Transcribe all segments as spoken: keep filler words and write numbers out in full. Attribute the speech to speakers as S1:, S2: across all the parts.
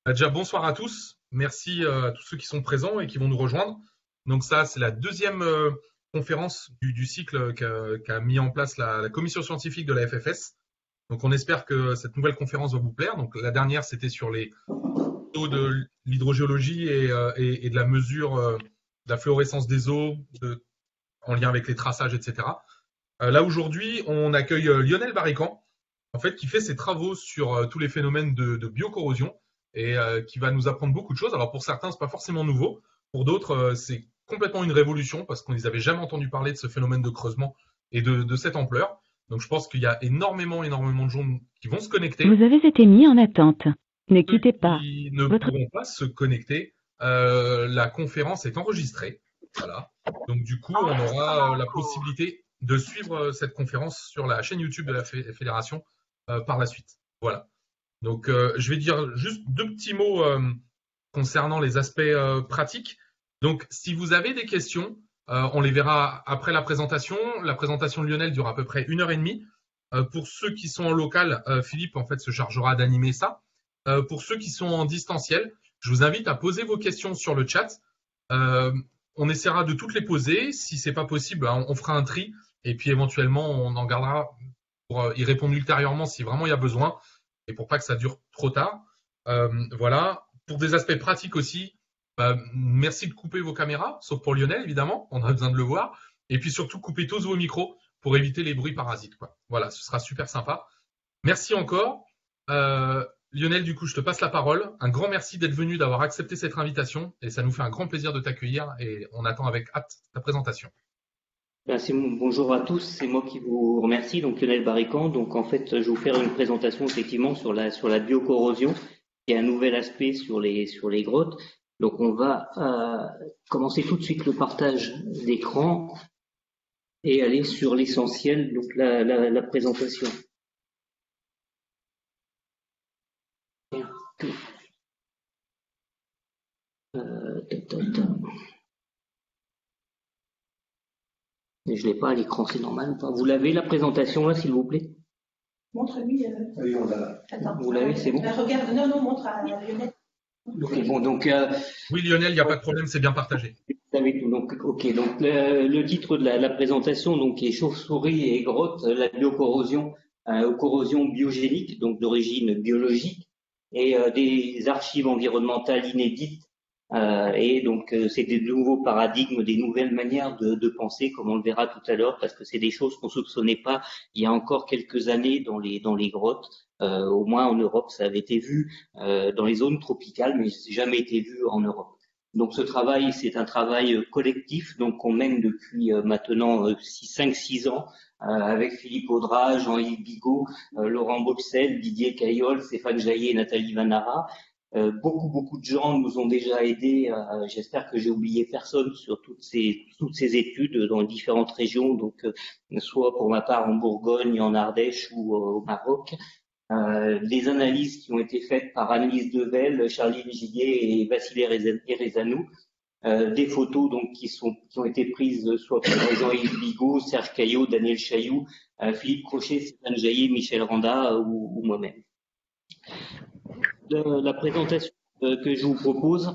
S1: Bah, déjà, bonsoir à tous. Merci euh, à tous ceux qui sont présents et qui vont nous rejoindre. Donc ça, c'est la deuxième euh, conférence du, du cycle qu'a qu'a mis en place la, la commission scientifique de la F F S. Donc on espère que cette nouvelle conférence va vous plaire. Donc la dernière, c'était sur les taux de l'hydrogéologie et, euh, et, et de la mesure euh, de la fluorescence des eaux de- en lien avec les traçages, et cetera. Euh, là, aujourd'hui, on accueille euh, Lionel Barrican, en fait, qui fait ses travaux sur euh, tous les phénomènes de, de biocorrosion et euh, qui va nous apprendre beaucoup de choses. Alors pour certains, c'est pas forcément nouveau, pour d'autres, euh, c'est complètement une révolution parce qu'on les avait jamais entendu parler de ce phénomène de creusement et de, de cette ampleur. Donc je pense qu'il y a énormément, énormément de gens qui vont se connecter.
S2: Vous avez été mis en attente. Ne
S1: Ceux
S2: quittez pas.
S1: qui ne
S2: Votre
S1: pourront pas se connecter, euh, la conférence est enregistrée. Voilà. Donc du coup, on aura euh, la possibilité de suivre euh, cette conférence sur la chaîne YouTube de la fédération euh, par la suite. Voilà. Donc euh, je vais dire juste deux petits mots euh, concernant les aspects euh, pratiques. Donc si vous avez des questions, euh, on les verra après la présentation. La présentation de Lionel dure à peu près une heure et demie. Euh, pour ceux qui sont en local, euh, Philippe en fait se chargera d'animer ça. Euh, pour ceux qui sont en distanciel, je vous invite à poser vos questions sur le chat. Euh, on essaiera de toutes les poser. Si c'est pas possible, on, on fera un tri et puis éventuellement on en gardera pour euh, y répondre ultérieurement si vraiment il y a besoin et pour pas que ça dure trop tard. Euh, voilà. Pour des aspects pratiques aussi, bah, merci de couper vos caméras, sauf pour Lionel évidemment, on a besoin de le voir. Et puis surtout couper tous vos micros pour éviter les bruits parasites, quoi. Voilà, ce sera super sympa. Merci encore. Euh, Lionel, du coup, je te passe la parole. Un grand merci d'être venu, d'avoir accepté cette invitation et ça nous fait un grand plaisir de t'accueillir et on attend avec hâte ta présentation.
S3: Ben, c'est mon- bonjour à tous, c'est moi qui vous remercie, donc Lionel Barrican. Donc en fait, je vais vous faire une présentation effectivement sur la sur la biocorrosion, qui est un nouvel aspect sur les sur les grottes. Donc on va euh, commencer tout de suite le partage d'écran et aller sur l'essentiel, donc la, la, la présentation. Euh, ta, ta, ta. Mais je l'ai pas à l'écran, c'est normal ou pas? Vous l'avez la présentation là, s'il vous plaît?
S4: Montre-lui. Euh...
S3: Oui, on l'a.
S4: Attends.
S3: Vous l'avez, c'est bon?
S4: Ben, regarde, non, non, montre à Lionel.
S3: Ok, bon, donc. Euh,
S1: Oui, Lionel, il n'y a pas de problème, c'est bien partagé.
S3: Vous savez tout. Donc, ok. Donc, le, le titre de la, la présentation, donc, est chauve-souris et grotte, la biocorrosion, euh, corrosion biogénique, donc d'origine biologique, et euh, des archives environnementales inédites. Euh, et donc, euh, c'est des nouveaux paradigmes, des nouvelles manières de, de penser, comme on le verra tout à l'heure, parce que c'est des choses qu'on soupçonnait pas il y a encore quelques années dans les dans les grottes. Euh, au moins en Europe, ça avait été vu euh, dans les zones tropicales, mais ça n'a jamais été vu en Europe. Donc ce travail, c'est un travail collectif, donc qu'on mène depuis euh, maintenant euh, cinq six ans euh, avec Philippe Audra, Jean-Yves Bigot, euh, Laurent Boxel, Didier Caillol, Stéphane Jaillet et Nathalie Vanara. Euh, beaucoup beaucoup de gens nous ont déjà aidés. Euh, J'espère que j'ai oublié personne sur toutes ces toutes ces études dans différentes régions, donc euh, soit pour ma part en Bourgogne, en Ardèche ou euh, au Maroc. Euh, les analyses qui ont été faites par Annelise Devel, Charlie Gillier et Vassili Erezanou, euh, des photos donc qui sont qui ont été prises soit par Jean-Yves Bigot, Serge Caillot, Daniel Chailloux, euh, Philippe Crochet, Stéphane Jaillet, Michel Randa euh, ou, ou moi-même. De la présentation euh, que je vous propose.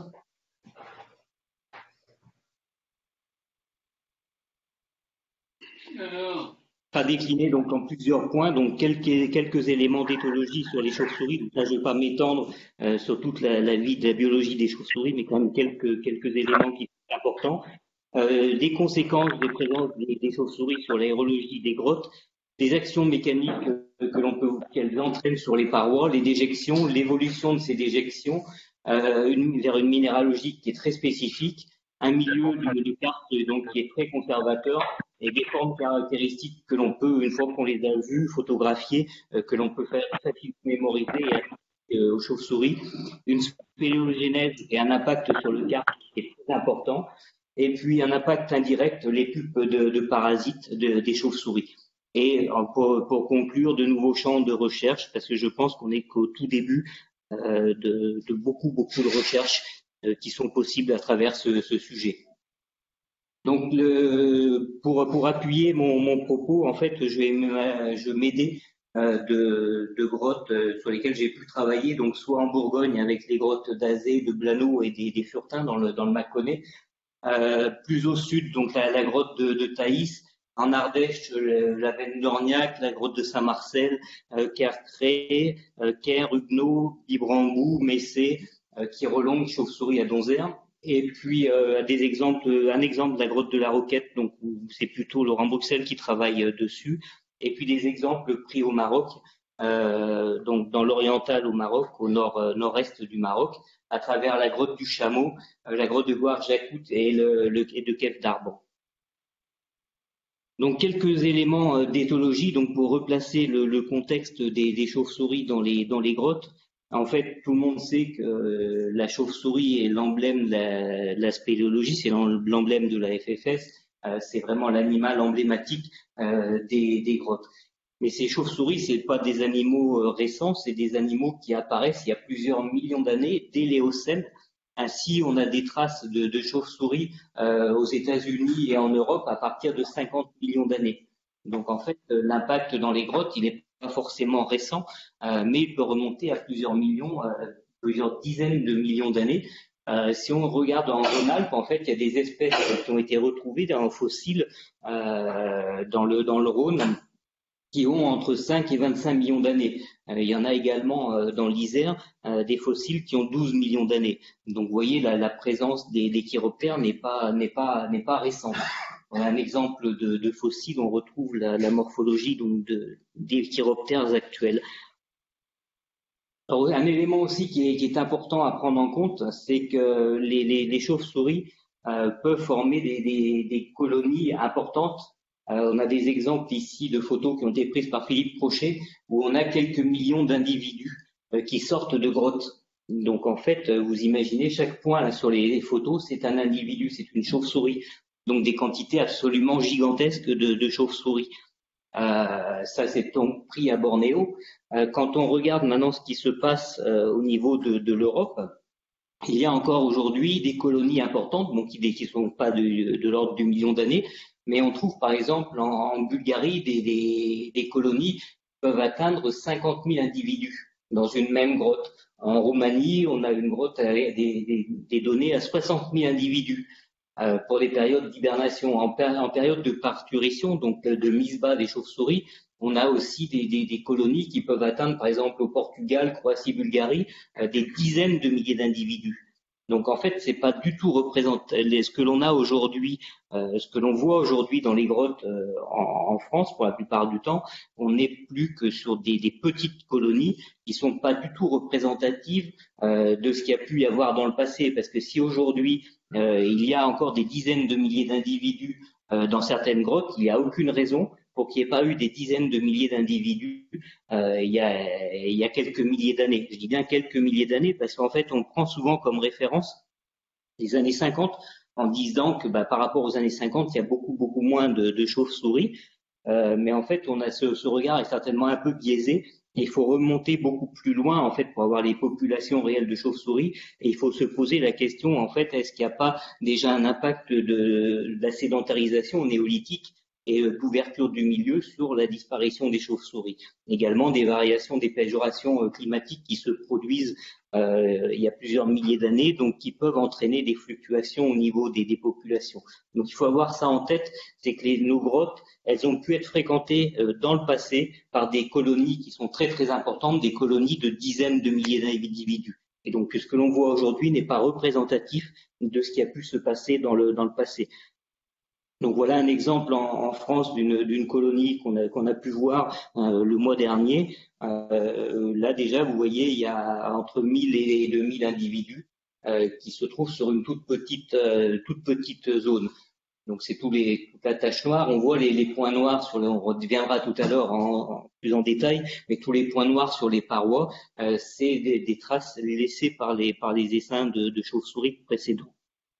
S3: Alors. Sera décliné donc en plusieurs points, donc quelques, quelques éléments d'éthologie sur les chauves-souris. Donc là, je ne vais pas m'étendre euh, sur toute la, la vie de la biologie des chauves-souris, mais quand même quelques, quelques éléments qui sont importants. Euh, des conséquences des présences des, des chauves-souris sur l'aérologie des grottes, des actions mécaniques euh, que l'on peut qu'elles entraînent sur les parois, les déjections, l'évolution de ces déjections euh, une, vers une minéralogie qui est très spécifique, un milieu de, de carte donc qui est très conservateur et des formes caractéristiques que l'on peut, une fois qu'on les a vues, photographiées, euh, que l'on peut faire facilement mémoriser et euh, aux chauves-souris, une spéléogénèse et un impact sur le carpe qui est très important, et puis un impact indirect, les pupes de, de parasites de, des chauves-souris. Et pour, pour conclure, de nouveaux champs de recherche, parce que je pense qu'on est qu'au tout début euh, de, de beaucoup, beaucoup de recherches euh, qui sont possibles à travers ce, ce sujet. Donc, le, pour, pour appuyer mon, mon propos, en fait, je vais je m'aider euh, de, de grottes euh, sur lesquelles j'ai pu travailler, donc soit en Bourgogne avec les grottes d'Azé, de Blano et des, des Furtins dans le, dans le Mâconnais, euh, plus au sud, donc la, la grotte de, de Thaïs, en Ardèche, le, la veine d'Orniac, la grotte de Saint-Marcel, euh, Kercré, euh, Ker, Huguenot, Bibrambou, Messé, euh, Kirolong, Chauve-souris à Donzère. Et puis euh, des exemples, un exemple de la grotte de la Roquette, donc où c'est plutôt Laurent Bruxelles qui travaille euh, dessus. Et puis des exemples pris au Maroc, euh, donc dans l'oriental au Maroc, au nord euh, nord-est du Maroc, à travers la grotte du Chameau, euh, la grotte de Goar-Jacout et, le, le, et de Kef d'Arban. Donc quelques éléments euh, d'éthologie, donc pour replacer le, le contexte des, des chauves-souris dans les dans les grottes. En fait, tout le monde sait que euh, la chauve-souris est l'emblème de la, de la spéléologie, c'est l'emblème de la F F S, euh, c'est vraiment l'animal emblématique euh, des, des grottes. Mais ces chauves-souris, c'est pas des animaux euh, récents, c'est des animaux qui apparaissent il y a plusieurs millions d'années, dès l'Éocène. Ainsi, on a des traces de, de chauves-souris euh, aux États-Unis et en Europe à partir de cinquante millions d'années. Donc, en fait, euh, l'impact dans les grottes, il n'est pas forcément récent, euh, mais il peut remonter à plusieurs millions, euh, plusieurs dizaines de millions d'années. Euh, si on regarde en Rhône-Alpes, en fait, il y a des espèces qui ont été retrouvées dans un fossile euh, dans le dans le Rhône, qui ont entre cinq et vingt-cinq millions d'années. Euh, il y en a également euh, dans l'Isère euh, des fossiles qui ont douze millions d'années. Donc, vous voyez, la, la présence des, des chiroptères n'est pas n'est pas n'est pas récente. On a un exemple de, de fossile, on retrouve la, la morphologie donc de, des chiroptères actuels. Alors, un élément aussi qui est, qui est important à prendre en compte, c'est que les, les, les chauves-souris euh, peuvent former des, des, des colonies importantes. Euh, on a des exemples ici de photos qui ont été prises par Philippe Prochet, où on a quelques millions d'individus euh, qui sortent de grottes. Donc en fait, vous imaginez, chaque point là, sur les, les photos, c'est un individu, c'est une chauve-souris. Donc des quantités absolument gigantesques de, de chauves-souris. Euh, ça, c'est donc pris à Bornéo. Euh, quand on regarde maintenant ce qui se passe euh, au niveau de, de l'Europe, il y a encore aujourd'hui des colonies importantes, bon, qui ne sont pas de, de l'ordre du million d'années, mais on trouve par exemple en, en Bulgarie des, des, des colonies qui peuvent atteindre cinquante mille individus dans une même grotte. En Roumanie, on a une grotte avec des, des, des données à soixante mille individus. Euh, pour les périodes d'hibernation. En, en période de parturition, donc de mise bas des chauves-souris, on a aussi des, des, des colonies qui peuvent atteindre, par exemple au Portugal, Croatie, Bulgarie, euh, des dizaines de milliers d'individus. Donc en fait, c'est pas du tout représenté. Ce que l'on a aujourd'hui, euh, ce que l'on voit aujourd'hui dans les grottes euh, en, en France, pour la plupart du temps, on n'est plus que sur des, des petites colonies qui sont pas du tout représentatives euh, de ce qu'il y a pu y avoir dans le passé. Parce que si aujourd'hui euh, il y a encore des dizaines de milliers d'individus euh, dans certaines grottes, il n'y a aucune raison pour qu'il n'y ait pas eu des dizaines de milliers d'individus euh, il, y a, il y a quelques milliers d'années. Je dis bien quelques milliers d'années parce qu'en fait, on prend souvent comme référence les années cinquante en disant que bah, par rapport aux années cinquante, il y a beaucoup, beaucoup moins de, de chauves-souris. Euh, mais en fait, on a ce, ce regard est certainement un peu biaisé. Il faut remonter beaucoup plus loin en fait pour avoir les populations réelles de chauves-souris et il faut se poser la question en fait est-ce qu'il n'y a pas déjà un impact de, de la sédentarisation néolithique et d'ouverture du milieu sur la disparition des chauves-souris. Également des variations, des péjorations climatiques qui se produisent euh, il y a plusieurs milliers d'années, donc qui peuvent entraîner des fluctuations au niveau des, des populations. Donc il faut avoir ça en tête, c'est que les, nos grottes, elles ont pu être fréquentées euh, dans le passé par des colonies qui sont très très importantes, des colonies de dizaines de milliers d'individus. Et donc ce que l'on voit aujourd'hui n'est pas représentatif de ce qui a pu se passer dans le, dans le passé. Donc voilà un exemple en, en France d'une, d'une colonie qu'on a, qu'on a pu voir euh, le mois dernier. Euh, là déjà, vous voyez, il y a entre mille et deux mille individus euh, qui se trouvent sur une toute petite, euh, toute petite zone. Donc c'est tous les, toute la tache noire. On voit les, les points noirs sur le, on reviendra tout à l'heure en, en plus en détail, mais tous les points noirs sur les parois, euh, c'est des, des traces laissées par les, par les essaims de, de chauves-souris précédents.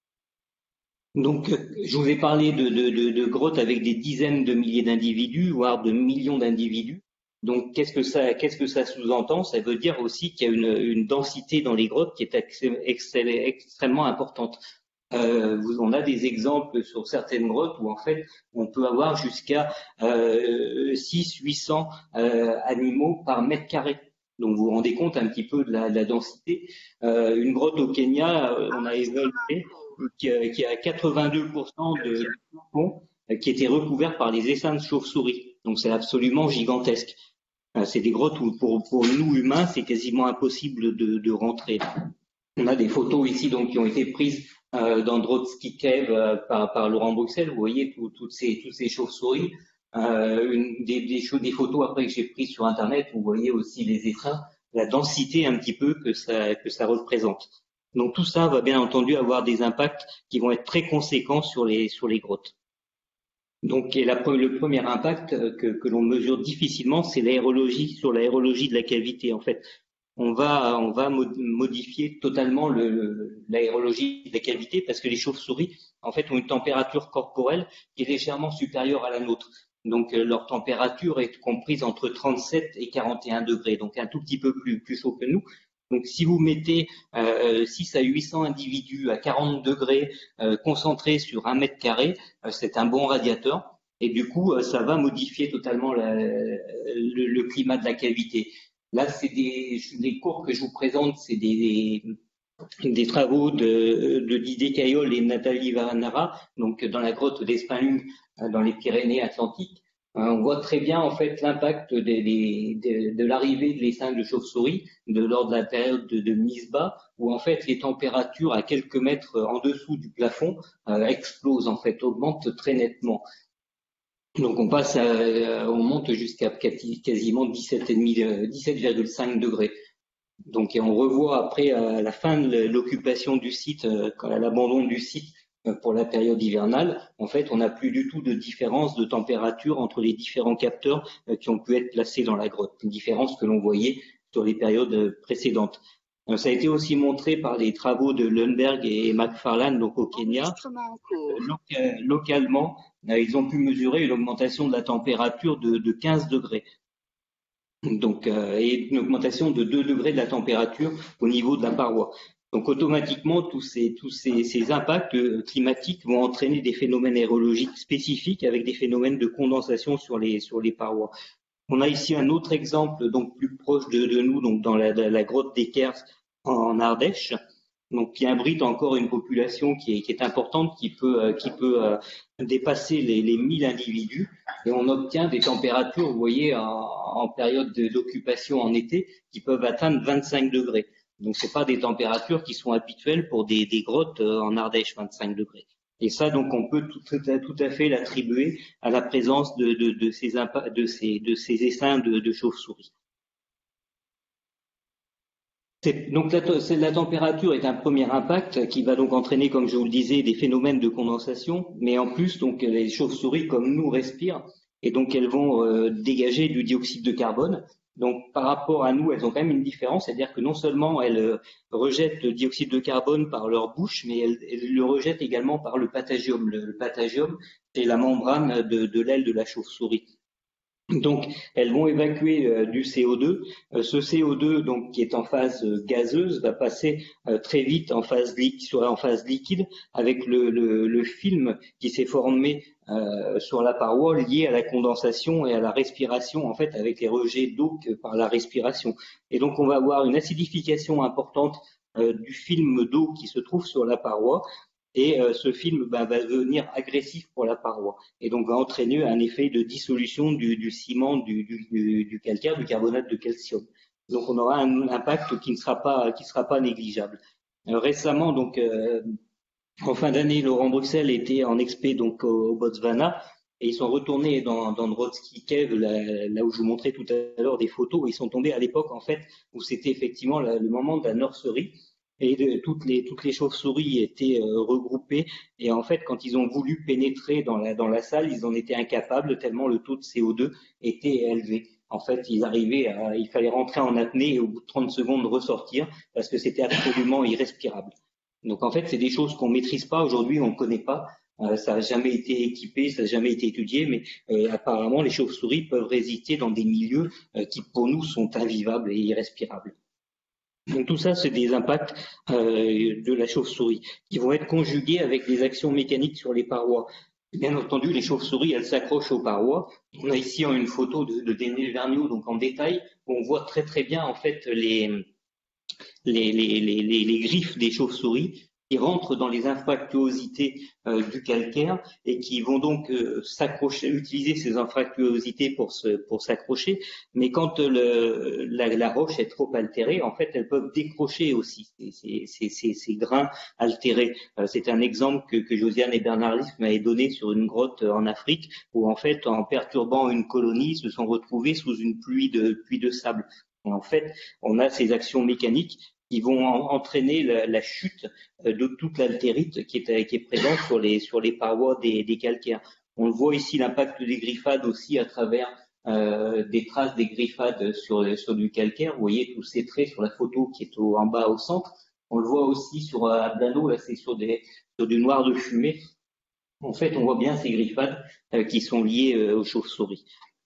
S3: Donc, je vous ai parlé de, de, de, de grottes avec des dizaines de milliers d'individus, voire de millions d'individus. Donc, qu'est-ce que ça, qu'est-ce que ça sous-entend? Ça veut dire aussi qu'il y a une, une densité dans les grottes qui est ex, ex, extrêmement importante. Euh, vous- on a des exemples sur certaines grottes où en fait on peut avoir jusqu'à euh, six huit cents euh, animaux par mètre carré. Donc vous vous rendez compte un petit peu de la, de la densité. Euh, une grotte au Kenya, euh, on a évalué qui a, qui a quatre-vingt-deux pour cent de, de plafond euh, qui étaient recouverts par les essaims de chauve-souris. Donc c'est absolument gigantesque. Euh, C'est des grottes où pour, pour nous humains c'est quasiment impossible de, de rentrer. On a des photos ici donc qui ont été prises euh, dans Drotsky Cave euh, par, par Laurent Bruxelles. Vous voyez tout, toutes ces, toutes ces chauves-souris. Euh, une, des, des, des photos après que j'ai prises sur Internet. Vous voyez aussi les essaims, la densité un petit peu que ça, que ça représente. Donc tout ça va bien entendu avoir des impacts qui vont être très conséquents sur les, sur les grottes. Donc et la, le premier impact que, que l'on mesure difficilement, c'est l'aérologie, sur l'aérologie de la cavité en fait. On va, on va modifier totalement le, l'aérologie de la cavité parce que les chauves-souris, en fait, ont une température corporelle qui est légèrement supérieure à la nôtre. Donc, euh, leur température est comprise entre trente-sept et quarante et un degrés, donc un tout petit peu plus, plus chaud que nous. Donc, si vous mettez euh, six à huit cents individus à quarante degrés euh, concentrés sur un mètre carré, euh, c'est un bon radiateur. Et du coup, euh, ça va modifier totalement la, le, le climat de la cavité. Là, c'est des, les cours que je vous présente, c'est des, des travaux de, de Didier Caillol et Nathalie Varanara, donc dans la grotte d'Espalung, dans les Pyrénées-Atlantiques. On voit très bien en fait l'impact de, de, de l'arrivée de l'essaim de chauve-souris de lors de la période de, de mise bas, où en fait les températures à quelques mètres en dessous du plafond euh, explosent en fait, augmentent très nettement. Donc on passe, à, on monte jusqu'à quasiment dix-sept virgule cinq degrés. Donc et on revoit après à la fin de l'occupation du site, à l'abandon du site pour la période hivernale, en fait on n'a plus du tout de différence de température entre les différents capteurs qui ont pu être placés dans la grotte, une différence que l'on voyait sur les périodes précédentes. Ça a été aussi montré par les travaux de Lundberg et McFarlane donc au Kenya. Euh, localement, ils ont pu mesurer une augmentation de la température de, de quinze degrés. Donc, euh, et une augmentation de deux degrés de la température au niveau de la paroi. Donc, automatiquement, tous ces, tous ces, ces impacts climatiques vont entraîner des phénomènes aérologiques spécifiques avec des phénomènes de condensation sur les, sur les parois. On a ici un autre exemple, donc plus proche de, de nous, donc dans la, la, la grotte des Kers en Ardèche, donc qui abrite encore une population qui est, qui est importante, qui peut, euh, qui peut euh, dépasser les, les mille individus, et on obtient des températures, vous voyez, en, en période d'occupation en été, qui peuvent atteindre vingt-cinq degrés. Donc c'est pas des températures qui sont habituelles pour des, des grottes en Ardèche, vingt-cinq degrés. Et ça, donc, on peut tout, tout, tout à fait l'attribuer à la présence de, de, de, ces, de, ces, de ces essaims de, de chauves-souris. Donc la, la température est un premier impact qui va donc entraîner, comme je vous le disais, des phénomènes de condensation, mais en plus, donc les chauves-souris comme nous respirent et donc elles vont euh, dégager du dioxyde de carbone. Donc par rapport à nous, elles ont quand même une différence, c'est-à-dire que non seulement elles euh, rejettent le dioxyde de carbone par leur bouche, mais elles, elles le rejettent également par le patagium. Le, le patagium, c'est la membrane de, de l'aile de la chauve-souris. Donc, elles vont évacuer euh, du C O deux. Euh, ce C O deux, donc, qui est en phase euh, gazeuse, va passer euh, très vite en phase, en phase liquide avec le, le, le film qui s'est formé euh, sur la paroi lié à la condensation et à la respiration, en fait, avec les rejets d'eau par la respiration. Et donc, on va avoir une acidification importante euh, du film d'eau qui se trouve sur la paroi. Et euh, ce film ben, va devenir agressif pour la paroi et donc va entraîner un effet de dissolution du, du ciment, du, du, du calcaire, du carbonate de calcium. Donc on aura un impact qui ne sera pas, qui sera pas négligeable. Euh, récemment, donc euh, en fin d'année, Laurent Bruxelles était en expé donc au, au Botswana et ils sont retournés dans, dans Drotsky Cave, là, là où je vous montrais tout à l'heure des photos. Ils sont tombés à l'époque en fait où c'était effectivement la, le moment de la nurserie. Et de, toutes les toutes les chauves-souris étaient euh, regroupées et en fait quand ils ont voulu pénétrer dans la dans la salle ils en étaient incapables tellement le taux de C O deux était élevé. En fait ils arrivaient à, il fallait rentrer en apnée et au bout de trente secondes ressortir parce que c'était absolument irrespirable. Donc en fait c'est des choses qu'on maîtrise pas aujourd'hui, on ne connaît pas, euh, ça n'a jamais été équipé, ça n'a jamais été étudié, mais euh, apparemment les chauves-souris peuvent résister dans des milieux euh, qui pour nous sont invivables et irrespirables. Donc tout ça, c'est des impacts euh, de la chauve-souris qui vont être conjugués avec des actions mécaniques sur les parois. Bien entendu, les chauves-souris, elles s'accrochent aux parois. On a ici une photo de, de Denis Vergniaud, donc en détail, où on voit très très bien en fait les, les, les, les, les, les griffes des chauves-souris qui rentrent dans les infractuosités euh, du calcaire et qui vont donc euh, s'accrocher, utiliser ces infractuosités pour se, pour s'accrocher. Mais quand le, la, la roche est trop altérée, en fait, elles peuvent décrocher aussi ces, ces, ces, ces grains altérés. Euh, c'est un exemple que, que Josiane et Bernard Lisque m'avaient donné sur une grotte en Afrique où, en fait, en perturbant une colonie, ils se sont retrouvés sous une pluie de, pluie de sable. Et en fait, on a ces actions mécaniques qui vont entraîner la, la chute de toute l'altérite qui est, qui est présente sur les, sur les parois des, des calcaires. On le voit ici, l'impact des griffades aussi à travers euh, des traces des griffades sur, sur du calcaire. Vous voyez tous ces traits sur la photo qui est au, en bas au centre. On le voit aussi sur Ablano, là c'est sur, des, sur du noir de fumée. En fait, on voit bien ces griffades euh, qui sont liées euh, aux chauves-souris.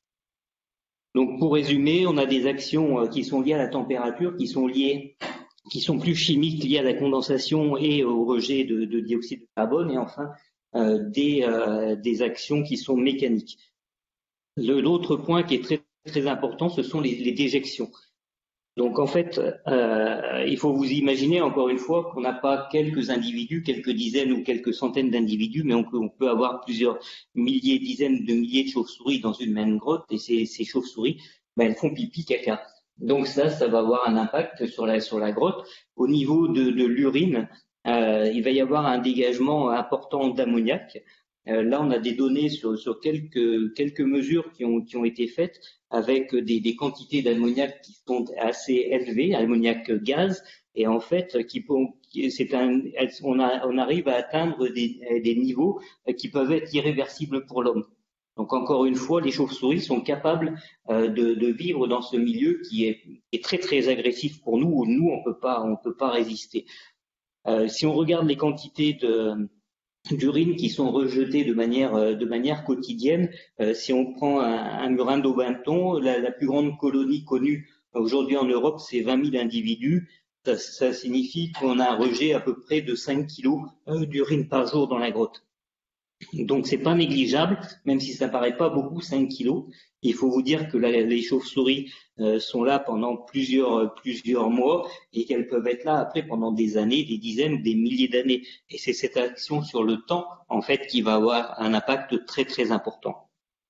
S3: Donc pour résumer, on a des actions euh, qui sont liées à la température, qui sont liées qui sont plus chimiques, liées à la condensation et au rejet de, de dioxyde de carbone, et enfin euh, des, euh, des actions qui sont mécaniques. L'autre point qui est très très important, ce sont les, les déjections. Donc en fait, euh, il faut vous imaginer encore une fois qu'on n'a pas quelques individus, quelques dizaines ou quelques centaines d'individus, mais on peut, on peut avoir plusieurs milliers, dizaines de milliers de chauves-souris dans une même grotte, et ces, ces chauves-souris, ben, elles font pipi caca. Donc ça, ça va avoir un impact sur la, sur la grotte. Au niveau de, de l'urine, euh, il va y avoir un dégagement important d'ammoniac. Euh, là, on a des données sur, sur quelques, quelques mesures qui ont, qui ont été faites avec des, des quantités d'ammoniac qui sont assez élevées, ammoniac gaz, et en fait, qui, c'est un, on, a, on arrive à atteindre des, des niveaux qui peuvent être irréversibles pour l'homme. Donc encore une fois, les chauves-souris sont capables euh, de, de vivre dans ce milieu qui est, qui est très très agressif pour nous, où nous on peut pas on peut pas résister. Euh, si on regarde les quantités de d'urine qui sont rejetées de manière de manière quotidienne, euh, si on prend un, un murin d'Aubenton, la, la plus grande colonie connue aujourd'hui en Europe, c'est vingt mille individus. Ça, ça signifie qu'on a un rejet à peu près de cinq kilos euh, d'urine par jour dans la grotte. Donc c'est pas négligeable, même si ça paraît pas beaucoup, cinq kilos. Il faut vous dire que la, les chauves-souris euh, sont là pendant plusieurs plusieurs mois et qu'elles peuvent être là après pendant des années, des dizaines, des milliers d'années. Et c'est cette action sur le temps en fait qui va avoir un impact très très important.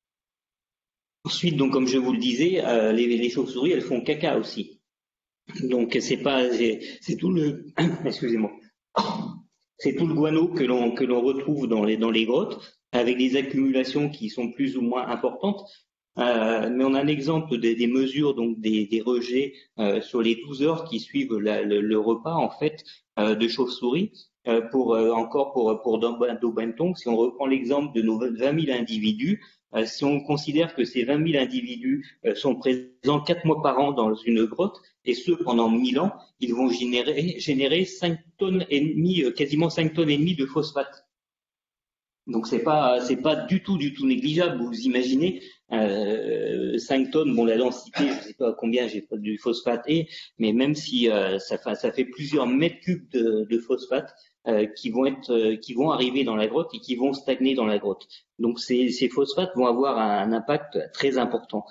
S3: Ensuite, donc comme je vous le disais, euh, les, les chauves-souris elles font caca aussi. Donc c'est pas c'est, c'est tout le excusez-moi. C'est tout le guano que l'on que l'on retrouve dans les dans les grottes, avec des accumulations qui sont plus ou moins importantes. Euh, mais on a un exemple des, des mesures, donc des, des rejets euh, sur les douze heures qui suivent la, le, le repas en fait euh, de chauves-souris. Euh, pour euh, encore pour pour Daubenton, si on reprend l'exemple de nos vingt mille individus, euh, si on considère que ces vingt mille individus euh, sont présents quatre mois par an dans une grotte, et ce pendant mille ans, ils vont générer générer cinq tonnes et demie, quasiment cinq tonnes et demie de phosphate. Donc c'est pas c'est pas du tout du tout négligeable. Vous imaginez euh, cinq tonnes, bon la densité, je sais pas combien j'ai pas du phosphate est, mais même si euh, ça fait ça fait plusieurs mètres cubes de, de phosphate euh, qui vont être euh, qui vont arriver dans la grotte et qui vont stagner dans la grotte. Donc ces ces phosphates vont avoir un, un impact très important.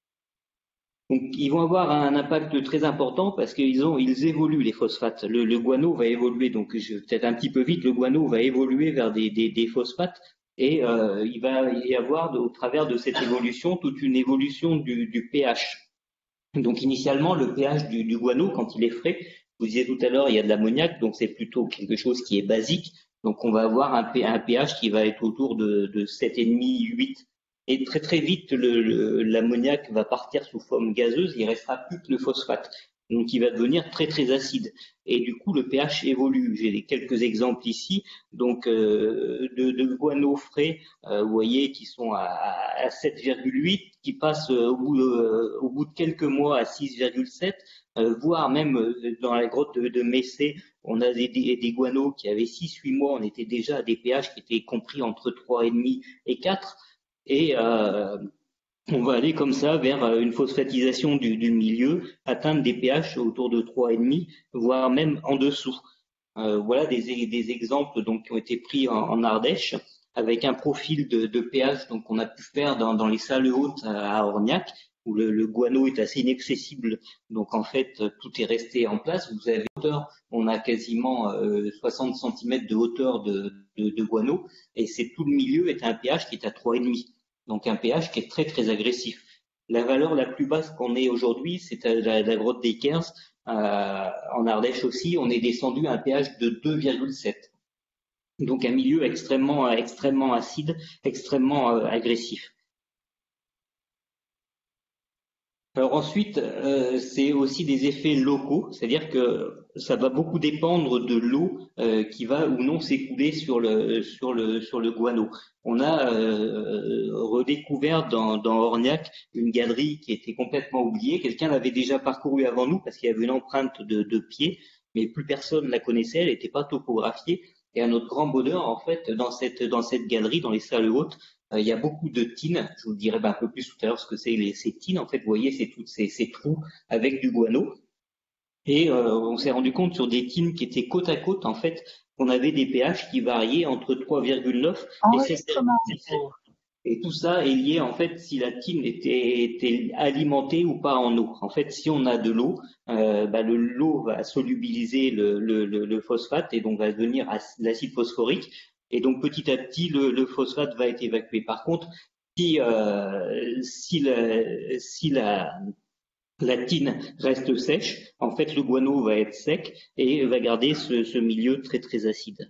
S3: Donc, ils vont avoir un impact très important parce qu'ils ont, ils évoluent les phosphates. Le, le guano va évoluer, donc je peut-être un petit peu vite, le guano va évoluer vers des, des, des phosphates et euh, il va y avoir au travers de cette évolution toute une évolution du, du pH. Donc initialement, le pH du, du guano, quand il est frais, je vous disais tout à l'heure, il y a de l'ammoniac, donc c'est plutôt quelque chose qui est basique. Donc on va avoir un, un pH qui va être autour de, de sept virgule cinq, huit. Et très très vite, le, le, l'ammoniac va partir sous forme gazeuse, il restera plus que le phosphate. Donc il va devenir très très acide. Et du coup, le pH évolue. J'ai quelques exemples ici, donc euh, de, de guano frais, euh, vous voyez, qui sont à, à sept virgule huit, qui passent euh, au, bout, euh, au bout de quelques mois à six virgule sept, euh, voire même euh, dans la grotte de, de Messé, on a des, des, des guanos qui avaient six huit mois, on était déjà à des pH qui étaient compris entre trois virgule cinq et quatre. Et, euh, on va aller comme ça vers une phosphatisation du, du milieu, atteindre des pH autour de trois virgule cinq, voire même en dessous. Euh, voilà des, des exemples donc qui ont été pris en, en Ardèche avec un profil de, de pH donc qu'on a pu faire dans, dans les salles hautes à, à Orniac où le, le guano est assez inaccessible. Donc en fait tout est resté en place. Vous avez hauteur, on a quasiment euh, soixante centimètres de hauteur de, de, de guano et c'est tout le milieu est un pH qui est à trois virgule cinq. Donc un pH qui est très très agressif. La valeur la plus basse qu'on ait aujourd'hui, c'est à la, la grotte des Quinze. Euh, en Ardèche aussi, on est descendu à un pH de deux virgule sept. Donc un milieu extrêmement, extrêmement acide, extrêmement euh, agressif. Alors ensuite, euh, c'est aussi des effets locaux, c'est-à-dire que ça va beaucoup dépendre de l'eau euh, qui va ou non s'écouler sur le sur le sur le guano. On a euh, redécouvert dans, dans Orniac une galerie qui était complètement oubliée. Quelqu'un l'avait déjà parcourue avant nous parce qu'il y avait une empreinte de, de pied, mais plus personne la connaissait, elle n'était pas topographiée. Et à notre grand bonheur, en fait, dans cette dans cette galerie, dans les salles hautes, euh, il y a beaucoup de tines. Je vous dirai ben, un peu plus tout à l'heure ce que c'est les ces tines. En fait, vous voyez, c'est toutes ces, ces trous avec du guano. Et euh, on s'est rendu compte sur des tines qui étaient côte à côte, en fait, qu'on avait des pH qui variaient entre trois virgule neuf et sept virgule sept. Et tout ça est lié, en fait, si la tine était, était alimentée ou pas en eau. En fait, si on a de l'eau, euh, bah, le, l'eau va solubiliser le, le, le, le phosphate et donc va devenir l'acide phosphorique. Et donc, petit à petit, le, le phosphate va être évacué. Par contre, si, euh, si, la, si la, la tine reste sèche, en fait, le guano va être sec et va garder ce, ce milieu très, très acide.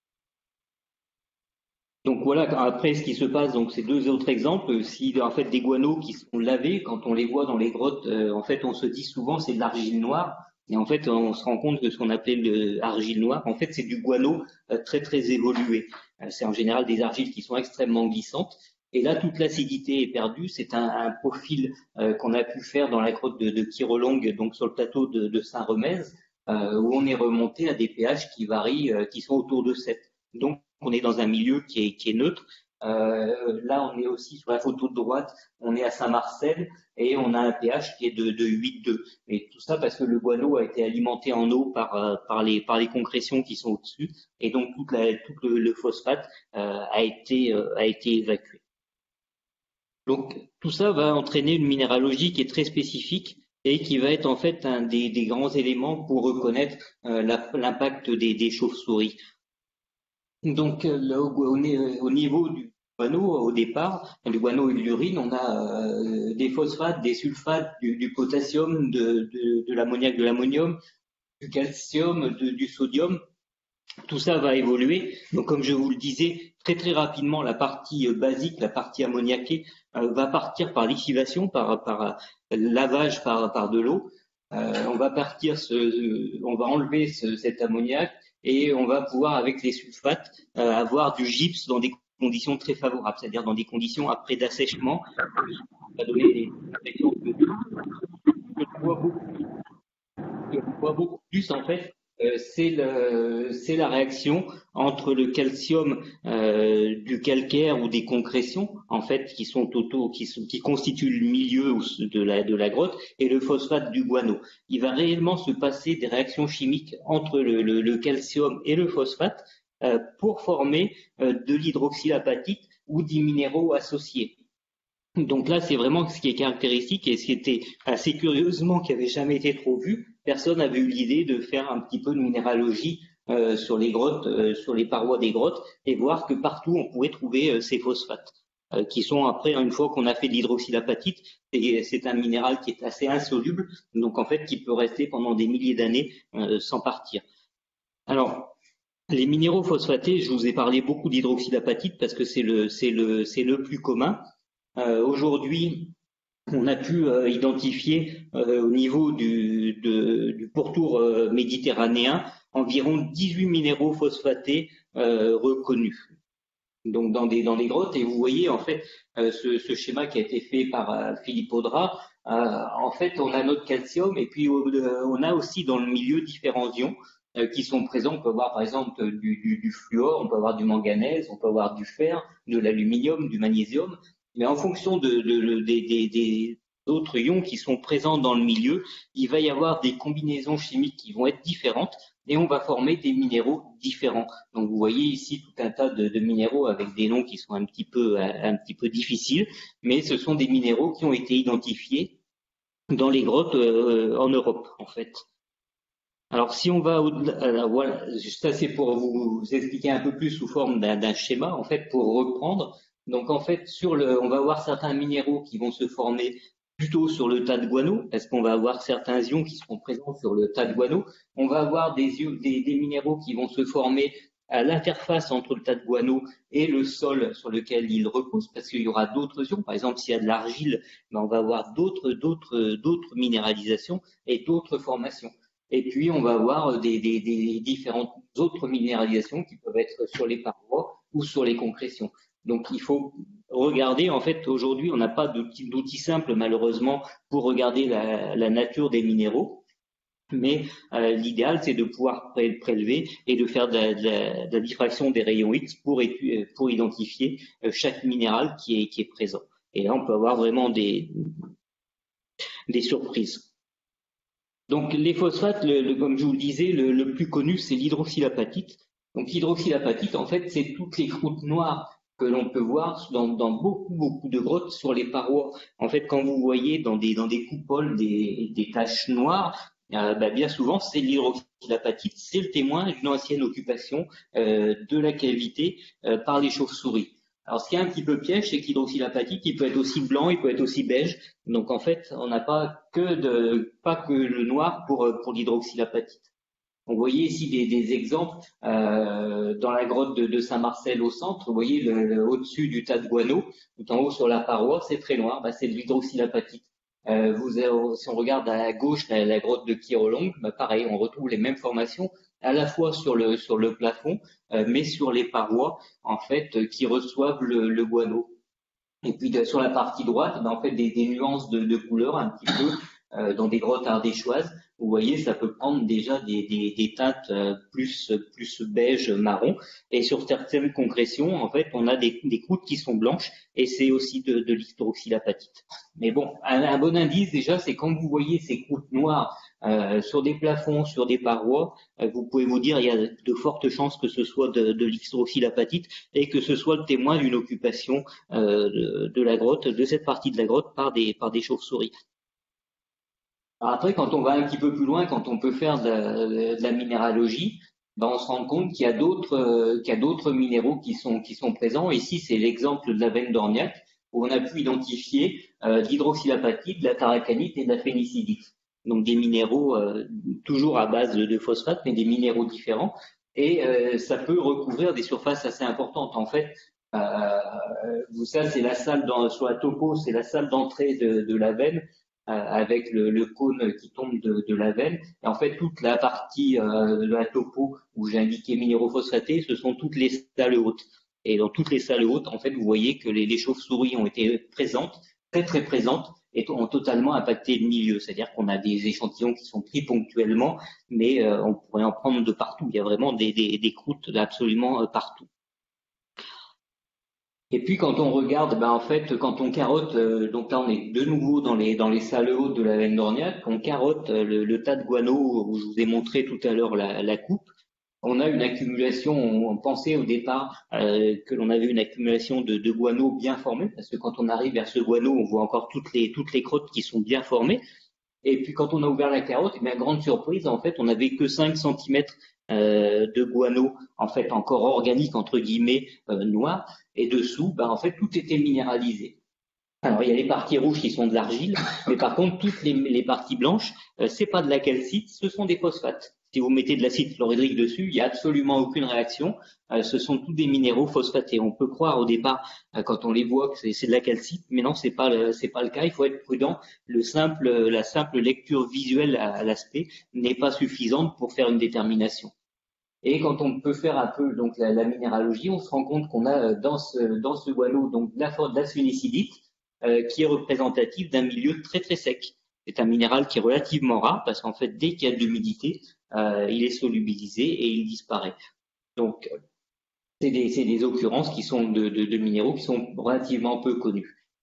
S3: Donc voilà, après ce qui se passe, donc ces deux autres exemples, si en fait des guanos qui sont lavés, quand on les voit dans les grottes, euh, en fait on se dit souvent c'est de l'argile noire, et en fait on se rend compte que ce qu'on appelait l'argile noire, en fait c'est du guano euh, très très évolué. Euh, c'est en général des argiles qui sont extrêmement glissantes, et là toute l'acidité est perdue. C'est un, un profil euh, qu'on a pu faire dans la grotte de, de Kirolong, donc sur le plateau de, de Saint-Remez, euh, où on est remonté à des pH qui varient, euh, qui sont autour de sept. Donc on est dans un milieu qui est, qui est neutre. Euh, là, on est aussi sur la photo de droite, on est à Saint-Marcel et on a un pH qui est de, de huit virgule deux. Et tout ça parce que le guano a été alimenté en eau par, par, les, par les concrétions qui sont au-dessus. Et donc, toute la, tout le, le phosphate euh, a, été, euh, a été évacué. Donc, tout ça va entraîner une minéralogie qui est très spécifique et qui va être en fait un des, des grands éléments pour reconnaître euh, l'impact des, des chauves-souris. Donc, là, au, au niveau du guano, au départ, du guano et de l'urine, on a euh, des phosphates, des sulfates, du, du potassium, de, de, de l'ammoniac, de l'ammonium, du calcium, de, du sodium. Tout ça va évoluer. Donc, comme je vous le disais, très très rapidement, la partie basique, la partie ammoniaquée, euh, va partir par lixivation, par, par lavage par, par de l'eau. Euh, on va partir, ce, on va enlever ce, cet ammoniac et on va pouvoir, avec les sulfates, euh, avoir du gypse dans des conditions très favorables, c'est-à-dire dans des conditions après d'assèchement. Ça va donner des exemples de je vois beaucoup, je vois beaucoup plus en fait. Euh, c'est le, c'est la réaction entre le calcium euh, du calcaire ou des concrétions en fait qui sont autour, qui, sont, qui constituent le milieu de la, de la grotte et le phosphate du guano. Il va réellement se passer des réactions chimiques entre le, le, le calcium et le phosphate euh, pour former euh, de l'hydroxylapatite ou des minéraux associés. Donc là, c'est vraiment ce qui est caractéristique et ce qui était assez curieusement qui avait jamais été trop vu. Personne n'avait eu l'idée de faire un petit peu de minéralogie euh, sur les grottes, euh, sur les parois des grottes et voir que partout on pouvait trouver euh, ces phosphates euh, qui sont après, une fois qu'on a fait de l'hydroxylapatite, c'est un minéral qui est assez insoluble, donc en fait qui peut rester pendant des milliers d'années euh, sans partir. Alors, les minéraux phosphatés, je vous ai parlé beaucoup d'hydroxylapatite parce que c'est le, c'est le, c'est le plus commun. Euh, Aujourd'hui, on a pu euh, identifier euh, au niveau du, de, du pourtour euh, méditerranéen environ dix-huit minéraux phosphatés euh, reconnus. Donc dans des dans des grottes, et vous voyez en fait euh, ce, ce schéma qui a été fait par euh, Philippe Audrat. Euh, en fait, on a notre calcium et puis euh, on a aussi dans le milieu différents ions euh, qui sont présents. On peut avoir par exemple du, du, du fluor, on peut avoir du manganèse, on peut avoir du fer, de l'aluminium, du magnésium. Mais en fonction de, de, de, des, des, des autres ions qui sont présents dans le milieu, il va y avoir des combinaisons chimiques qui vont être différentes et on va former des minéraux différents. Donc vous voyez ici tout un tas de, de minéraux avec des noms qui sont un petit peu, un petit peu difficiles, mais ce sont des minéraux qui ont été identifiés dans les grottes euh, en Europe en fait. Alors si on va au-delà, voilà, ça c'est pour vous expliquer un peu plus sous forme d'un schéma, en fait, pour reprendre. Donc en fait, sur le, on va avoir certains minéraux qui vont se former plutôt sur le tas de guano, parce qu'on va avoir certains ions qui seront présents sur le tas de guano. On va avoir des, des, des minéraux qui vont se former à l'interface entre le tas de guano et le sol sur lequel il repose, parce qu'il y aura d'autres ions. Par exemple, s'il y a de l'argile, ben on va avoir d'autres, d'autres, d'autres minéralisations et d'autres formations. Et puis, on va avoir des, des, des différentes autres minéralisations qui peuvent être sur les parois ou sur les concrétions. Donc, il faut regarder, en fait, aujourd'hui, on n'a pas d'outils simples, malheureusement, pour regarder la, la nature des minéraux. Mais euh, l'idéal, c'est de pouvoir pré prélever et de faire de la, de, la, de la diffraction des rayons X pour, pour identifier chaque minéral qui est, qui est présent. Et là, on peut avoir vraiment des, des surprises. Donc les phosphates, le, le, comme je vous le disais, le, le plus connu, c'est l'hydroxylapatite. Donc l'hydroxylapatite, en fait, c'est toutes les croûtes noires que l'on peut voir dans, dans beaucoup, beaucoup de grottes sur les parois. En fait, quand vous voyez dans des, dans des coupoles des, des taches noires, euh, bah, bien souvent, c'est l'hydroxylapatite, c'est le témoin d'une ancienne occupation euh, de la cavité euh, par les chauves-souris. Alors, ce qui est un petit peu piège, c'est que l'hydroxylapatite, il peut être aussi blanc, il peut être aussi beige. Donc, en fait, on n'a pas que de, pas que le noir pour, pour l'hydroxylapatite. Vous voyez ici des, des exemples euh, dans la grotte de, de Saint-Marcel au centre. Vous voyez le, le, au-dessus du tas de guano, tout en haut sur la paroi, c'est très noir. Bah, c'est de l'hydroxylapatite. Euh, vous, si on regarde à gauche la, la grotte de Kirolong, bah, pareil, on retrouve les mêmes formations à la fois sur le sur le plafond, euh, mais sur les parois en fait euh, qui reçoivent le, le guano. Et puis de, sur la partie droite, bah, en fait des, des nuances de, de couleurs un petit peu euh, dans des grottes ardéchoises. Vous voyez, ça peut prendre déjà des, des, des teintes euh, plus plus beige marron. Et sur certaines concrétions, en fait, on a des, des croûtes qui sont blanches et c'est aussi de, de l'hydroxylapatite. Mais bon, un, un bon indice déjà, c'est quand vous voyez ces croûtes noires euh, sur des plafonds, sur des parois, euh, vous pouvez vous dire il y a de fortes chances que ce soit de, de l'hydroxylapatite et que ce soit le témoin d'une occupation euh, de, de la grotte, de cette partie de la grotte par des par des chauves-souris. Après, quand on va un petit peu plus loin, quand on peut faire de la, de la minéralogie, ben on se rend compte qu'il y a d'autres euh, qu'il y a d'autres minéraux qui sont qui sont présents. Ici, c'est l'exemple de la veine d'Orniac où on a pu identifier euh, de l'hydroxylapatite, de la tarakanite et de la phénicidite. Donc des minéraux euh, toujours à base de, de phosphate, mais des minéraux différents. Et euh, ça peut recouvrir des surfaces assez importantes. En fait, euh, vous ça c'est la salle dans, sur la topo, c'est la salle d'entrée de, de la veine. Euh, avec le, le cône qui tombe de, de la veine. Et en fait, toute la partie euh, de la topo où j'ai indiqué minéraux phosphatés, ce sont toutes les salles hautes. Et dans toutes les salles hautes, en fait, vous voyez que les, les chauves-souris ont été présentes, très très présentes, et ont totalement impacté le milieu. C'est-à-dire qu'on a des échantillons qui sont pris ponctuellement, mais euh, on pourrait en prendre de partout. Il y a vraiment des, des, des croûtes absolument euh, partout. Et puis quand on regarde, ben en fait, quand on carotte, euh, donc là on est de nouveau dans les dans les salles hautes de la veine d'Orniac, on carotte le, le tas de guano où je vous ai montré tout à l'heure la, la coupe. On a une accumulation, on pensait au départ euh, que l'on avait une accumulation de, de guano bien formée, parce que quand on arrive vers ce guano, on voit encore toutes les toutes les crottes qui sont bien formées. Et puis quand on a ouvert la carotte, eh bien grande surprise, en fait, on n'avait que cinq centimètres euh, de guano, en fait encore organique entre guillemets euh, noir, et dessous, ben en fait tout était minéralisé. Alors il y a les parties rouges qui sont de l'argile, mais par contre toutes les, les parties blanches, euh, c'est pas de la calcite, ce sont des phosphates. Si vous mettez de l'acide chlorhydrique dessus, il n'y a absolument aucune réaction. Euh, ce sont tous des minéraux phosphatés. On peut croire au départ, euh, quand on les voit, que c'est de la calcite, mais non, c'est pas le, c'est pas le cas. Il faut être prudent. Le simple, la simple lecture visuelle à, à l'aspect n'est pas suffisante pour faire une détermination. Et quand on peut faire un peu donc la, la minéralogie, on se rend compte qu'on a dans ce dans ce guano donc de la, de la phénicidite euh, qui est représentative d'un milieu très très sec. C'est un minéral qui est relativement rare parce qu'en fait dès qu'il y a de l'humidité, euh, il est solubilisé et il disparaît. Donc c'est des c'est des occurrences qui sont de, de, de minéraux qui sont relativement peu connus.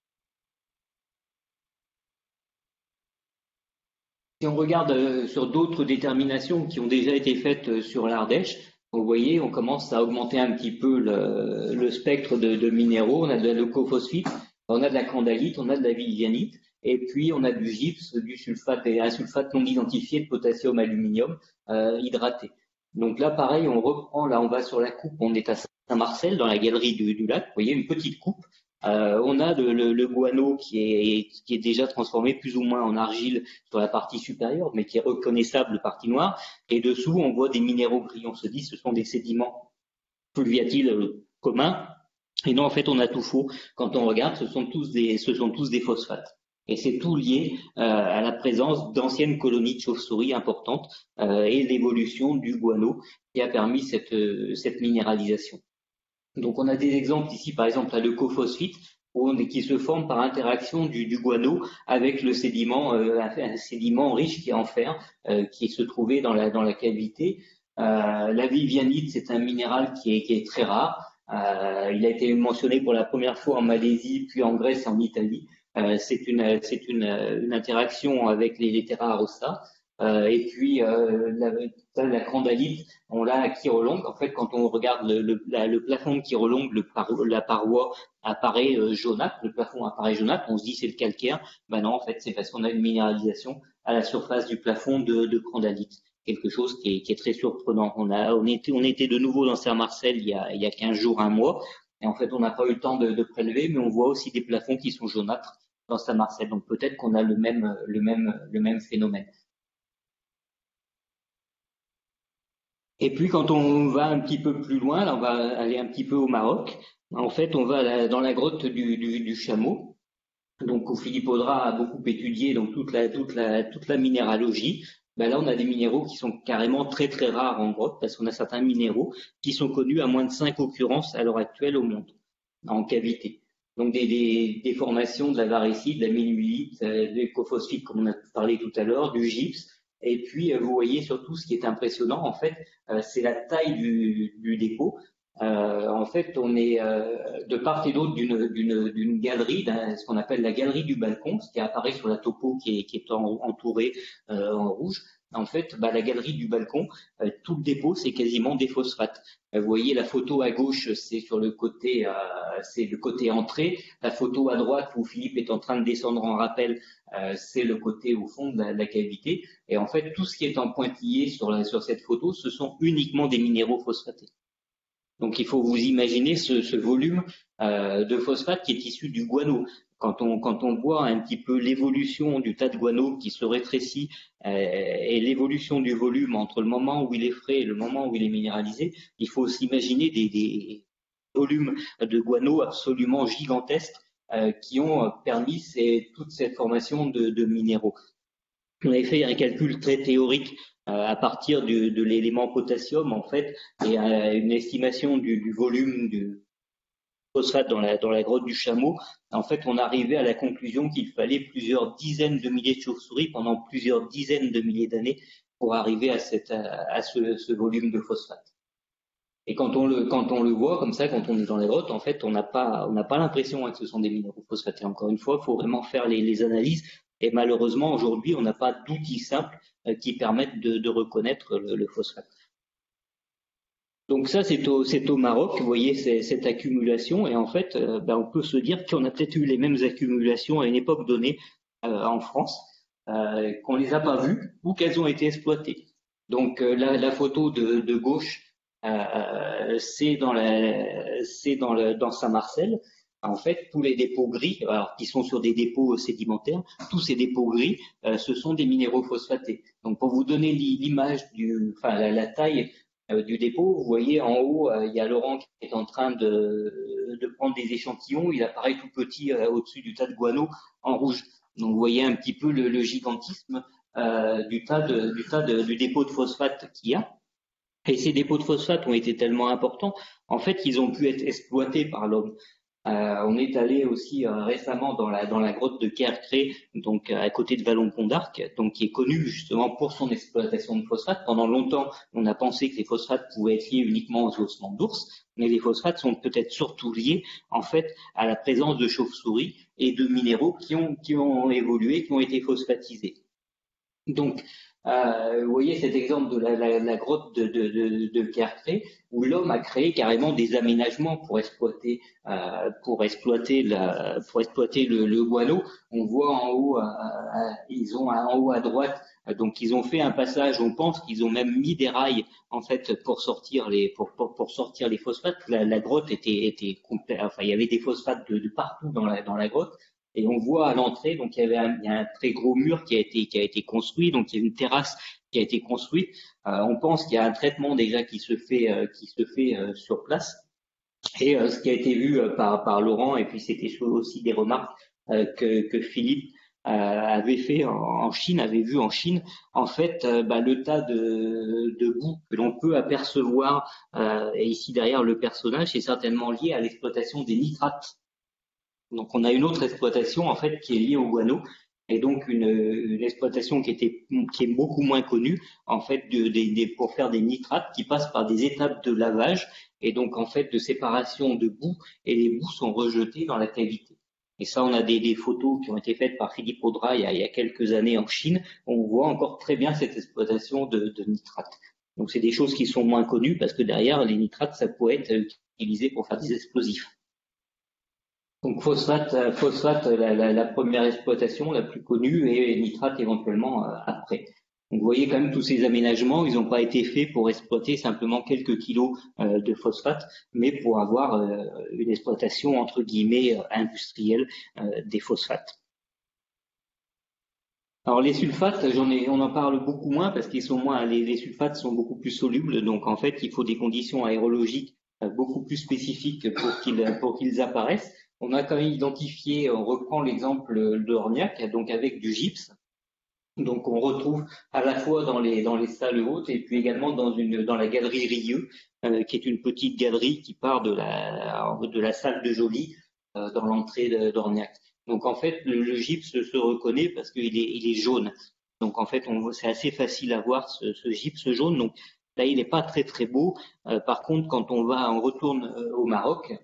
S3: Si on regarde sur d'autres déterminations qui ont déjà été faites sur l'Ardèche, vous voyez, on commence à augmenter un petit peu le, le spectre de, de minéraux. On a de la leucophosphite, on a de la candalite, on a de la vivianite, et puis on a du gypse, du sulfate et un sulfate non identifié de potassium aluminium euh, hydraté. Donc là, pareil, on reprend, là on va sur la coupe, on est à Saint-Marcel, dans la galerie du, du lac, vous voyez, une petite coupe. Euh, on a le, le, le guano qui est, qui est déjà transformé plus ou moins en argile sur la partie supérieure, mais qui est reconnaissable partie noire. Et dessous, on voit des minéraux gris. On se dit ce sont des sédiments fluviatiles communs. Et non, en fait, on a tout faux. Quand on regarde, ce sont tous des, ce sont tous des phosphates. Et c'est tout lié euh, à la présence d'anciennes colonies de chauves-souris importantes euh, et l'évolution du guano qui a permis cette, euh, cette minéralisation. Donc on a des exemples ici, par exemple la leucophosphite, qui se forme par interaction du, du guano avec le sédiment, euh, un sédiment riche qui est en fer, euh, qui se trouvait dans la, dans la cavité. Euh, la vivianite, c'est un minéral qui est, qui est très rare. Euh, il a été mentionné pour la première fois en Malaisie, puis en Grèce et en Italie. Euh, c'est une, c'est une, une interaction avec les, les terra rossa. Euh, et puis euh, la, la candalite, on l'a à Kirolong. En fait, quand on regarde le, le, la, le plafond de Kirolong, le par, la paroi apparaît euh, jaunâtre, le plafond apparaît jaunâtre. On se dit c'est le calcaire. Ben non, en fait, c'est parce qu'on a une minéralisation à la surface du plafond de, de candalite. Quelque chose qui est, qui est très surprenant. On a, on était, on était de nouveau dans Saint-Marcel il y a, il y a quinze jours, un mois, et en fait, on n'a pas eu le temps de, de prélever, mais on voit aussi des plafonds qui sont jaunâtres dans Saint-Marcel. Donc peut-être qu'on a le même, le même, le même phénomène. Et puis quand on va un petit peu plus loin, là on va aller un petit peu au Maroc. En fait, on va dans la grotte du, du, du Chameau, donc où Philippe Audrat a beaucoup étudié donc toute la toute la toute la minéralogie. Ben là, on a des minéraux qui sont carrément très très rares en grotte parce qu'on a certains minéraux qui sont connus à moins de cinq occurrences à l'heure actuelle au monde en cavité. Donc des, des, des formations de la varicite, de la minulite, de l'écophosphite comme on a parlé tout à l'heure, du gypse. Et puis, vous voyez surtout ce qui est impressionnant, en fait, euh, c'est la taille du, du dépôt. Euh, en fait, on est euh, de part et d'autre d'une, d'une, d'une galerie, ce qu'on appelle la galerie du balcon, ce qui apparaît sur la topo qui est, qui est en, entourée euh, en rouge. En fait, bah, la galerie du balcon, euh, tout le dépôt, c'est quasiment des phosphates. Euh, vous voyez, la photo à gauche, c'est sur le côté, euh, c'est le côté entrée. La photo à droite, où Philippe est en train de descendre en rappel, euh, c'est le côté au fond de la, de la cavité. Et en fait, tout ce qui est en pointillé sur, la, sur cette photo, ce sont uniquement des minéraux phosphatés. Donc, il faut vous imaginer ce, ce volume euh, de phosphate qui est issu du guano. Quand on, quand on voit un petit peu l'évolution du tas de guano qui se rétrécit euh, et l'évolution du volume entre le moment où il est frais et le moment où il est minéralisé, il faut s'imaginer des, des volumes de guano absolument gigantesques euh, qui ont permis ces, toute cette formation de, de minéraux. On avait fait un calcul très théorique euh, à partir du, de l'élément potassium en fait et à une estimation du, du volume du phosphate dans la, dans la grotte du Chameau. En fait, on arrivait à la conclusion qu'il fallait plusieurs dizaines de milliers de chauves-souris pendant plusieurs dizaines de milliers d'années pour arriver à, cette, à, à ce, ce volume de phosphate. Et quand on le, quand on le voit comme ça, quand on est dans les grottes, en fait, on n'a pas, on n'a pas l'impression hein, que ce sont des minéraux phosphatés. Encore une fois, il faut vraiment faire les, les analyses. Et malheureusement, aujourd'hui, on n'a pas d'outils simples euh, qui permettent de, de reconnaître le, le phosphate. Donc ça, c'est au, c'est au Maroc, vous voyez cette accumulation. Et en fait, euh, ben, on peut se dire qu'on a peut-être eu les mêmes accumulations à une époque donnée euh, en France, euh, qu'on les a pas vues ou qu'elles ont été exploitées. Donc euh, la, la photo de, de gauche, euh, c'est dans, la, c'est dans, le, dans Saint-Marcel. En fait, tous les dépôts gris, alors qui sont sur des dépôts sédimentaires, tous ces dépôts gris, euh, ce sont des minéraux phosphatés. Donc, pour vous donner l'image du, enfin la, la taille euh, du dépôt, vous voyez en haut, euh, il y a Laurent qui est en train de, de prendre des échantillons. Il apparaît tout petit euh, au-dessus du tas de guano en rouge. Donc, vous voyez un petit peu le, le gigantisme euh, du tas de, du tas de, du dépôt de phosphate qu'il y a. Et ces dépôts de phosphate ont été tellement importants, en fait, qu'ils ont pu être exploités par l'homme. Euh, on est allé aussi euh, récemment dans la dans la grotte de Kércré, donc à côté de Vallon-Pont d'Arc, donc qui est connu justement pour son exploitation de phosphate. Pendant longtemps, on a pensé que les phosphates pouvaient être liés uniquement aux ossements d'ours, mais les phosphates sont peut-être surtout liés en fait à la présence de chauves-souris et de minéraux qui ont qui ont évolué, qui ont été phosphatisés. Donc, euh, vous voyez cet exemple de la, la, la grotte de, de, de, de Kérkré, où l'homme a créé carrément des aménagements pour exploiter, euh, pour exploiter, la, pour exploiter le, le guano. On voit en haut, euh, euh, ils ont en haut à droite, euh, donc ils ont fait un passage. On pense qu'ils ont même mis des rails en fait pour sortir les, pour, pour, pour sortir les phosphates. La, la grotte était, était complète, enfin il y avait des phosphates de, de partout dans la, dans la grotte. Et on voit à l'entrée, donc il y avait un, il y a un très gros mur qui a été qui a été construit, donc il y a une terrasse qui a été construite. Euh, on pense qu'il y a un traitement déjà qui se fait euh, qui se fait euh, sur place. Et euh, ce qui a été vu euh, par par Laurent, et puis c'était aussi des remarques euh, que que Philippe euh, avait fait en, en Chine, avait vu en Chine, en fait, euh, bah, le tas de, de boue que l'on peut apercevoir, euh, et ici derrière le personnage, c'est certainement lié à l'exploitation des nitrates. Donc on a une autre exploitation en fait qui est liée au guano et donc une, une exploitation qui était qui est beaucoup moins connue en fait de, de, de, pour faire des nitrates qui passent par des étapes de lavage et donc en fait de séparation de boue et les boues sont rejetées dans la cavité. Et ça on a des, des photos qui ont été faites par Philippe Audra il y, a, il y a quelques années en Chine. On voit encore très bien cette exploitation de, de nitrates. Donc c'est des choses qui sont moins connues parce que derrière les nitrates ça peut être utilisé pour faire des explosifs. Donc phosphate, phosphate la, la, la première exploitation, la plus connue, et nitrate éventuellement euh, après. Donc vous voyez quand même tous ces aménagements, ils n'ont pas été faits pour exploiter simplement quelques kilos euh, de phosphate, mais pour avoir euh, une exploitation entre guillemets euh, industrielle euh, des phosphates. Alors les sulfates, j'en ai, on en parle beaucoup moins parce qu'ils sont moins, les, les sulfates sont beaucoup plus solubles, donc en fait il faut des conditions aérologiques euh, beaucoup plus spécifiques pour qu'ils pour qu'ils apparaissent. On a quand même identifié, on reprend l'exemple d'Orniac, donc avec du gypse. Donc on retrouve à la fois dans les dans les salles hautes et puis également dans une dans la galerie Rieux, euh, qui est une petite galerie qui part de la de la salle de Joly euh, dans l'entrée d'Orniac. Donc en fait le, le gypse se reconnaît parce qu'il est il est jaune. Donc en fait on c'est assez facile à voir ce, ce gypse jaune. Donc là il n'est pas très très beau. Euh, par contre quand on va on retourne euh, au Maroc.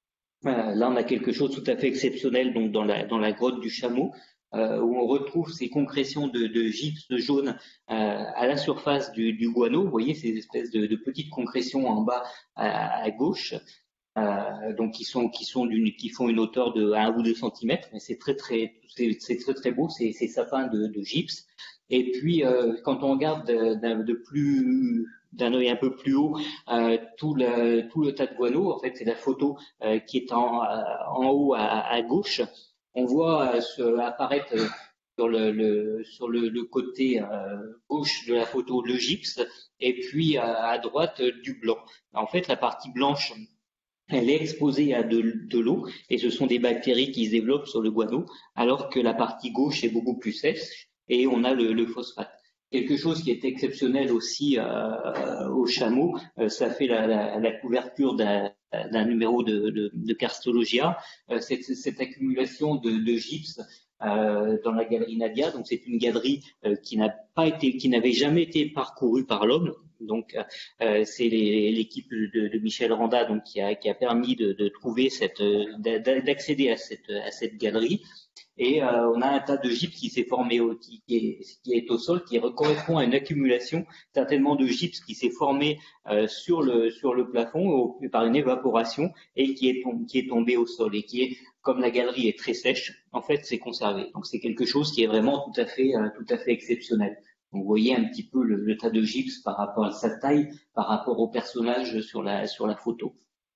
S3: Euh, là, on a quelque chose tout à fait exceptionnel donc dans la, dans la grotte du Chameau, euh, où on retrouve ces concrétions de, de gypse jaune euh, à la surface du, du guano. Vous voyez ces espèces de, de petites concrétions en bas à, à gauche, euh, donc qui sont qui sont d'une qui font une hauteur de un ou deux centimètres, mais c'est très très c'est, c'est très très beau, c'est, c'est sapin de, de gypse. Et puis euh, quand on regarde de, de plus d'un œil un peu plus haut, euh, tout, le, tout le tas de guano, en fait c'est la photo euh, qui est en, en haut à, à gauche. On voit euh, se, apparaître euh, sur le, le sur le, le côté euh, gauche de la photo le gypse et puis euh, à droite euh, du blanc. En fait la partie blanche elle est exposée à de, de l'eau et ce sont des bactéries qui se développent sur le guano, alors que la partie gauche est beaucoup plus sèche et on a le, le phosphate. Quelque chose qui est exceptionnel aussi euh, au Chameau, euh, ça fait la, la, la couverture d'un, d'un numéro de, de, de Carstologia, euh, cette, cette accumulation de, de gypse euh, dans la galerie Nadia. Donc c'est une galerie euh, qui n'a pas été, qui n'avait jamais été parcourue par l'homme. Donc euh, c'est les, l'équipe de, de Michel Randa donc qui a, qui a permis de, de trouver cette, d'accéder à cette, à cette galerie. Et euh, on a un tas de gypse qui s'est formé, au, qui, est, qui est au sol, qui correspond à une accumulation certainement de gypse qui s'est formé euh, sur le sur le plafond au, par une évaporation et qui est qui est tombé au sol et qui est, comme la galerie est très sèche, en fait c'est conservé. Donc c'est quelque chose qui est vraiment tout à fait euh, tout à fait exceptionnel. Donc, vous voyez un petit peu le, le tas de gypse par rapport à sa taille, par rapport au personnage sur la sur la photo.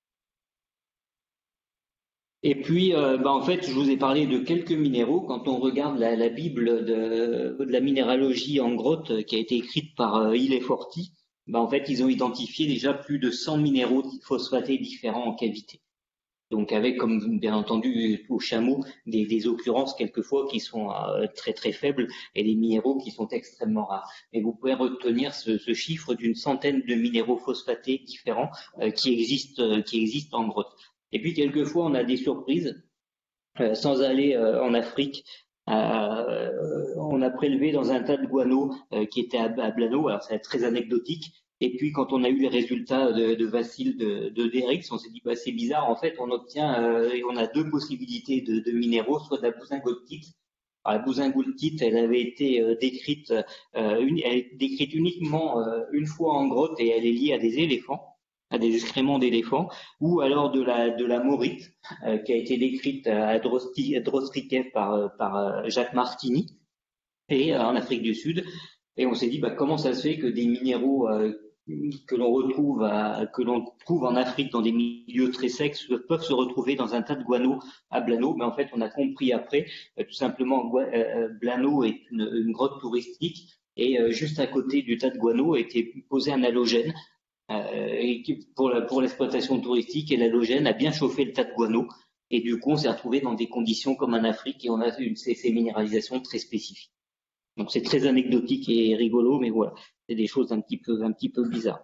S3: Et puis, euh, bah, en fait, je vous ai parlé de quelques minéraux. Quand on regarde la, la Bible de, de la minéralogie en grotte qui a été écrite par euh, Hill et Forti, bah, en fait, ils ont identifié déjà plus de cent minéraux phosphatés différents en cavité. Donc, avec, comme bien entendu, au Chameau, des, des occurrences quelquefois qui sont euh, très très faibles et des minéraux qui sont extrêmement rares. Et vous pouvez retenir ce, ce chiffre d'une centaine de minéraux phosphatés différents euh, qui existent, euh, qui existent en grotte. Et puis quelquefois on a des surprises. Euh, sans aller euh, en Afrique, euh, on a prélevé dans un tas de guano euh, qui était à, à Blano. Alors c'est très anecdotique. Et puis quand on a eu les résultats de, de Vassil de, de Derrix, on s'est dit bah c'est bizarre. En fait, on obtient, euh, on a deux possibilités de, de minéraux, soit de la bousingotite, Alors, la bousingoultite, elle avait été euh, décrite, euh, une, elle est décrite uniquement euh, une fois en grotte et elle est liée à des éléphants, à des excréments d'éléphants, ou alors de la de la morite euh, qui a été décrite à Drosti- à Drostrikev par euh, par euh, Jacques Martini et euh, en Afrique du Sud. Et on s'est dit bah, comment ça se fait que des minéraux euh, que l'on retrouve à, que l'on trouve en Afrique dans des milieux très secs peuvent se retrouver dans un tas de guano à Blano. Mais en fait, on a compris après, euh, tout simplement, euh, Blano est une, une grotte touristique et euh, juste à côté du tas de guano a été posé un halogène euh, et pour, la, pour l'exploitation touristique, et l'halogène a bien chauffé le tas de guano. Et du coup, on s'est retrouvé dans des conditions comme en Afrique et on a eu ces, ces minéralisations très spécifiques. Donc c'est très anecdotique et rigolo, mais voilà, c'est des choses un petit peu, un petit peu bizarres.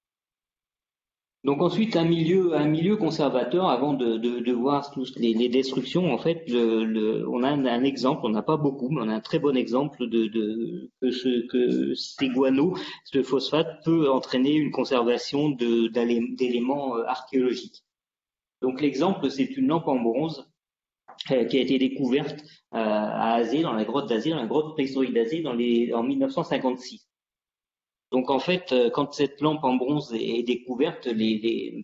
S3: Donc ensuite, un milieu, un milieu conservateur, avant de, de, de voir toutes les, les destructions, en fait, le, le, on a un, un exemple, on n'a pas beaucoup, mais on a un très bon exemple de, de que, ce, que ces guano, ce phosphate peut entraîner une conservation de, d'éléments archéologiques. Donc l'exemple, c'est une lampe en bronze qui a été découverte euh, à Azé, dans la grotte d'Azé, dans la grotte préhistorique d'Azé, dans les, en mille neuf cent cinquante-six. Donc en fait, quand cette lampe en bronze est découverte, les, les,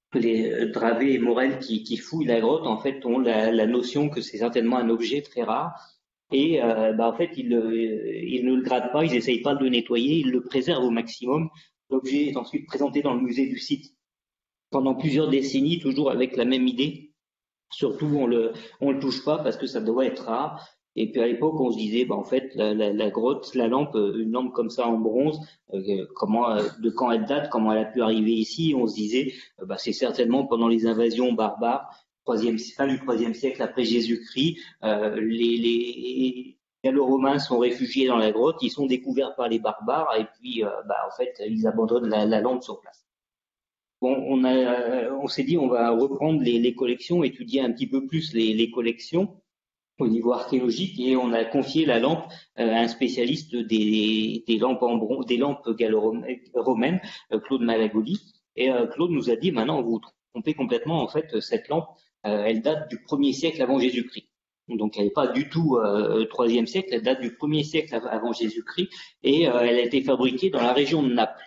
S3: les Dravet et Morel qui, qui fouillent la grotte, en fait, ont la, la notion que c'est certainement un objet très rare. Et euh, bah, en fait, ils, ils ne le grattent pas, ils n'essayent pas de le nettoyer, ils le préservent au maximum. L'objet est ensuite présenté dans le musée du site pendant plusieurs décennies, toujours avec la même idée. Surtout, on le, on le touche pas parce que ça doit être rare. Et puis à l'époque, on se disait, bah en fait, la, la, la grotte, la lampe, une lampe comme ça en bronze, euh, comment, euh, de quand elle date, comment elle a pu arriver ici, on se disait, euh, bah c'est certainement pendant les invasions barbares, troisième, fin du troisième siècle après Jésus-Christ, euh, les, les Gallo-Romains sont réfugiés dans la grotte, ils sont découverts par les barbares et puis, euh, bah en fait, ils abandonnent la, la lampe sur place. Bon, on a, on s'est dit, on va reprendre les, les collections, étudier un petit peu plus les, les collections au niveau archéologique, et on a confié la lampe euh, à un spécialiste des, des lampes en bronze, des lampes gallo-romaines, euh, Claude Malagoli. Et euh, Claude nous a dit, maintenant vous vous trompez complètement, en fait, cette lampe, euh, elle date du premier siècle avant Jésus-Christ. Donc elle n'est pas du tout euh, troisième siècle, elle date du premier siècle avant Jésus-Christ, et euh, elle a été fabriquée dans la région de Naples.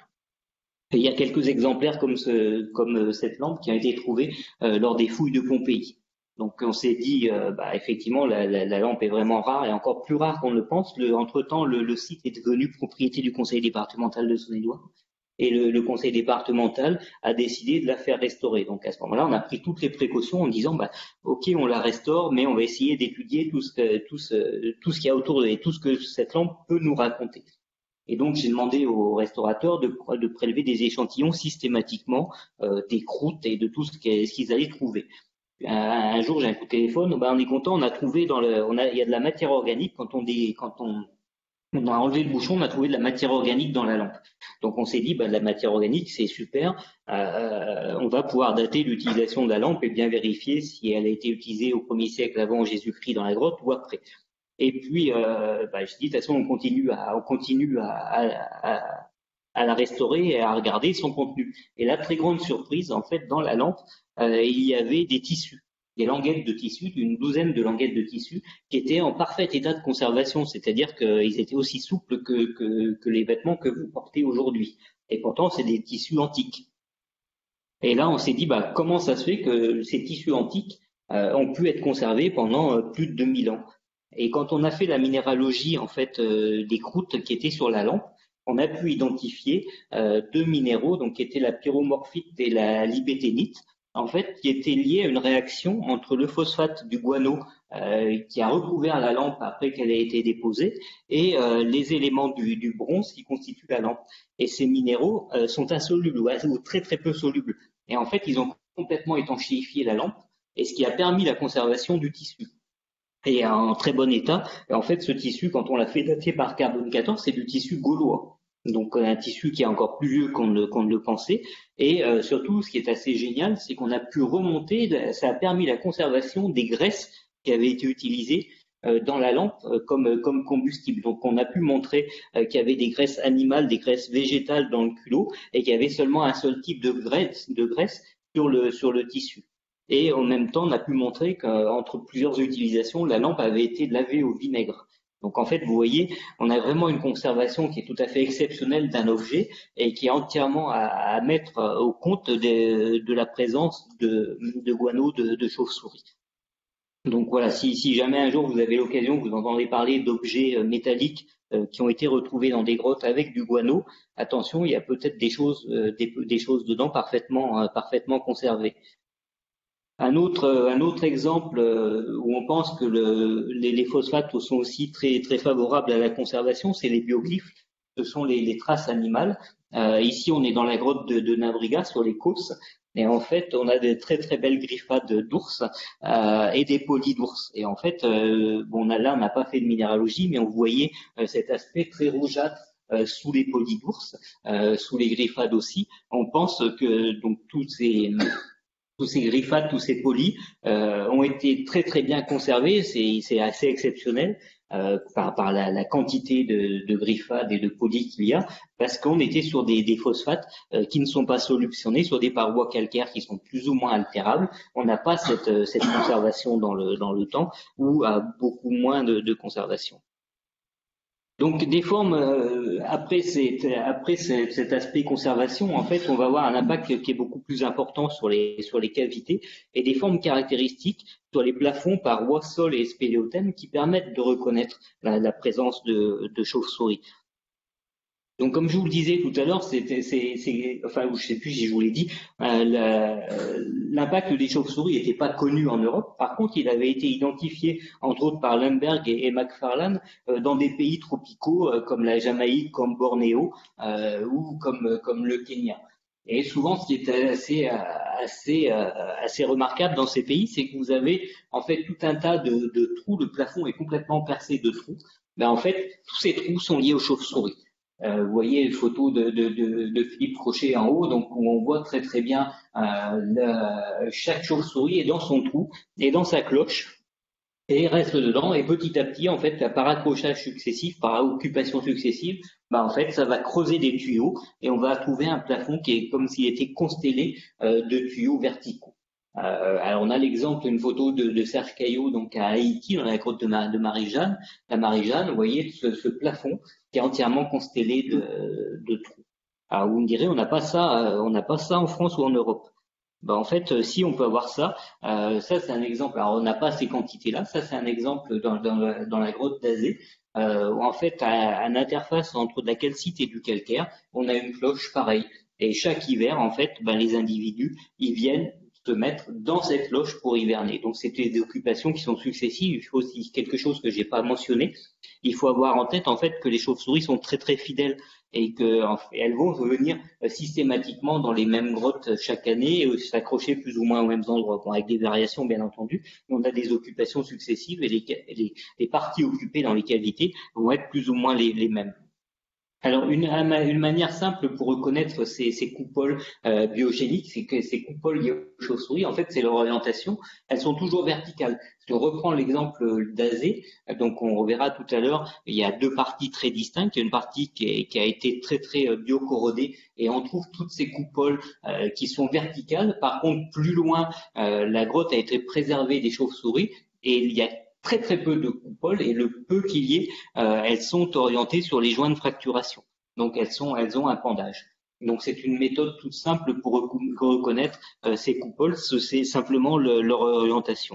S3: Et il y a quelques exemplaires comme, ce, comme cette lampe qui a été trouvée euh, lors des fouilles de Pompéi. Donc on s'est dit, euh, bah, effectivement, la, la, la lampe est vraiment rare et encore plus rare qu'on ne le pense. Le, entre-temps, le, le site est devenu propriété du conseil départemental de Saône-et-Loire. Et le, le conseil départemental a décidé de la faire restaurer. Donc à ce moment-là, on a pris toutes les précautions en disant, bah, ok, on la restaure, mais on va essayer d'étudier tout ce, que, tout ce, tout ce qu'il y a autour et tout ce que cette lampe peut nous raconter. Et donc, j'ai demandé aux restaurateurs de, de prélever des échantillons systématiquement euh, des croûtes et de tout ce qu'ils allaient trouver. Un, un jour, j'ai un coup de téléphone, ben, on est content, on a trouvé dans le, on a, il y a de la matière organique quand on, dé, quand on, on a enlevé le bouchon, on a trouvé de la matière organique dans la lampe. Donc, on s'est dit, ben, la matière organique, c'est super. Euh, on va pouvoir dater l'utilisation de la lampe et bien vérifier si elle a été utilisée au premier siècle avant Jésus-Christ dans la grotte ou après. Et puis, euh, bah, je dis, de toute façon, on continue à, on continue à, à, à, à la restaurer et à regarder son contenu. Et la très grande surprise, en fait, dans la lampe, euh, il y avait des tissus, des languettes de tissus, une douzaine de languettes de tissus, qui étaient en parfait état de conservation, c'est-à-dire qu'ils étaient aussi souples que, que, que les vêtements que vous portez aujourd'hui. Et pourtant, c'est des tissus antiques. Et là, on s'est dit, bah, comment ça se fait que ces tissus antiques euh, ont pu être conservés pendant euh, plus de deux mille ans? Et quand on a fait la minéralogie en fait euh, des croûtes qui étaient sur la lampe, on a pu identifier euh, deux minéraux, donc qui étaient la pyromorphite et la libéténite, en fait, qui étaient liés à une réaction entre le phosphate du guano euh, qui a recouvert la lampe après qu'elle ait été déposée et euh, les éléments du, du bronze qui constituent la lampe. Et ces minéraux euh, sont insolubles ou très très peu solubles. Et en fait, ils ont complètement étanchéifié la lampe, et ce qui a permis la conservation du tissu. Et en très bon état. Et en fait, ce tissu, quand on l'a fait dater par carbone quatorze, c'est du tissu gaulois. Donc un tissu qui est encore plus vieux qu'on ne, qu'on ne le pensait. Et euh, surtout, ce qui est assez génial, c'est qu'on a pu remonter, ça a permis la conservation des graisses qui avaient été utilisées euh, dans la lampe euh, comme, comme combustible. Donc on a pu montrer euh, qu'il y avait des graisses animales, des graisses végétales dans le culot, et qu'il y avait seulement un seul type de graisse, de graisse sur le, sur le tissu. Et en même temps, on a pu montrer qu'entre plusieurs utilisations, la lampe avait été lavée au vinaigre. Donc en fait, vous voyez, on a vraiment une conservation qui est tout à fait exceptionnelle d'un objet et qui est entièrement à, à mettre au compte de, de la présence de, de guano de, de chauve-souris. Donc voilà, si, si jamais un jour vous avez l'occasion, vous entendez parler d'objets métalliques euh, qui ont été retrouvés dans des grottes avec du guano, attention, il y a peut-être des choses, euh, des, des choses dedans parfaitement, euh, parfaitement conservées. Un autre, un autre exemple euh, où on pense que le, les, les phosphates sont aussi très, très favorables à la conservation, c'est les bioglyphes, ce sont les, les traces animales. Euh, ici, on est dans la grotte de, de Nabriga, sur les Causses, et en fait, on a des très très belles griffades d'ours euh, et des polis d'ours. Et en fait, euh, bon, là, on n'a pas fait de minéralogie, mais on voyait euh, cet aspect très rougeâtre euh, sous les polis d'ours, euh, sous les griffades aussi. On pense que donc tous ces tous ces griffades, tous ces polis euh, ont été très très bien conservés. C'est assez exceptionnel euh, par, par la, la quantité de, de griffades et de polis qu'il y a, parce qu'on était sur des, des phosphates euh, qui ne sont pas solutionnés, sur des parois calcaires qui sont plus ou moins altérables. On n'a pas cette, cette conservation dans le, dans le temps, ou à beaucoup moins de, de conservation. Donc des formes, euh, après, après cet aspect conservation, en fait, on va avoir un impact qui est beaucoup plus important sur les, sur les cavités et des formes caractéristiques sur les plafonds, parois, sols et spéléothèmes qui permettent de reconnaître la, la présence de, de chauves-souris. Donc, comme je vous le disais tout à l'heure, c'est, enfin, je sais plus si je vous l'ai dit, euh, l'impact des chauves-souris n'était pas connu en Europe. Par contre, il avait été identifié, entre autres, par Lemberg et, et McFarlane, euh, dans des pays tropicaux euh, comme la Jamaïque, comme Bornéo euh, ou comme, comme le Kenya. Et souvent, ce qui est assez, assez, assez remarquable dans ces pays, c'est que vous avez en fait tout un tas de, de trous. Le plafond est complètement percé de trous. Ben, en fait, tous ces trous sont liés aux chauves-souris. Euh, vous voyez une photo de, de, de, de Philippe Crochet en haut, donc où on voit très très bien euh, la, chaque chauve-souris est dans son trou et dans sa cloche et reste dedans. Et petit à petit, en fait, par accrochage successif, par occupation successive, bah en fait, ça va creuser des tuyaux et on va trouver un plafond qui est comme s'il était constellé euh, de tuyaux verticaux. Euh, alors on a l'exemple d'une photo de, de Serge Caillot donc à Haïti dans la grotte de, Ma, de Marie-Jeanne. La Marie-Jeanne, vous voyez ce, ce plafond qui est entièrement constellé de, de trous. Alors vous me direz, on n'a pas ça, on n'a pas ça en France ou en Europe. Ben, en fait, si on peut avoir ça, euh, ça c'est un exemple. Alors on n'a pas ces quantités-là. Ça c'est un exemple dans, dans, la, dans la grotte d'Azé. Euh, où en fait, à, à l'interface entre de la calcite et du calcaire, on a une cloche pareille. Et chaque hiver, en fait, ben, les individus, ils viennent se mettre dans cette cloche pour hiverner. Donc, c'est des occupations qui sont successives. Il faut aussi quelque chose que j'ai pas mentionné. Il faut avoir en tête, en fait, que les chauves-souris sont très, très fidèles et qu'elles vont venir systématiquement dans les mêmes grottes chaque année et s'accrocher plus ou moins aux mêmes endroits, bon, avec des variations, bien entendu. On a des occupations successives et les, les, les parties occupées dans les cavités vont être plus ou moins les, les mêmes. Alors, une, une manière simple pour reconnaître ces, ces coupoles euh, biogéniques, c'est que ces coupoles liées aux chauves-souris, en fait, c'est leur orientation. Elles sont toujours verticales. Si on reprend l'exemple d'Azé, donc on reverra tout à l'heure, il y a deux parties très distinctes. Il y a une partie qui, est, qui a été très, très biocorrodée et on trouve toutes ces coupoles euh, qui sont verticales. Par contre, plus loin, euh, la grotte a été préservée des chauves-souris et il y a très très peu de coupoles et le peu qu'il y ait, euh, elles sont orientées sur les joints de fracturation. Donc elles sont, elles ont un pendage. Donc c'est une méthode toute simple pour reconnaître euh, ces coupoles, c'est simplement le, leur orientation.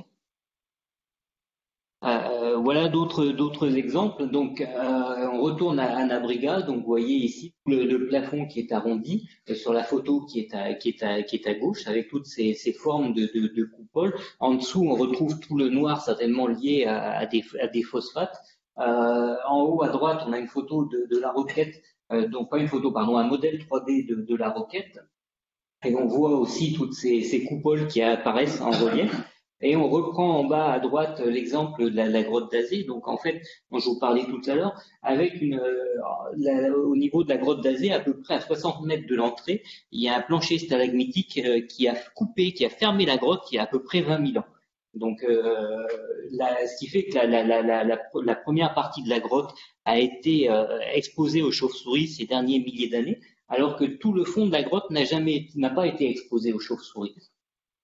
S3: Euh, voilà d'autres d'autres exemples. Donc, euh, on retourne à, à Nabriga. Donc, vous voyez ici le, le plafond qui est arrondi euh, sur la photo qui est à qui est à qui est à gauche, avec toutes ces, ces formes de, de, de coupoles. En dessous, on retrouve tout le noir certainement lié à, à des à des phosphates. Euh, en haut à droite, on a une photo de, de la roquette, euh, donc pas une photo, pardon, un modèle trois D de, de la roquette. Et on voit aussi toutes ces, ces coupoles qui apparaissent en relief. Et on reprend en bas à droite l'exemple de la, la grotte d'Azé. Donc en fait, dont je vous parlais tout à l'heure, avec une, euh, la, au niveau de la grotte d'Azé, à peu près à soixante mètres de l'entrée, il y a un plancher stalagmitique euh, qui a coupé, qui a fermé la grotte il y a à peu près vingt mille ans. Donc, euh, la, ce qui fait que la, la, la, la, la première partie de la grotte a été euh, exposée aux chauves-souris ces derniers milliers d'années, alors que tout le fond de la grotte n'a jamais, n'a pas été exposé aux chauves-souris.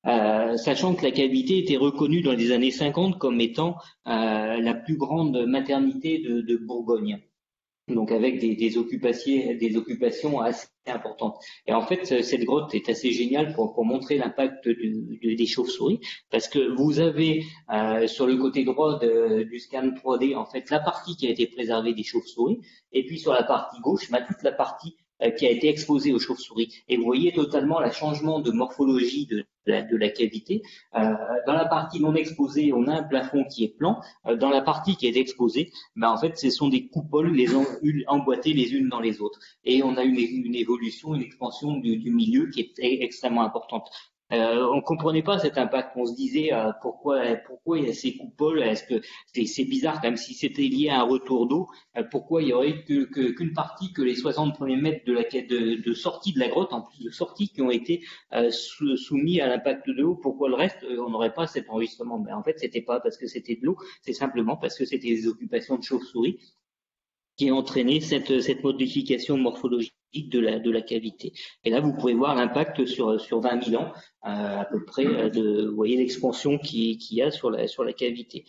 S3: euh, sachant que la cavité était reconnue dans les années cinquante comme étant euh, la plus grande maternité de, de Bourgogne. Donc avec des, des occupations, des occupations assez importantes. Et en fait, cette grotte est assez géniale pour, pour montrer l'impact du, du, des chauves-souris, parce que vous avez euh, sur le côté droit de, du scan trois D, en fait, la partie qui a été préservée des chauves-souris, et puis sur la partie gauche, bah, toute la partie euh, qui a été exposée aux chauves-souris. Et vous voyez totalement le changement de morphologie de la, de la cavité. Euh, dans la partie non exposée, on a un plafond qui est plan. Euh, dans la partie qui est exposée, ben en fait, ce sont des coupoles les en, emboîtées les unes dans les autres. Et on a une, une évolution, une expansion du, du milieu qui est extrêmement importante. Euh, on comprenait pas cet impact. On se disait euh, pourquoi, pourquoi il y a ces coupoles. Est-ce que c'est, c'est bizarre, comme si c'était lié à un retour d'eau. Euh, pourquoi il y aurait que, que, qu'une partie, que les soixante premiers mètres de la de, de sortie de la grotte, en plus de sorties qui ont été euh, sou, soumis à l'impact de l'eau. Pourquoi le reste, euh, on n'aurait pas cet enregistrement? Ben, en fait, c'était pas parce que c'était de l'eau, c'est simplement parce que c'était des occupations de chauves-souris qui ont entraîné cette, cette modification morphologique de la, de la cavité. Et là, vous pouvez voir l'impact sur, sur vingt mille ans, euh, à peu près, de, vous voyez l'expansion qu'il qui y a sur la, sur la cavité.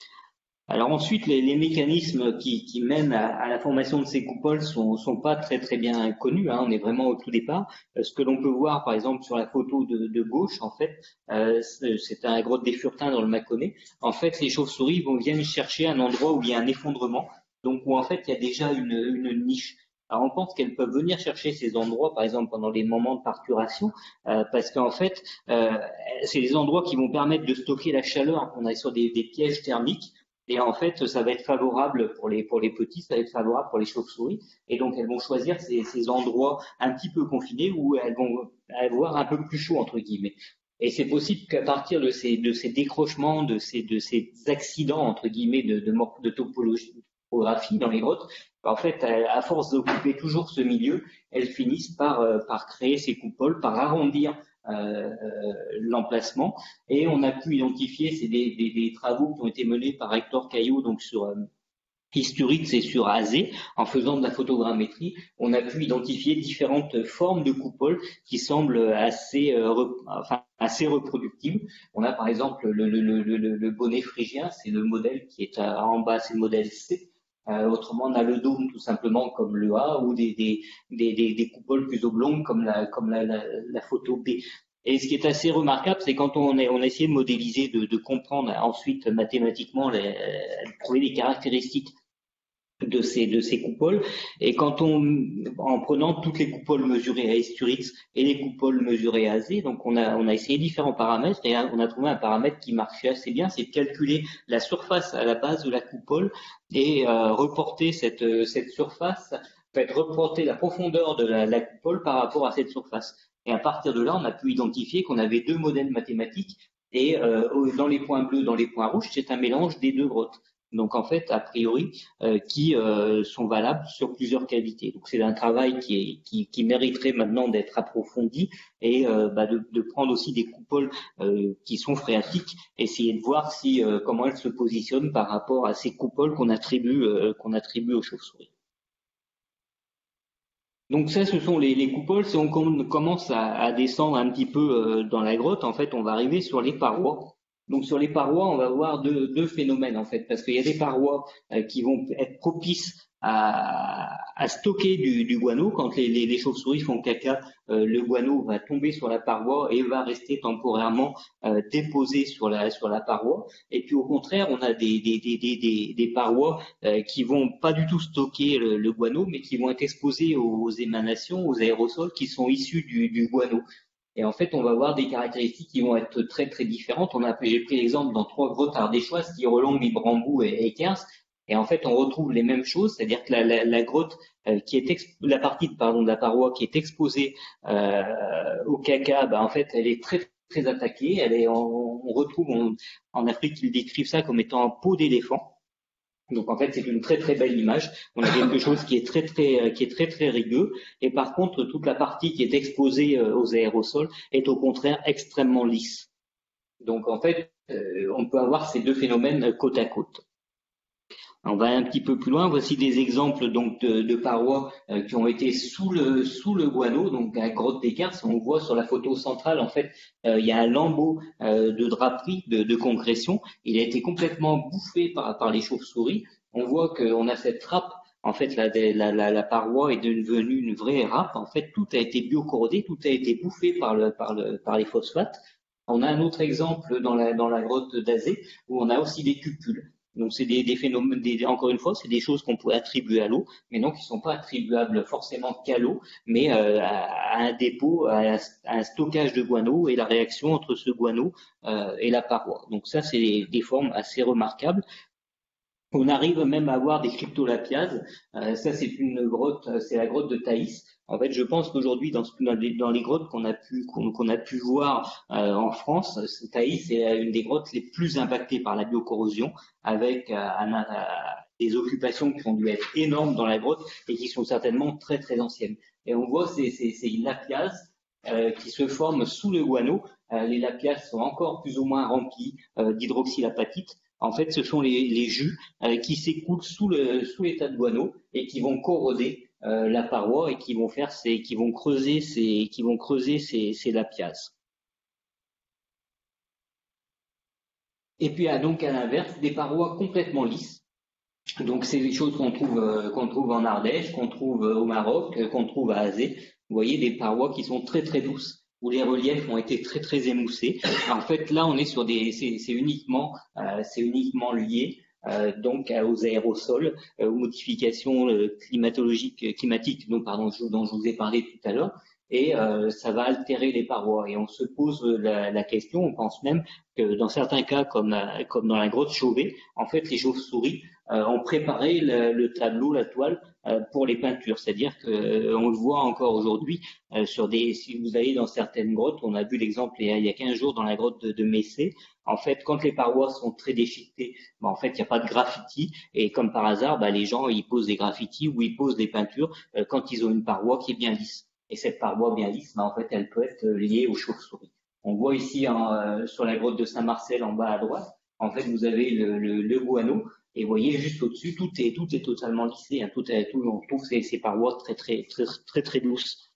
S3: Alors ensuite, les, les mécanismes qui, qui mènent à, à la formation de ces coupoles sont, sont pas très très bien connus. Hein, on est vraiment au tout départ. Ce que l'on peut voir, par exemple, sur la photo de, de gauche, en fait, euh, c'est un grotte des Furtins dans le Mâconnais. En fait, les chauves-souris vont viennent chercher un endroit où il y a un effondrement, donc où en fait il y a déjà une, une niche. Alors on pense qu'elles peuvent venir chercher ces endroits, par exemple pendant les moments de parturation, euh, parce qu'en fait, euh, c'est des endroits qui vont permettre de stocker la chaleur. On est sur des, des pièges thermiques. Et en fait, ça va être favorable pour les pour les petits, ça va être favorable pour les chauves-souris. Et donc, elles vont choisir ces, ces endroits un petit peu confinés où elles vont avoir un peu plus chaud entre guillemets. Et c'est possible qu'à partir de ces de ces décrochements, de ces de ces accidents entre guillemets de de, de topologie, topographie dans les grottes, en fait, à force d'occuper toujours ce milieu, elles finissent par par créer ces coupoles, par arrondir Euh, l'emplacement, et on a pu identifier, c'est des, des, des travaux qui ont été menés par Hector Caillot donc sur euh, Historique et sur Azé, en faisant de la photogrammétrie, on a pu identifier différentes formes de coupoles qui semblent assez, euh, re, enfin, assez reproductibles. On a par exemple le, le, le, le, le bonnet phrygien, c'est le modèle qui est à, en bas, c'est le modèle C. Euh, autrement, on a le dôme tout simplement comme le A, ou des, des, des, des, des coupoles plus oblongues comme la, comme la, la, la photo B. Et ce qui est assez remarquable, c'est quand on, est, on a essayé de modéliser, de, de comprendre ensuite mathématiquement, les, trouver les caractéristiques de ces, de ces coupoles. Et quand on, en prenant toutes les coupoles mesurées à Historix et les coupoles mesurées à Azé, donc on a, on a essayé différents paramètres et on a trouvé un paramètre qui marchait assez bien, c'est de calculer la surface à la base de la coupole et euh, reporter cette, cette surface, en fait, reporter la profondeur de la, la coupole par rapport à cette surface. Et à partir de là, on a pu identifier qu'on avait deux modèles mathématiques et euh, dans les points bleus, dans les points rouges, c'est un mélange des deux grottes. Donc en fait, a priori, euh, qui euh, sont valables sur plusieurs cavités. Donc c'est un travail qui, est, qui, qui mériterait maintenant d'être approfondi et euh, bah, de, de prendre aussi des coupoles euh, qui sont phréatiques, essayer de voir si euh, comment elles se positionnent par rapport à ces coupoles qu'on attribue euh, qu'on attribue aux chauves-souris. Donc ça, ce sont les, les coupoles. Si on commence à, à descendre un petit peu euh, dans la grotte, en fait, on va arriver sur les parois. Donc sur les parois, on va voir deux, deux phénomènes en fait, parce qu'il y a des parois euh, qui vont être propices à, à stocker du, du guano. Quand les, les, les chauves-souris font caca, euh, le guano va tomber sur la paroi et va rester temporairement euh, déposé sur la sur la paroi. Et puis au contraire, on a des des des des, des parois euh, qui vont pas du tout stocker le, le guano, mais qui vont être exposées aux, aux émanations, aux aérosols qui sont issus du, du guano. Et en fait, on va avoir des caractéristiques qui vont être très très différentes. On a, j'ai pris l'exemple dans trois grottes ardéchoises, Tirelongue, Mibrambou et, et Kers. Et en fait, on retrouve les mêmes choses, c'est-à-dire que la, la, la grotte euh, qui est exp- la partie pardon de la paroi qui est exposée euh, au caca, ben, en fait, elle est très très attaquée. Elle est, on, on retrouve on, en Afrique, ils décrivent ça comme étant un peau d'éléphant. Donc en fait, c'est une très très belle image. On a quelque chose qui est très très qui est très très rigueux. Et par contre, toute la partie qui est exposée aux aérosols est au contraire extrêmement lisse. Donc en fait, on peut avoir ces deux phénomènes côte à côte. On va un petit peu plus loin. Voici des exemples donc de, de parois euh, qui ont été sous le sous le guano, donc à grotte d'écart. Si on voit sur la photo centrale, en fait, euh, il y a un lambeau euh, de draperie de, de concrétion. Il a été complètement bouffé par par les chauves-souris. On voit qu'on a cette trappe. En fait, la, la, la, la paroi est devenue une vraie râpe. En fait, tout a été biocorrodé, tout a été bouffé par le par le par les phosphates. On a un autre exemple dans la dans la grotte d'Azé où on a aussi des cupules. Donc c'est des, des phénomènes, des, encore une fois, c'est des choses qu'on peut attribuer à l'eau, mais non qui ne sont pas attribuables forcément qu'à l'eau, mais euh, à, à un dépôt, à, à un stockage de guano et la réaction entre ce guano euh, et la paroi. Donc ça, c'est des, des formes assez remarquables. On arrive même à avoir des cryptolapiases. Euh, ça, c'est une grotte, c'est la grotte de Thaïs. En fait, je pense qu'aujourd'hui, dans, dans, les, dans les grottes qu'on a pu qu'on, qu'on a pu voir euh, en France, Thaïs est une des grottes les plus impactées par la biocorrosion, avec euh, un, un, des occupations qui ont dû être énormes dans la grotte et qui sont certainement très très anciennes. Et on voit ces, ces, ces lapiases euh, qui se forment sous le guano. Euh, les lapiases sont encore plus ou moins remplies euh, d'hydroxylapatite. En fait, ce sont les, les jus euh, qui s'écoulent sous le sous l'état de guano et qui vont corroder euh, la paroi et qui vont faire ces, qui vont creuser ces, qui vont creuser ces, ces lapiases. Et puis donc à l'inverse, des parois complètement lisses. Donc c'est des choses qu'on trouve euh, qu'on trouve en Ardèche, qu'on trouve au Maroc, euh, qu'on trouve à Azé. Vous voyez des parois qui sont très très douces, où les reliefs ont été très très émoussés. En fait, là, on est sur des, c'est, c'est uniquement, euh, c'est uniquement lié euh, donc aux aérosols, euh, aux modifications euh, climatologiques, climatiques, dont pardon, dont je vous ai parlé tout à l'heure. Et euh, ça va altérer les parois. Et on se pose la, la question, on pense même que dans certains cas, comme comme dans la grotte Chauvet, en fait, les chauves-souris euh, ont préparé le, le tableau, la toile euh, pour les peintures. C'est-à-dire que euh, on le voit encore aujourd'hui euh, sur des. Si vous allez dans certaines grottes, on a vu l'exemple il y a, il y a quinze jours dans la grotte de, de Messé. En fait, quand les parois sont très déchiquetées, ben, en fait, il n'y a pas de graffiti. Et comme par hasard, ben, les gens ils posent des graffitis ou ils posent des peintures euh, quand ils ont une paroi qui est bien lisse. Et cette paroi bien lisse, ben, en fait, elle peut être liée aux chauves-souris. On voit ici en, euh, sur la grotte de Saint-Marcel en bas à droite, en fait, vous avez le, le, le guano. Et vous voyez juste au-dessus, tout est tout est totalement lissé. Hein, tout est, tout, on trouve ces, ces parois très très très très très douces.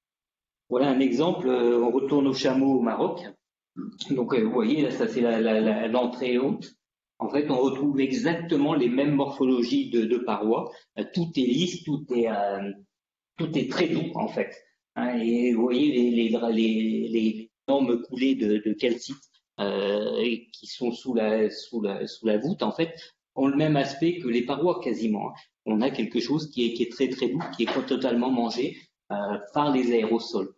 S3: Voilà un exemple. Euh, on retourne au chameau au Maroc. Donc euh, vous voyez là, ça c'est la, la, la, l'entrée haute. En fait, on retrouve exactement les mêmes morphologies de, de parois. Euh, tout est lisse, tout est euh, tout est très doux en fait. Hein, et vous voyez les, les, les, les énormes coulées de, de calcite euh, qui sont sous la, sous, la, sous la voûte en fait ont le même aspect que les parois quasiment. Hein. On a quelque chose qui est, qui est très très doux, qui est totalement mangé euh, par les aérosols.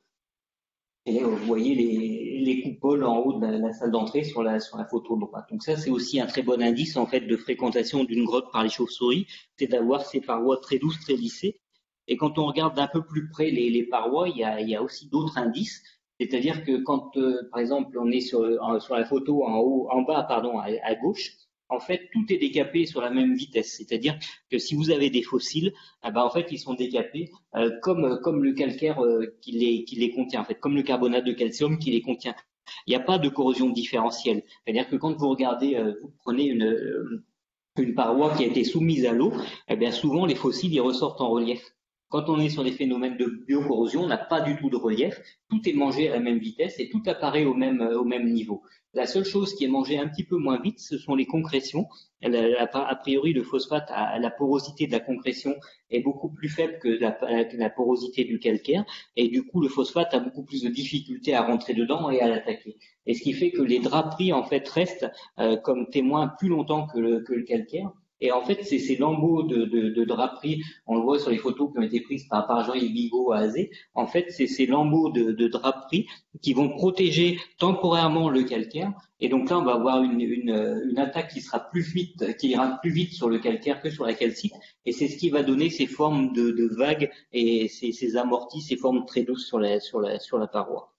S3: Et vous voyez les, les coupoles en haut de la, la salle d'entrée sur la, sur la photo droite. Donc ça, c'est aussi un très bon indice en fait de fréquentation d'une grotte par les chauves-souris, c'est d'avoir ces parois très douces, très lissées. Et quand on regarde d'un peu plus près les, les parois, il y a, il y a aussi d'autres indices. C'est-à-dire que quand, euh, par exemple, on est sur, en, sur la photo en haut, en bas, pardon, à, à gauche, en fait, tout est décapé sur la même vitesse. C'est-à-dire que si vous avez des fossiles, eh ben, en fait, ils sont décapés euh, comme, comme le calcaire euh, qui, les, qui les contient, en fait, comme le carbonate de calcium qui les contient. Il n'y a pas de corrosion différentielle. C'est-à-dire que quand vous regardez, euh, vous prenez une, euh, une paroi qui a été soumise à l'eau, eh bien, souvent, les fossiles, ils ressortent en relief. Quand on est sur des phénomènes de biocorrosion, on n'a pas du tout de relief, tout est mangé à la même vitesse et tout apparaît au même, au même niveau. La seule chose qui est mangée un petit peu moins vite, ce sont les concrétions. A priori, le phosphate, a, la porosité de la concrétion est beaucoup plus faible que la, la, la porosité du calcaire et du coup, le phosphate a beaucoup plus de difficultés à rentrer dedans et à l'attaquer. Et ce qui fait que les draperies, en fait, restent euh, comme témoins plus longtemps que le, que le calcaire. Et en fait, c'est ces lambeaux de, de, de draperie, on le voit sur les photos qui ont été prises par, par Jean-Yves Bigot à Azé, en fait, c'est ces lambeaux de, de draperie qui vont protéger temporairement le calcaire. Et donc là, on va avoir une, une, une attaque qui sera plus vite, qui ira plus vite sur le calcaire que sur la calcite. Et c'est ce qui va donner ces formes de, de vagues et ces, ces amortis, ces formes très douces sur la, sur la, sur la paroi.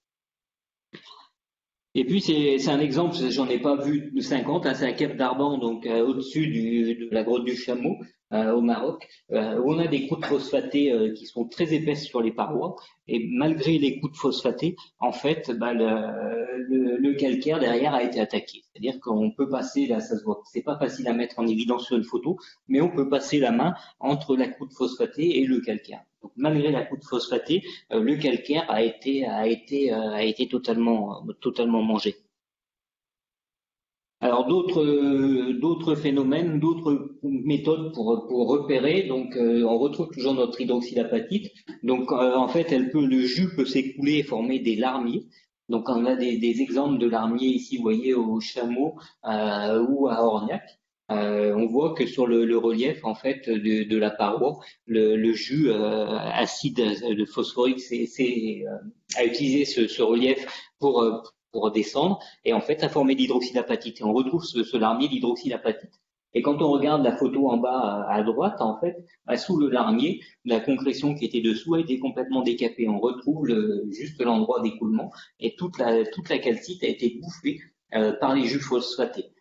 S3: Et puis c'est un exemple, j'en ai pas vu de cinquante, hein, c'est un cap d'Arban, donc euh, au-dessus de la grotte du Chameau. euh, au Maroc, euh, où on a des croûtes phosphatées euh, qui sont très épaisses sur les parois, et malgré les croûtes phosphatées, en fait, bah, le, le, le calcaire derrière a été attaqué. C'est-à-dire qu'on peut passer, là, ça se voit, c'est pas facile à mettre en évidence sur une photo, mais on peut passer la main entre la croûte phosphatée et le calcaire. Donc, malgré la croûte phosphatée, euh, le calcaire a été a été euh, a été totalement totalement mangé. Alors d'autres euh, d'autres phénomènes, d'autres méthodes pour pour repérer. Donc euh, on retrouve toujours notre hydroxylapatite. Donc euh, en fait, elle peut le jus peut s'écouler et former des larmiers. Donc on a des, des exemples de larmiers ici, vous voyez au Chameau euh, ou à Orniac. Euh, on voit que sur le, le relief en fait de, de la paroi, le, le jus euh, acide de phosphorique c'est, c'est, euh, a utilisé ce, ce relief pour euh, pour descendre et en fait a formé l'hydroxylapatite. Et on retrouve ce, ce larmier d'hydroxylapatite. Et quand on regarde la photo en bas à, à droite, en fait, bah, sous le larmier, la concrétion qui était dessous a été complètement décapée. On retrouve le, juste l'endroit d'écoulement et toute la toute la calcite a été bouffée euh, par les jus phosphatés.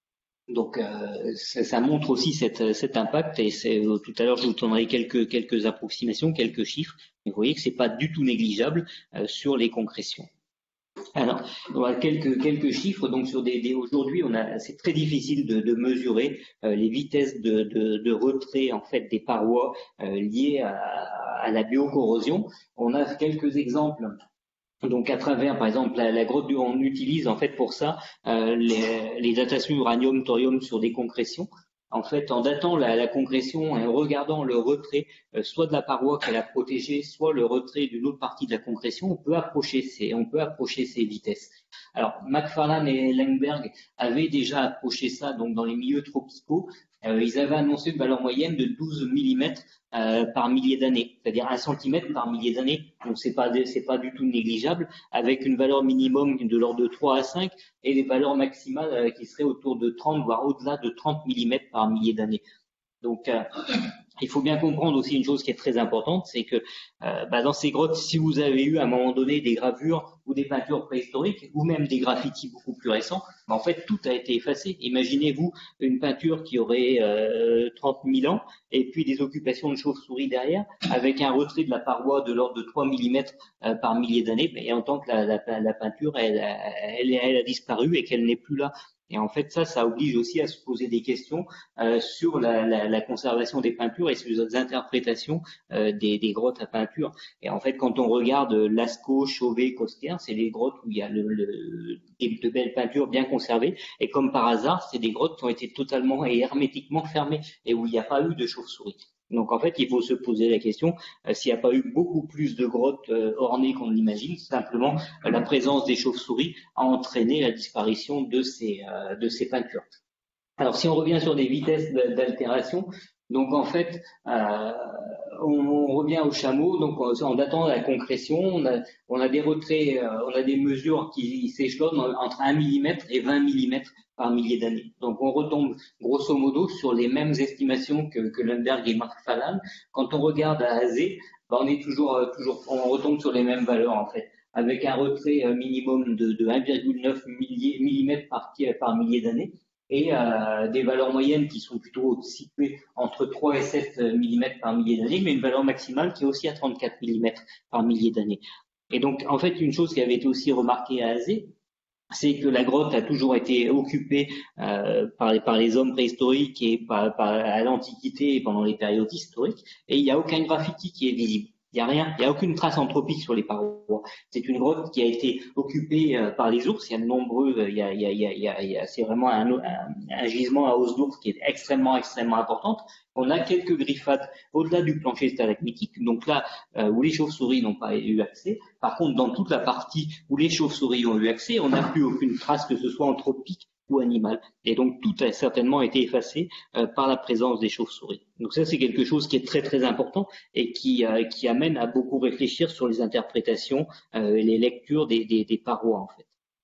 S3: Donc euh, ça, ça montre aussi cette, cet impact et c'est, euh, tout à l'heure je vous donnerai quelques quelques approximations, quelques chiffres. Mais vous voyez que c'est pas du tout négligeable euh, sur les concrétions. Alors, on a quelques quelques chiffres. Donc sur des, des aujourd'hui, on a c'est très difficile de, de mesurer euh, les vitesses de, de, de retrait en fait des parois euh, liées à, à la biocorrosion. On a quelques exemples. Donc à travers, par exemple, la, la grotte du, on utilise en fait pour ça euh, les, les datations uranium, thorium sur des concrétions. En fait, en datant la, la concrétion et en regardant le retrait, euh, soit de la paroi qu'elle a protégée, soit le retrait d'une autre partie de la concrétion, on peut approcher ces, on peut approcher ces vitesses. Alors, McFarlane et Langberg avaient déjà approché ça, donc dans les milieux tropicaux. Euh, ils avaient annoncé une valeur moyenne de douze millimètres euh, par millier d'années, c'est-à-dire un centimètre par millier d'années. Donc c'est pas c'est pas du tout négligeable, avec une valeur minimum de l'ordre de trois à cinq et les valeurs maximales euh, qui seraient autour de trente, voire au-delà de trente millimètres par millier d'années. Donc euh, il faut bien comprendre aussi une chose qui est très importante, c'est que euh, bah, dans ces grottes, si vous avez eu à un moment donné des gravures ou des peintures préhistoriques, ou même des graffitis beaucoup plus récents, bah, en fait tout a été effacé. Imaginez-vous une peinture qui aurait euh, trente mille ans, et puis des occupations de chauves-souris derrière, avec un retrait de la paroi de l'ordre de trois millimètres euh, par millier d'années, et en tant que la, la, la peinture, elle, elle, elle a disparu et qu'elle n'est plus là. Et en fait, ça, ça oblige aussi à se poser des questions euh, sur la, la, la conservation des peintures et sur les interprétations euh, des, des grottes à peinture. Et en fait, quand on regarde Lascaux, Chauvet, Cosquer, c'est des grottes où il y a le, le, de belles peintures bien conservées. Et comme par hasard, c'est des grottes qui ont été totalement et hermétiquement fermées et où il n'y a pas eu de chauve-souris. Donc en fait, il faut se poser la question euh, s'il n'y a pas eu beaucoup plus de grottes euh, ornées qu'on l'imagine. Simplement, euh, la présence des chauves-souris a entraîné la disparition de ces euh, de ces peintures. Alors si on revient sur des vitesses d'altération, donc en fait, euh, on, on revient au Chameau. Donc en attendant la concrétion, on a on a des retraits, euh, on a des mesures qui s'échelonnent entre un millimètre et vingt millimètres par millier d'années. Donc on retombe grosso modo sur les mêmes estimations que, que Lundberg et McFarlane. Quand on regarde à Azé, ben on est toujours, toujours, on retombe sur les mêmes valeurs en fait, avec un retrait minimum de, de un virgule neuf millimètres par, par millier d'années et euh, des valeurs moyennes qui sont plutôt situées entre trois et sept millimètres par millier d'années, mais une valeur maximale qui est aussi à trente-quatre millimètres par millier d'années. Et donc en fait une chose qui avait été aussi remarquée à Azé, c'est que la grotte a toujours été occupée euh, par, les, par les hommes préhistoriques et par, par, à l'Antiquité et pendant les périodes historiques, et il n'y a aucun graffiti qui est visible. Il n'y a rien, il n'y a aucune trace anthropique sur les parois. C'est une grotte qui a été occupée euh, par les ours. Il y a de nombreux, il y a, il y a, il y a, il y a c'est vraiment un, un, un gisement à os d'ours qui est extrêmement, extrêmement important. On a quelques griffades au-delà du plancher stalagmitique, donc là euh, où les chauves-souris n'ont pas eu accès. Par contre, dans toute la partie où les chauves-souris ont eu accès, on n'a plus aucune trace, que ce soit anthropique ou animal. Et donc tout a certainement été effacé euh, par la présence des chauves-souris. Donc ça, c'est quelque chose qui est très très important et qui, euh, qui amène à beaucoup réfléchir sur les interprétations euh, et les lectures des, des, des parois en fait.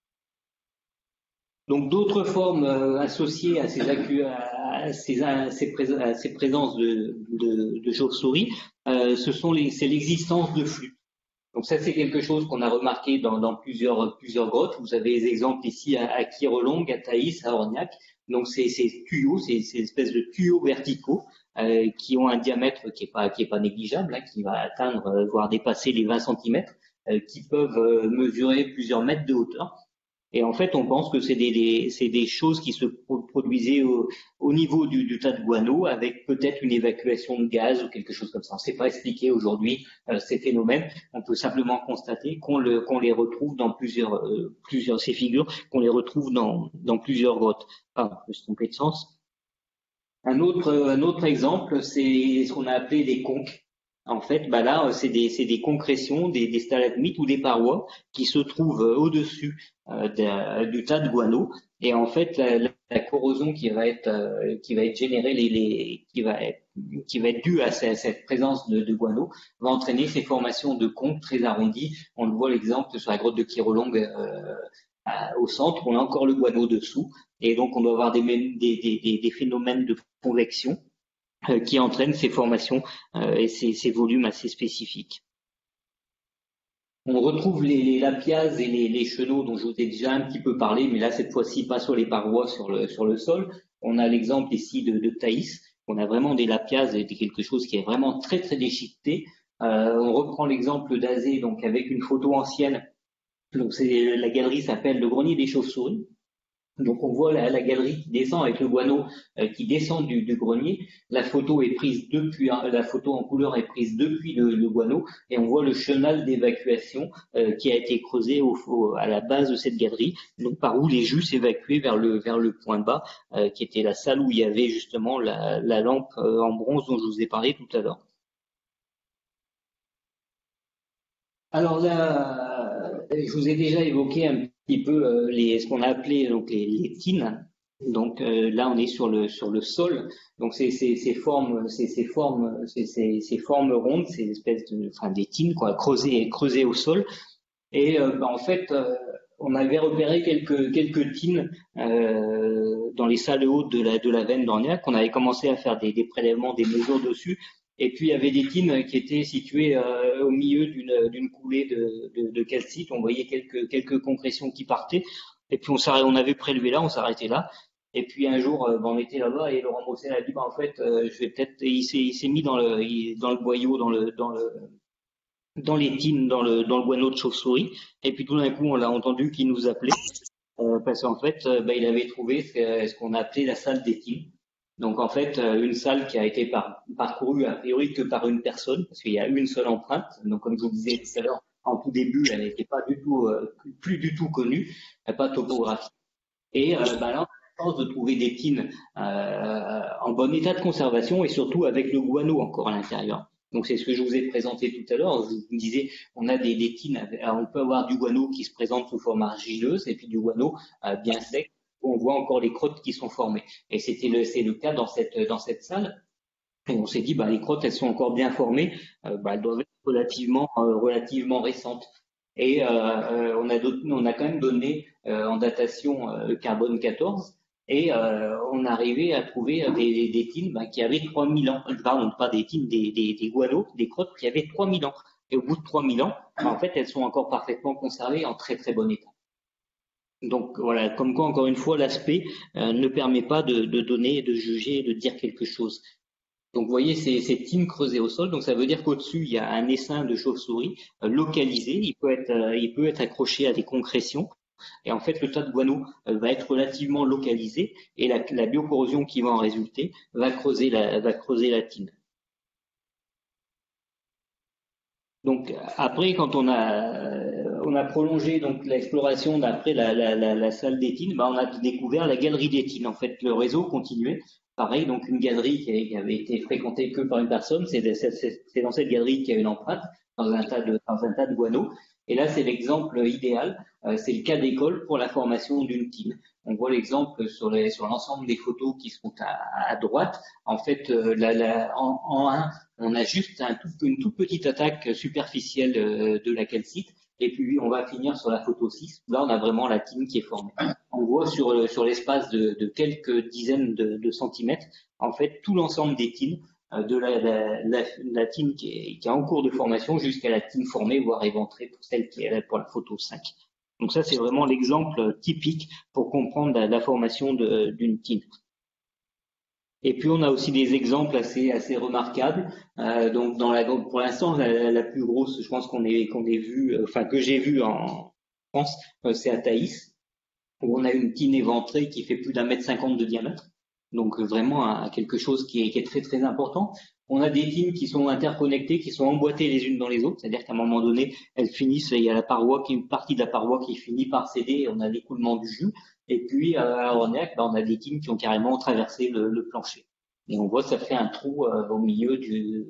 S3: Donc d'autres formes euh, associées à ces, à ces, à ces, prés à ces présences de, de, de chauves-souris, euh, ce sont les, c'est l'existence de flux. Donc ça, c'est quelque chose qu'on a remarqué dans, dans plusieurs, plusieurs grottes. Vous avez des exemples ici à, à Kirolong, à Thaïs, à Orniac. Donc c'est ces tuyaux, ces, ces espèces de tuyaux verticaux euh, qui ont un diamètre qui est pas qui est pas négligeable, hein, qui va atteindre euh, voire dépasser les vingt centimètres, euh, qui peuvent euh, mesurer plusieurs mètres de hauteur. Et en fait, on pense que c'est des, des, c'est des choses qui se produisaient au, au niveau du, du tas de guano, avec peut-être une évacuation de gaz ou quelque chose comme ça. On ne sait pas expliquer aujourd'hui euh, ces phénomènes. On peut simplement constater qu'on le, qu'on les retrouve dans plusieurs, euh, plusieurs ces figures, qu'on les retrouve dans, dans plusieurs grottes. Pardon, je me suis trompé de sens. Un autre, un autre exemple, c'est ce qu'on a appelé des conques. En fait, bah là, c'est des, c'est des concrétions, des, des stalagmites ou des parois qui se trouvent au-dessus euh, de, du tas de guano. Et en fait, la, la, la corrosion qui va être, euh, qui va être générée, les, les, qui va être, qui va être due à cette, cette présence de, de guano, va entraîner ces formations de conques très arrondies. On le voit l'exemple sur la grotte de Kirolong euh, à, au centre. On a encore le guano dessous, et donc on doit avoir des, des, des, des phénomènes de convection euh, qui entraînent ces formations euh, et ces, ces volumes assez spécifiques. On retrouve les, les lapiaz et les, les chenaux dont je vous ai déjà un petit peu parlé, mais là cette fois-ci pas sur les parois, sur le, sur le sol. On a l'exemple ici de, de Thaïs. On a vraiment des lapiaz et quelque chose qui est vraiment très très déchiqueté. Euh, on reprend l'exemple d'Azé, donc avec une photo ancienne. Donc c'est, la galerie s'appelle le grenier des chauves-souris. Donc on voit la, la galerie qui descend avec le guano euh, qui descend du, du grenier. La photo est prise depuis, hein, la photo en couleur est prise depuis le, le guano, et on voit le chenal d'évacuation euh, qui a été creusé au, au, à la base de cette galerie, donc par où les jus s'évacuaient vers le vers le point bas, euh, qui était la salle où il y avait justement la, la lampe euh, en bronze dont je vous ai parlé tout à l'heure. Alors là, je vous ai déjà évoqué un petit peu euh, les, ce qu'on a appelé donc les, les tines. Donc euh, là, on est sur le sur le sol. Donc c'est ces ces formes, c'est ces formes, c'est ces ces formes rondes, ces espèces de, enfin des tines quoi, creusées creusées au sol. Et euh, bah, en fait, euh, on avait repéré quelques quelques tines euh, dans les salles hautes de la de la veine d'Orniac. On avait commencé à faire des, des prélèvements, des mesures dessus. Et puis il y avait des tines qui étaient situées euh, au milieu d'une d'une coulée de, de, de calcite. On voyait quelques quelques concrétions qui partaient. Et puis on s'arrêtait, on avait prélevé là, on s'arrêtait là. Et puis un jour, euh, ben, on était là-bas et Laurent Brosset a dit, bah, en fait, euh, je vais peut-être. Il s'est il s'est mis dans le il, dans le boyau, dans le dans le dans les tines, dans le dans le guano de chauve-souris. Et puis tout d'un coup, on l'a entendu qui nous appelait euh, parce qu'en fait, euh, ben, il avait trouvé ce, ce qu'on appelait la salle des tines. Donc en fait, une salle qui a été par, parcourue a priori que par une personne, parce qu'il y a une seule empreinte. Donc comme je vous disais tout à l'heure, en tout début, elle n'était pas du tout, euh, plus du tout connue, pas topographique. Et euh, bah là, on a la chance de trouver des tines euh, en bon état de conservation et surtout avec le guano encore à l'intérieur. Donc c'est ce que je vous ai présenté tout à l'heure. Je vous disais, on a des, des tines, on peut avoir du guano qui se présente sous forme argileuse et puis du guano euh, bien sec, on voit encore les crottes qui sont formées. Et c'était le, c'est le cas dans cette, dans cette salle. Et on s'est dit, bah, les crottes, elles sont encore bien formées, euh, bah, elles doivent être relativement, euh, relativement récentes. Et euh, euh, on, a on a quand même donné euh, en datation euh, carbone quatorze, et euh, on arrivait à trouver des, des tines bah, qui avaient trois mille ans. Pardon, pas des tines, des, des, des guanos, des crottes qui avaient trois mille ans. Et au bout de trois mille ans, bah, en fait, elles sont encore parfaitement conservées en très très bon état. Donc voilà, comme quoi encore une fois l'aspect euh, ne permet pas de, de donner, de juger, de dire quelque chose. Donc vous voyez ces, ces tines creusées au sol, donc ça veut dire qu'au-dessus il y a un essaim de chauve-souris euh, localisé, il peut être, euh, il peut être accroché à des concrétions. Et en fait, le tas de guano euh, va être relativement localisé et la, la biocorrosion qui va en résulter va creuser la, va creuser la tine. Donc après, quand on a on a prolongé donc l'exploration d'après la, la, la, la salle des tines, bah, on a découvert la galerie des tines. En fait, le réseau continuait. Pareil, donc une galerie qui, qui avait été fréquentée que par une personne, c'est, c'est, c'est dans cette galerie qu'il y avait une empreinte dans un tas de dans un tas de guano. Et là, c'est l'exemple idéal. Euh, c'est le cas d'école pour la formation d'une tine. On voit l'exemple sur les sur l'ensemble des photos qui sont à, à droite. En fait, euh, la, la, en, en un, on a juste un tout, une toute petite attaque superficielle euh, de la calcite. Et puis on va finir sur la photo six. Là, on a vraiment la tine qui est formée. On voit sur sur l'espace de, de quelques dizaines de, de centimètres, en fait, tout l'ensemble des tines, de la, la, la, la tine qui est, qui est en cours de formation jusqu'à la tine formée, voire éventrée pour celle qui est là pour la photo cinq. Donc ça, c'est vraiment l'exemple typique pour comprendre la, la formation de, d'une tine. Et puis on a aussi des exemples assez assez remarquables. Euh, donc dans la pour l'instant la, la plus grosse, je pense qu'on est qu'on ait vu, enfin que j'ai vu en France, euh, c'est à Thaïs, où on a une tine éventrée qui fait plus d'un mètre cinquante de diamètre. Donc vraiment un, quelque chose qui est, qui est très très important. On a des tines qui sont interconnectées, qui sont emboîtées les unes dans les autres, c'est-à-dire qu'à un moment donné, elles finissent, il y a la paroi, qui, une partie de la paroi qui finit par céder, et on a l'écoulement du jus. Et puis à Orniac, ben, on a des tines qui ont carrément traversé le, le plancher. Et on voit ça fait un trou euh, au milieu du.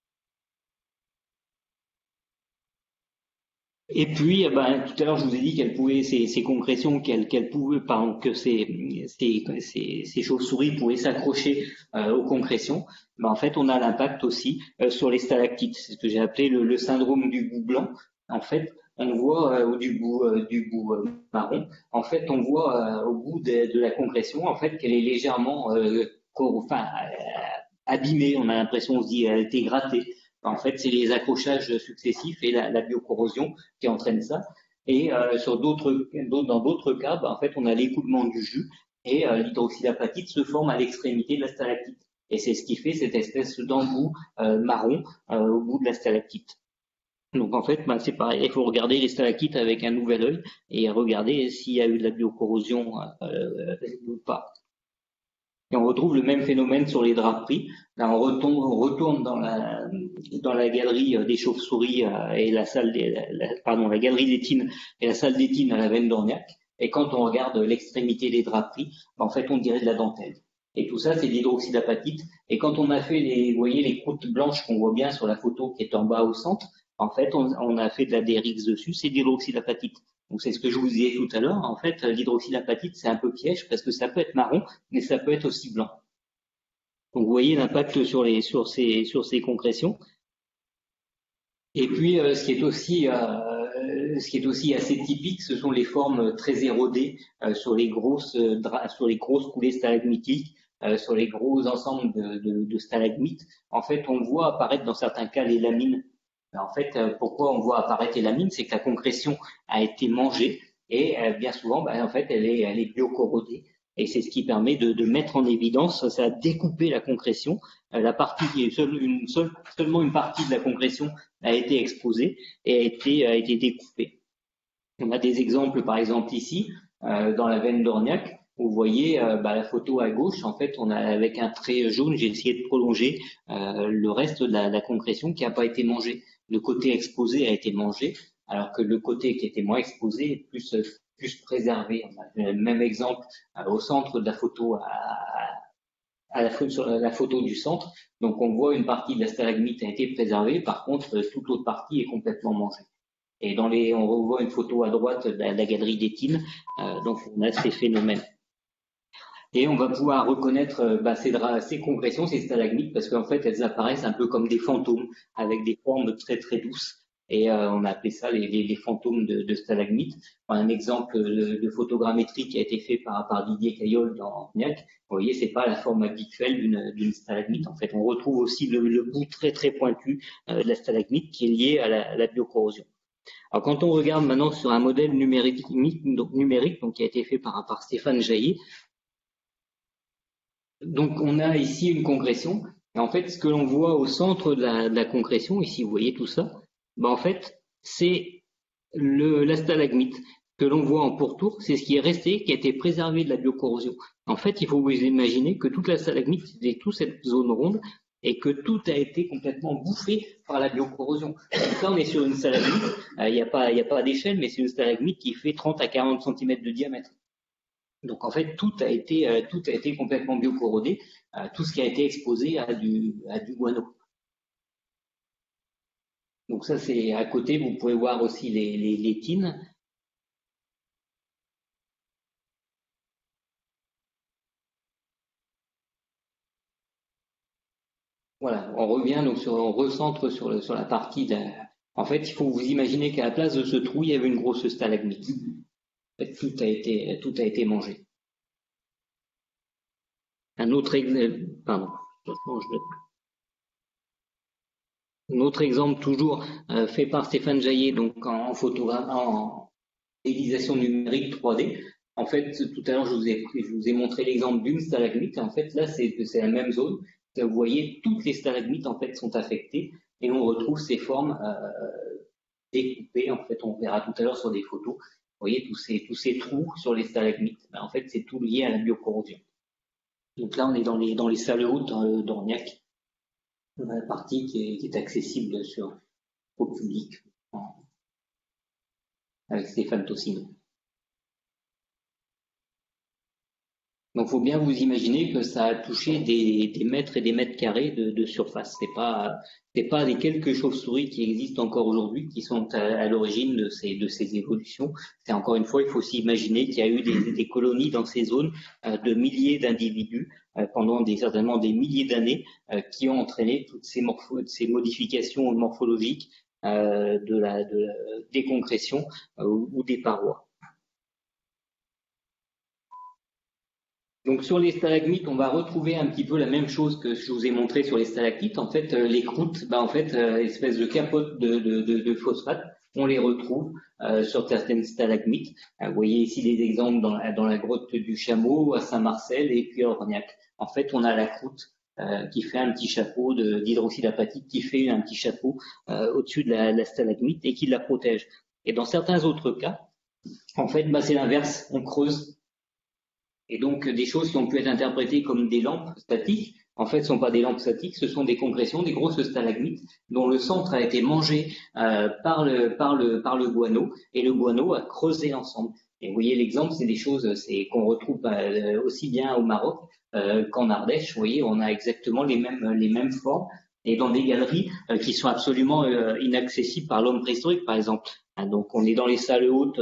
S3: Et puis, eh ben, tout à l'heure, je vous ai dit qu'elles pouvaient, ces, ces concrétions, qu'elles qu'elles pouvaient, pardon, que ces, ces, ces, ces chauves-souris pouvaient s'accrocher euh, aux concrétions. Ben, en fait, on a l'impact aussi euh, sur les stalactites. C'est ce que j'ai appelé le, le syndrome du bout blanc. En fait, on voit euh, ou du bout euh, du bout euh, marron. En fait, on voit euh, au bout de, de la concrétion, en fait, qu'elle est légèrement, euh, cor- enfin, euh, abîmée. On a l'impression, on se dit, elle a été grattée. En fait, c'est les accrochages successifs et la, la biocorrosion qui entraîne ça. Et euh, sur d'autres, dans d'autres cas, bah, en fait, on a l'écoulement du jus et euh, l'hydroxydapatite se forme à l'extrémité de la stalactite. Et c'est ce qui fait cette espèce d'embout euh, marron euh, au bout de la stalactite. Donc en fait, bah, c'est pareil, il faut regarder les stalactites avec un nouvel œil et regarder s'il y a eu de la biocorrosion euh, ou pas. Et on retrouve le même phénomène sur les draperies. Là, on retourne, on retourne dans la dans la galerie des chauves-souris euh, et la salle des, la, pardon, la galerie des tines et la salle des tines à la veine d'Orniac. Et quand on regarde l'extrémité des draperies, en fait, on dirait de la dentelle. Et tout ça, c'est de l'hydroxydapatite. Et quand on a fait les, vous voyez, les croûtes blanches qu'on voit bien sur la photo qui est en bas au centre, en fait, on, on a fait de la D R X dessus, c'est de l'hydroxydapatite. Donc c'est ce que je vous disais tout à l'heure. En fait, l'hydroxydapatite, c'est un peu piège parce que ça peut être marron, mais ça peut être aussi blanc. Donc vous voyez l'impact sur les sur ces sur ces concrétions. Et puis euh, ce qui est aussi euh, ce qui est aussi assez typique, ce sont les formes très érodées euh, sur les grosses euh, sur les grosses coulées stalagmitiques, euh, sur les gros ensembles de, de, de stalagmites. En fait, on voit apparaître dans certains cas les lamines. En fait, pourquoi on voit apparaître les lamines, c'est que la concrétion a été mangée et euh, bien souvent, ben, en fait, elle est, elle est biocorrodée. Et c'est ce qui permet de, de mettre en évidence, ça a découpé la concrétion. Euh, la partie qui est seule, une seule, seulement une partie de la concrétion a été exposée et a été, a été découpée. On a des exemples, par exemple ici, euh, dans la veine d'Orniac. Vous voyez euh, bah, la photo à gauche, en fait, on a avec un trait jaune, j'ai essayé de prolonger euh, le reste de la, la concrétion qui n'a pas été mangée. Le côté exposé a été mangé, alors que le côté qui était moins exposé est plus, plus préservé. On a le même exemple euh, au centre de la photo, à, à la, sur la photo du centre. Donc on voit une partie de la stalagmite a été préservée, par contre toute l'autre partie est complètement mangée. Et dans les, on revoit une photo à droite de la, de la galerie des tines, euh, donc on a ces phénomènes. Et on va pouvoir reconnaître bah, ces, ces concrétions, ces stalagmites, parce qu'en fait, elles apparaissent un peu comme des fantômes, avec des formes très très douces. Et euh, on a appelé ça les, les, les fantômes de, de stalagmites. Un exemple de, de photogrammétrie qui a été fait par, par Didier Caillol dans Orniac. Vous voyez, c'est pas la forme habituelle d'une, d'une stalagmite. En fait, on retrouve aussi le, le bout très très pointu euh, de la stalagmite qui est lié à la, à la biocorrosion. Alors, quand on regarde maintenant sur un modèle numérique, donc, numérique donc, qui a été fait par, par Stéphane Jaillet, donc on a ici une concrétion, et en fait ce que l'on voit au centre de la, de la concrétion, ici vous voyez tout ça, ben en fait c'est le, la stalagmite que l'on voit en pourtour, c'est ce qui est resté, qui a été préservé de la biocorrosion. En fait, il faut vous imaginer que toute la stalagmite, c'était toute cette zone ronde, et que tout a été complètement bouffé par la biocorrosion. Donc là on est sur une stalagmite, il n'y a pas, il y a pas d'échelle, mais c'est une stalagmite qui fait trente à quarante centimètres de diamètre. Donc en fait, tout a été, euh, tout a été complètement biocorrodé, euh, tout ce qui a été exposé à du, à du guano. Donc ça, c'est à côté, vous pouvez voir aussi les, les, les tines. Voilà, on revient donc sur, on recentre sur, le, sur la partie de, en fait, il faut vous imaginer qu'à la place de ce trou, il y avait une grosse stalagmite. En fait, tout a été, tout a été mangé. Un autre exemple, pardon, je change de... Un autre exemple toujours euh, fait par Stéphane Jaillet, donc en, en photographie, en réalisation numérique trois D. En fait, tout à l'heure, je vous ai, je vous ai montré l'exemple d'une stalagmite. En fait, là, c'est la même zone. Vous voyez, toutes les stalagmites, en fait, sont affectées et on retrouve ces formes euh, découpées. En fait, on verra tout à l'heure sur des photos. Vous voyez, tous ces, tous ces trous sur les stalagmites. Ben, en fait, c'est tout lié à la biocorrosion. Donc là, on est dans les, dans les salles hautes d'Orniac. On a la partie qui est, qui est accessible sur, au public en, avec Stéphane Tossino. Donc, il faut bien vous imaginer que ça a touché des, des mètres et des mètres carrés de, de surface. C'est pas, c'est pas les quelques chauves-souris qui existent encore aujourd'hui qui sont à, à l'origine de ces, de ces évolutions. C'est encore une fois, il faut s'imaginer qu'il y a eu des, des colonies dans ces zones euh, de milliers d'individus euh, pendant des, certainement des milliers d'années euh, qui ont entraîné toutes ces, morpho, ces modifications morphologiques euh, de la, de la, des concrétions euh, ou des parois. Donc sur les stalagmites, on va retrouver un petit peu la même chose que je vous ai montré sur les stalactites. En fait, euh, les croûtes, bah, en fait, euh, espèce de capote de, de, de, de phosphate, on les retrouve euh, sur certaines stalagmites. Euh, vous voyez ici des exemples dans la, dans la grotte du Chameau, à Saint-Marcel et puis à Orniac. En fait, on a la croûte euh, qui fait un petit chapeau d'hydroxydapatite, qui fait un petit chapeau euh, au-dessus de la, la stalagmite et qui la protège. Et dans certains autres cas, en fait, bah, c'est l'inverse, on creuse. Et donc, des choses qui ont pu être interprétées comme des lampes statiques, en fait, ne sont pas des lampes statiques, ce sont des concrétions, des grosses stalagmites, dont le centre a été mangé euh, par, le, par, le, par le guano, et le guano a creusé l'ensemble. Et vous voyez l'exemple, c'est des choses c'est qu'on retrouve euh, aussi bien au Maroc euh, qu'en Ardèche. Vous voyez, on a exactement les mêmes, les mêmes formes, et dans des galeries euh, qui sont absolument euh, inaccessibles par l'homme préhistorique, par exemple. Donc, on est dans les salles hautes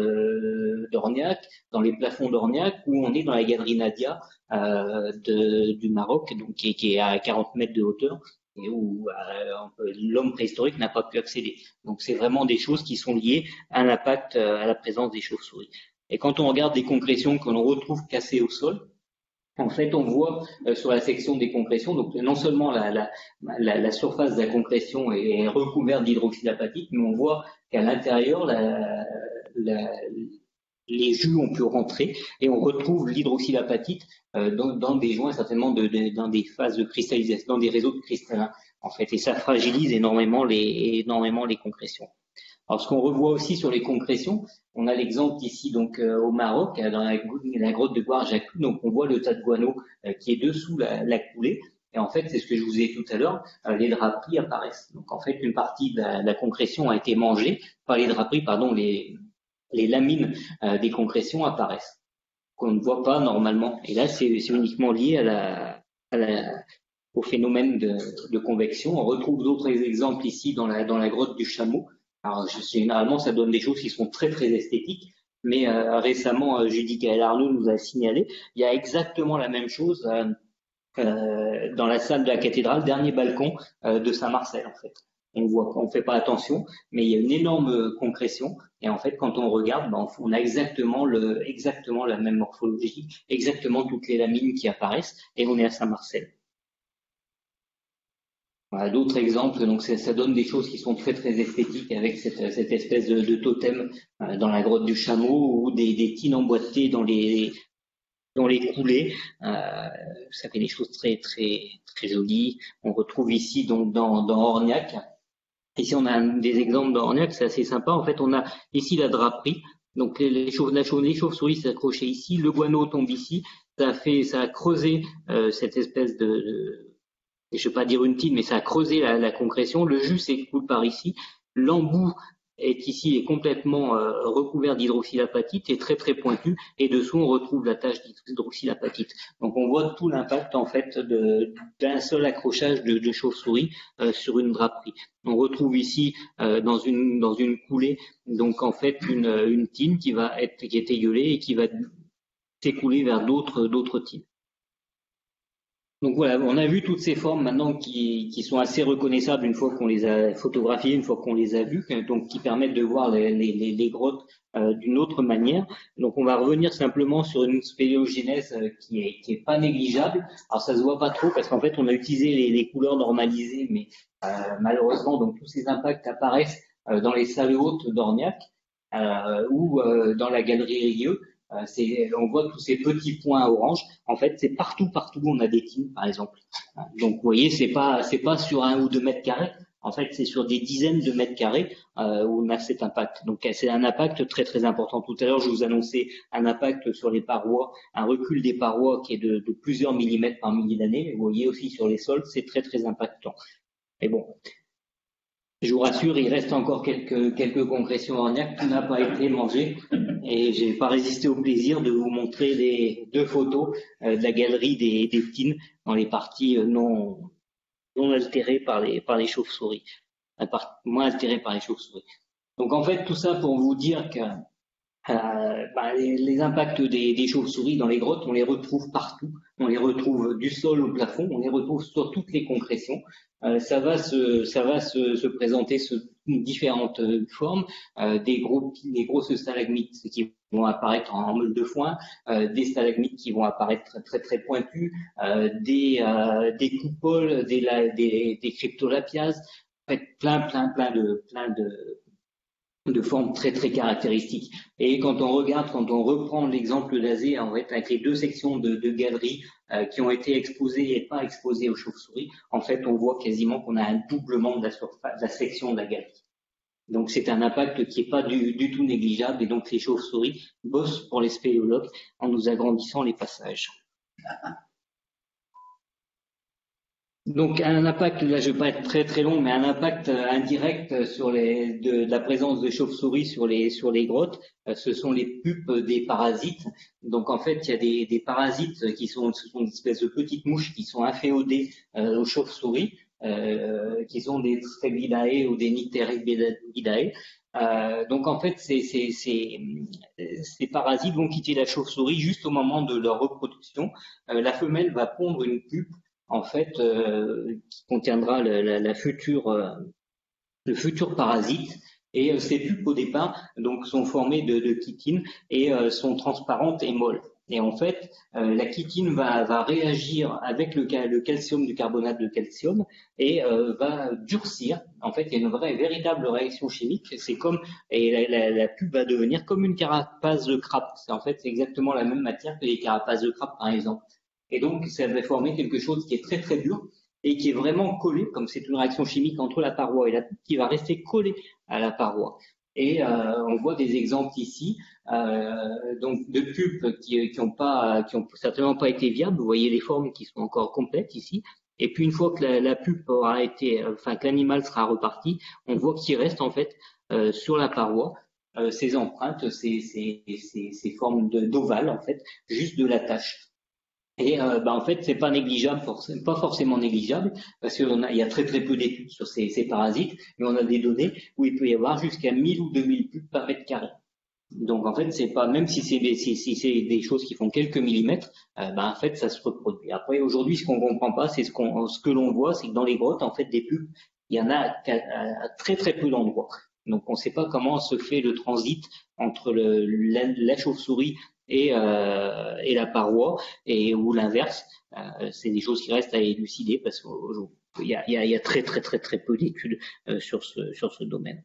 S3: d'Orniac, dans les plafonds d'Orniac, ou on est dans la galerie Nadia euh, de, du Maroc, donc qui, qui est à quarante mètres de hauteur, et où euh, l'homme préhistorique n'a pas pu accéder. Donc, c'est vraiment des choses qui sont liées à l'impact, à la présence des chauves-souris. Et quand on regarde des concrétions que l'on retrouve cassées au sol, en fait, on voit euh, sur la section des concrétions, donc non seulement la, la, la, la surface de la concrétion est recouverte d'hydroxydapatite, mais on voit qu'à l'intérieur, la, la, les jus ont pu rentrer et on retrouve l'hydroxydapatite euh, dans, dans des joints, certainement de, de, dans des phases de cristallisation, dans des réseaux de cristallins, en fait, et ça fragilise énormément les, énormément les concrétions. Alors, ce qu'on revoit aussi sur les concrétions, on a l'exemple ici donc euh, au Maroc, dans la, la grotte de Guarjacu, donc on voit le tas de guano euh, qui est dessous la, la coulée. Et en fait, c'est ce que je vous ai dit tout à l'heure, euh, les draperies apparaissent. Donc en fait, une partie de la, la concrétion a été mangée par les draperies, pardon, les, les lamines euh, des concrétions apparaissent, qu'on ne voit pas normalement. Et là, c'est uniquement lié à la, à la, au phénomène de, de convection. On retrouve d'autres exemples ici dans la, dans la grotte du Chameau. Alors, généralement, ça donne des choses qui sont très, très esthétiques. Mais euh, récemment, euh, Judicaël Arnaud nous a signalé, il y a exactement la même chose euh, euh, dans la salle de la cathédrale, dernier balcon euh, de Saint-Marcel, en fait. On voit, on fait pas attention, mais il y a une énorme concrétion. Et en fait, quand on regarde, ben, on a exactement le, exactement la même morphologie, exactement toutes les lamines qui apparaissent, et on est à Saint-Marcel. Voilà, d'autres exemples, donc ça, ça donne des choses qui sont très très esthétiques avec cette, cette espèce de, de totem euh, dans la grotte du Chameau ou des, des tines emboîtées dans les dans les coulées. Euh, ça fait des choses très très très jolies. On retrouve ici donc dans, dans Orniac. Ici on a un, des exemples d'Orniac, c'est assez sympa. En fait, on a ici la draperie. Donc les chauves-souris s'accrochaient ici, le guano tombe ici. Ça a fait, ça a creusé euh, cette espèce de, de je ne vais pas dire une tine, mais ça a creusé la, la concrétion. Le jus s'écoule par ici. L'embout est ici est complètement euh, recouvert d'hydroxydapatite et très très pointu. Et dessous, on retrouve la tache d'hydroxydapatite. Donc, on voit tout l'impact en fait d'un seul accrochage de, de chauve-souris euh, sur une draperie. On retrouve ici euh, dans une dans une coulée, donc en fait une une tine qui va être qui est égueulée et qui va s'écouler vers d'autres d'autres tines. Donc voilà, on a vu toutes ces formes maintenant qui, qui sont assez reconnaissables une fois qu'on les a photographiées, une fois qu'on les a vues, donc qui permettent de voir les, les, les grottes euh, d'une autre manière. Donc on va revenir simplement sur une spéléogénèse euh, qui est, qui est pas négligeable. Alors ça se voit pas trop parce qu'en fait on a utilisé les, les couleurs normalisées, mais euh, malheureusement donc tous ces impacts apparaissent euh, dans les salles hautes d'Orniac euh, ou euh, dans la galerie Rieux. Euh, c'est, on voit tous ces petits points orange. En fait, c'est partout, partout où on a des tines, par exemple. Donc, vous voyez, c'est pas, c'est pas sur un ou deux mètres carrés. En fait, c'est sur des dizaines de mètres carrés euh, où on a cet impact. Donc, c'est un impact très, très important. Tout à l'heure, je vous annonçais un impact sur les parois, un recul des parois qui est de, de plusieurs millimètres par millier d'années. Vous voyez aussi sur les sols, c'est très, très impactant. Mais bon, je vous rassure, il reste encore quelques, quelques concrétions orniaques. Tout n'a pas été mangé. Et j'ai pas résisté au plaisir de vous montrer des deux photos euh, de la galerie des, des ptines dans les parties euh, non, non altérées par les, par les chauves-souris, moins altérées par les chauves-souris. Donc en fait, tout ça pour vous dire que euh, bah, les, les impacts des, des chauves-souris dans les grottes, on les retrouve partout. On les retrouve du sol au plafond, on les retrouve sur toutes les concrétions. Euh, ça va se, ça va se, se présenter sous différentes formes, euh, des gros, des grosses stalagmites qui vont apparaître en, en meule de foin, euh, des stalagmites qui vont apparaître très très, très pointues, euh, des, euh, des coupoles, des, des, des cryptolapias, en fait, plein, plein, plein de, plein de de formes très très caractéristiques. Et quand on regarde, quand on reprend l'exemple d'Azé, en fait, avec les deux sections de, de galeries euh, qui ont été exposées et pas exposées aux chauves-souris, en fait, on voit quasiment qu'on a un doublement de la, surface, de la section de la galerie. Donc c'est un impact qui n'est pas du, du tout négligeable, et donc les chauves-souris bossent pour les spéléologues en nous agrandissant les passages. Donc un impact, là je ne vais pas être très très long, mais un impact indirect sur les, de, de la présence de chauves-souris sur les, sur les grottes, ce sont les pupes des parasites. Donc en fait il y a des, des parasites qui sont, ce sont des espèces de petites mouches qui sont inféodées euh, aux chauves-souris, euh, qui sont des Strebidae ou des Nycteribidae. Euh, donc en fait ces, ces, ces, ces parasites vont quitter la chauve-souris juste au moment de leur reproduction. Euh, la femelle va pondre une pupe en fait, euh, qui contiendra la, la, la future, euh, le futur parasite. Et euh, ces pupes, au départ, donc, sont formées de, de chitine et euh, sont transparentes et molles. Et en fait, euh, la chitine va, va réagir avec le, le calcium du carbonate de calcium et euh, va durcir. En fait, il y a une vraie, véritable réaction chimique. C'est comme, et la, la, la pupe va devenir comme une carapace de crabe. C'est en fait c'est exactement la même matière que les carapaces de crabe, par exemple. Et donc, ça va former quelque chose qui est très très dur et qui est vraiment collé, comme c'est une réaction chimique entre la paroi et la pupe, qui va rester collé à la paroi. Et euh, on voit des exemples ici, euh, donc de pupes qui, qui ont pas, qui ont certainement pas été viables. Vous voyez les formes qui sont encore complètes ici. Et puis une fois que la, la pupe aura été, enfin que l'animal sera reparti, on voit qu'il reste en fait euh, sur la paroi euh, ces empreintes, ces, ces, ces, ces formes d'ovales en fait, juste de la tache. Et euh, bah, en fait, c'est pas négligeable, forcément, pas forcément négligeable, parce qu'il y a très très peu d'études sur ces, ces parasites, mais on a des données où il peut y avoir jusqu'à mille ou deux mille pupes par mètre carré. Donc en fait, c'est pas, même si c'est des, si, si c'est des choses qui font quelques millimètres, euh, bah, en fait, ça se reproduit. Après, aujourd'hui, ce qu'on comprend pas, c'est ce qu'on, ce que l'on voit, c'est que dans les grottes, en fait, des pupes, il y en a à, à, à très très peu d'endroits. Donc on ne sait pas comment se fait le transit entre le, la, la chauve-souris et, euh, et la paroi, et ou l'inverse. Euh, c'est des choses qui restent à élucider parce qu'il y a, y, a, y a très très très très peu d'études euh, sur ce sur ce domaine.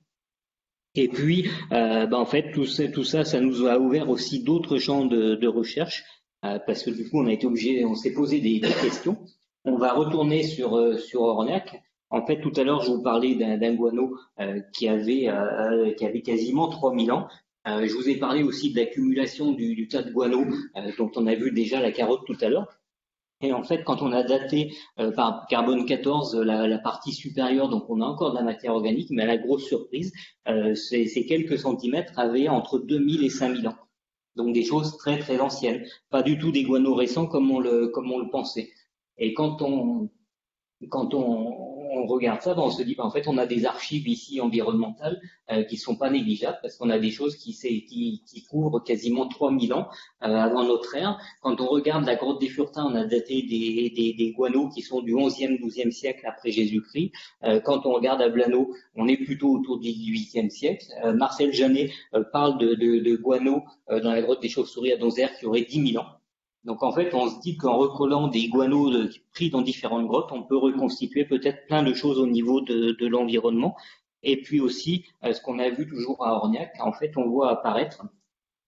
S3: Et puis, euh, bah, en fait, tout ça, tout ça, ça nous a ouvert aussi d'autres champs de, de recherche euh, parce que du coup, on a été obligé, on s'est posé des, des questions. On va retourner sur euh, sur Orniac. En fait, tout à l'heure, je vous parlais d'un guano euh, qui avait euh, qui avait quasiment trois mille ans. Euh, je vous ai parlé aussi de l'accumulation du, du tas de guano, euh, dont on a vu déjà la carotte tout à l'heure. Et en fait, quand on a daté euh, par carbone quatorze la, la partie supérieure, donc on a encore de la matière organique, mais à la grosse surprise, euh, ces, ces quelques centimètres avaient entre deux mille et cinq mille ans. Donc des choses très très anciennes, pas du tout des guanos récents comme on le comme on le pensait. Et quand on quand on, on regarde ça, ben on se dit, ben en fait, on a des archives ici environnementales euh, qui sont pas négligeables parce qu'on a des choses qui, qui, qui couvrent quasiment trois mille ans euh, avant notre ère. Quand on regarde la grotte des Furtins, on a daté des, des, des guanos qui sont du onzième, douzième siècle après Jésus-Christ. Euh, quand on regarde à Blano, on est plutôt autour du dix-huitième siècle. Euh, Marcel Janet euh, parle de, de, de guanos euh, dans la grotte des Chauves-souris à Donzère qui aurait dix mille ans. Donc en fait, on se dit qu'en recollant des guanos de, pris dans différentes grottes, on peut reconstituer peut-être plein de choses au niveau de, de l'environnement. Et puis aussi, euh, ce qu'on a vu toujours à Orniac, en fait, on voit apparaître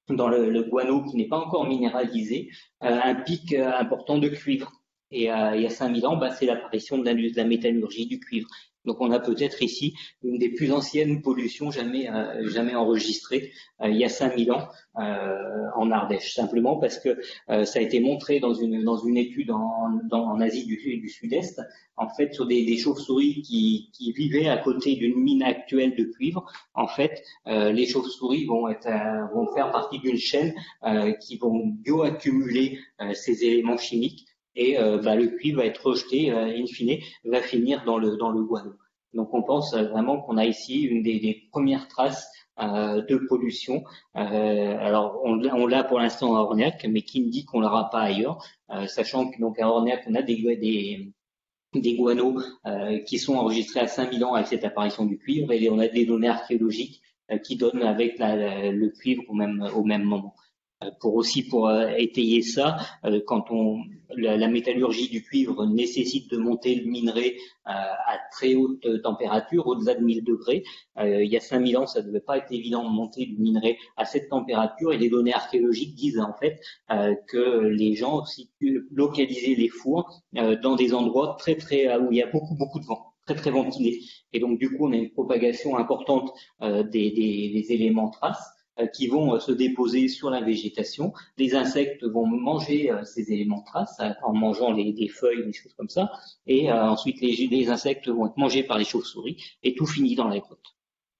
S3: dans le, le guano qui n'est pas encore minéralisé, euh, un pic euh, important de cuivre. Et euh, il y a cinq mille ans, bah, c'est l'apparition de la, de la métallurgie du cuivre. Donc on a peut-être ici une des plus anciennes pollutions jamais euh, jamais enregistrées euh, il y a cinq mille ans euh, en Ardèche, simplement parce que euh, ça a été montré dans une dans une étude en, dans, en Asie du, du Sud-Est, en fait sur des, des chauves-souris qui, qui vivaient à côté d'une mine actuelle de cuivre. En fait, euh, les chauves-souris vont être euh, vont faire partie d'une chaîne euh, qui vont bioaccumuler euh, ces éléments chimiques. Et euh, bah, le cuivre va être rejeté, euh, in fine, va finir dans le dans le guano. Donc on pense vraiment qu'on a ici une des, des premières traces euh, de pollution. Euh, alors on, on l'a pour l'instant à Orniac, mais qui ne dit qu'on l'aura pas ailleurs, euh, sachant que donc à Orniac on a des des des guanos euh, qui sont enregistrés à cinq mille ans avec cette apparition du cuivre, et on a des données archéologiques euh, qui donnent avec la, la, le cuivre au même au même moment. Pour aussi pour euh, étayer ça, euh, quand on la, la métallurgie du cuivre nécessite de monter le minerai euh, à très haute température, au-delà de mille degrés. Euh, il y a cinq mille ans, ça ne devait pas être évident de monter le minerai à cette température, et les données archéologiques disent en fait euh, que les gens aussi localisaient les fours euh, dans des endroits très très où il y a beaucoup beaucoup de vent, très très ventilés. Et donc du coup, on a une propagation importante euh, des, des, des éléments traces qui vont se déposer sur la végétation. Les insectes vont manger euh, ces éléments de traces euh, en mangeant les, des feuilles, des choses comme ça. Et euh, ensuite, les, les insectes vont être mangés par les chauves-souris et tout finit dans la grotte.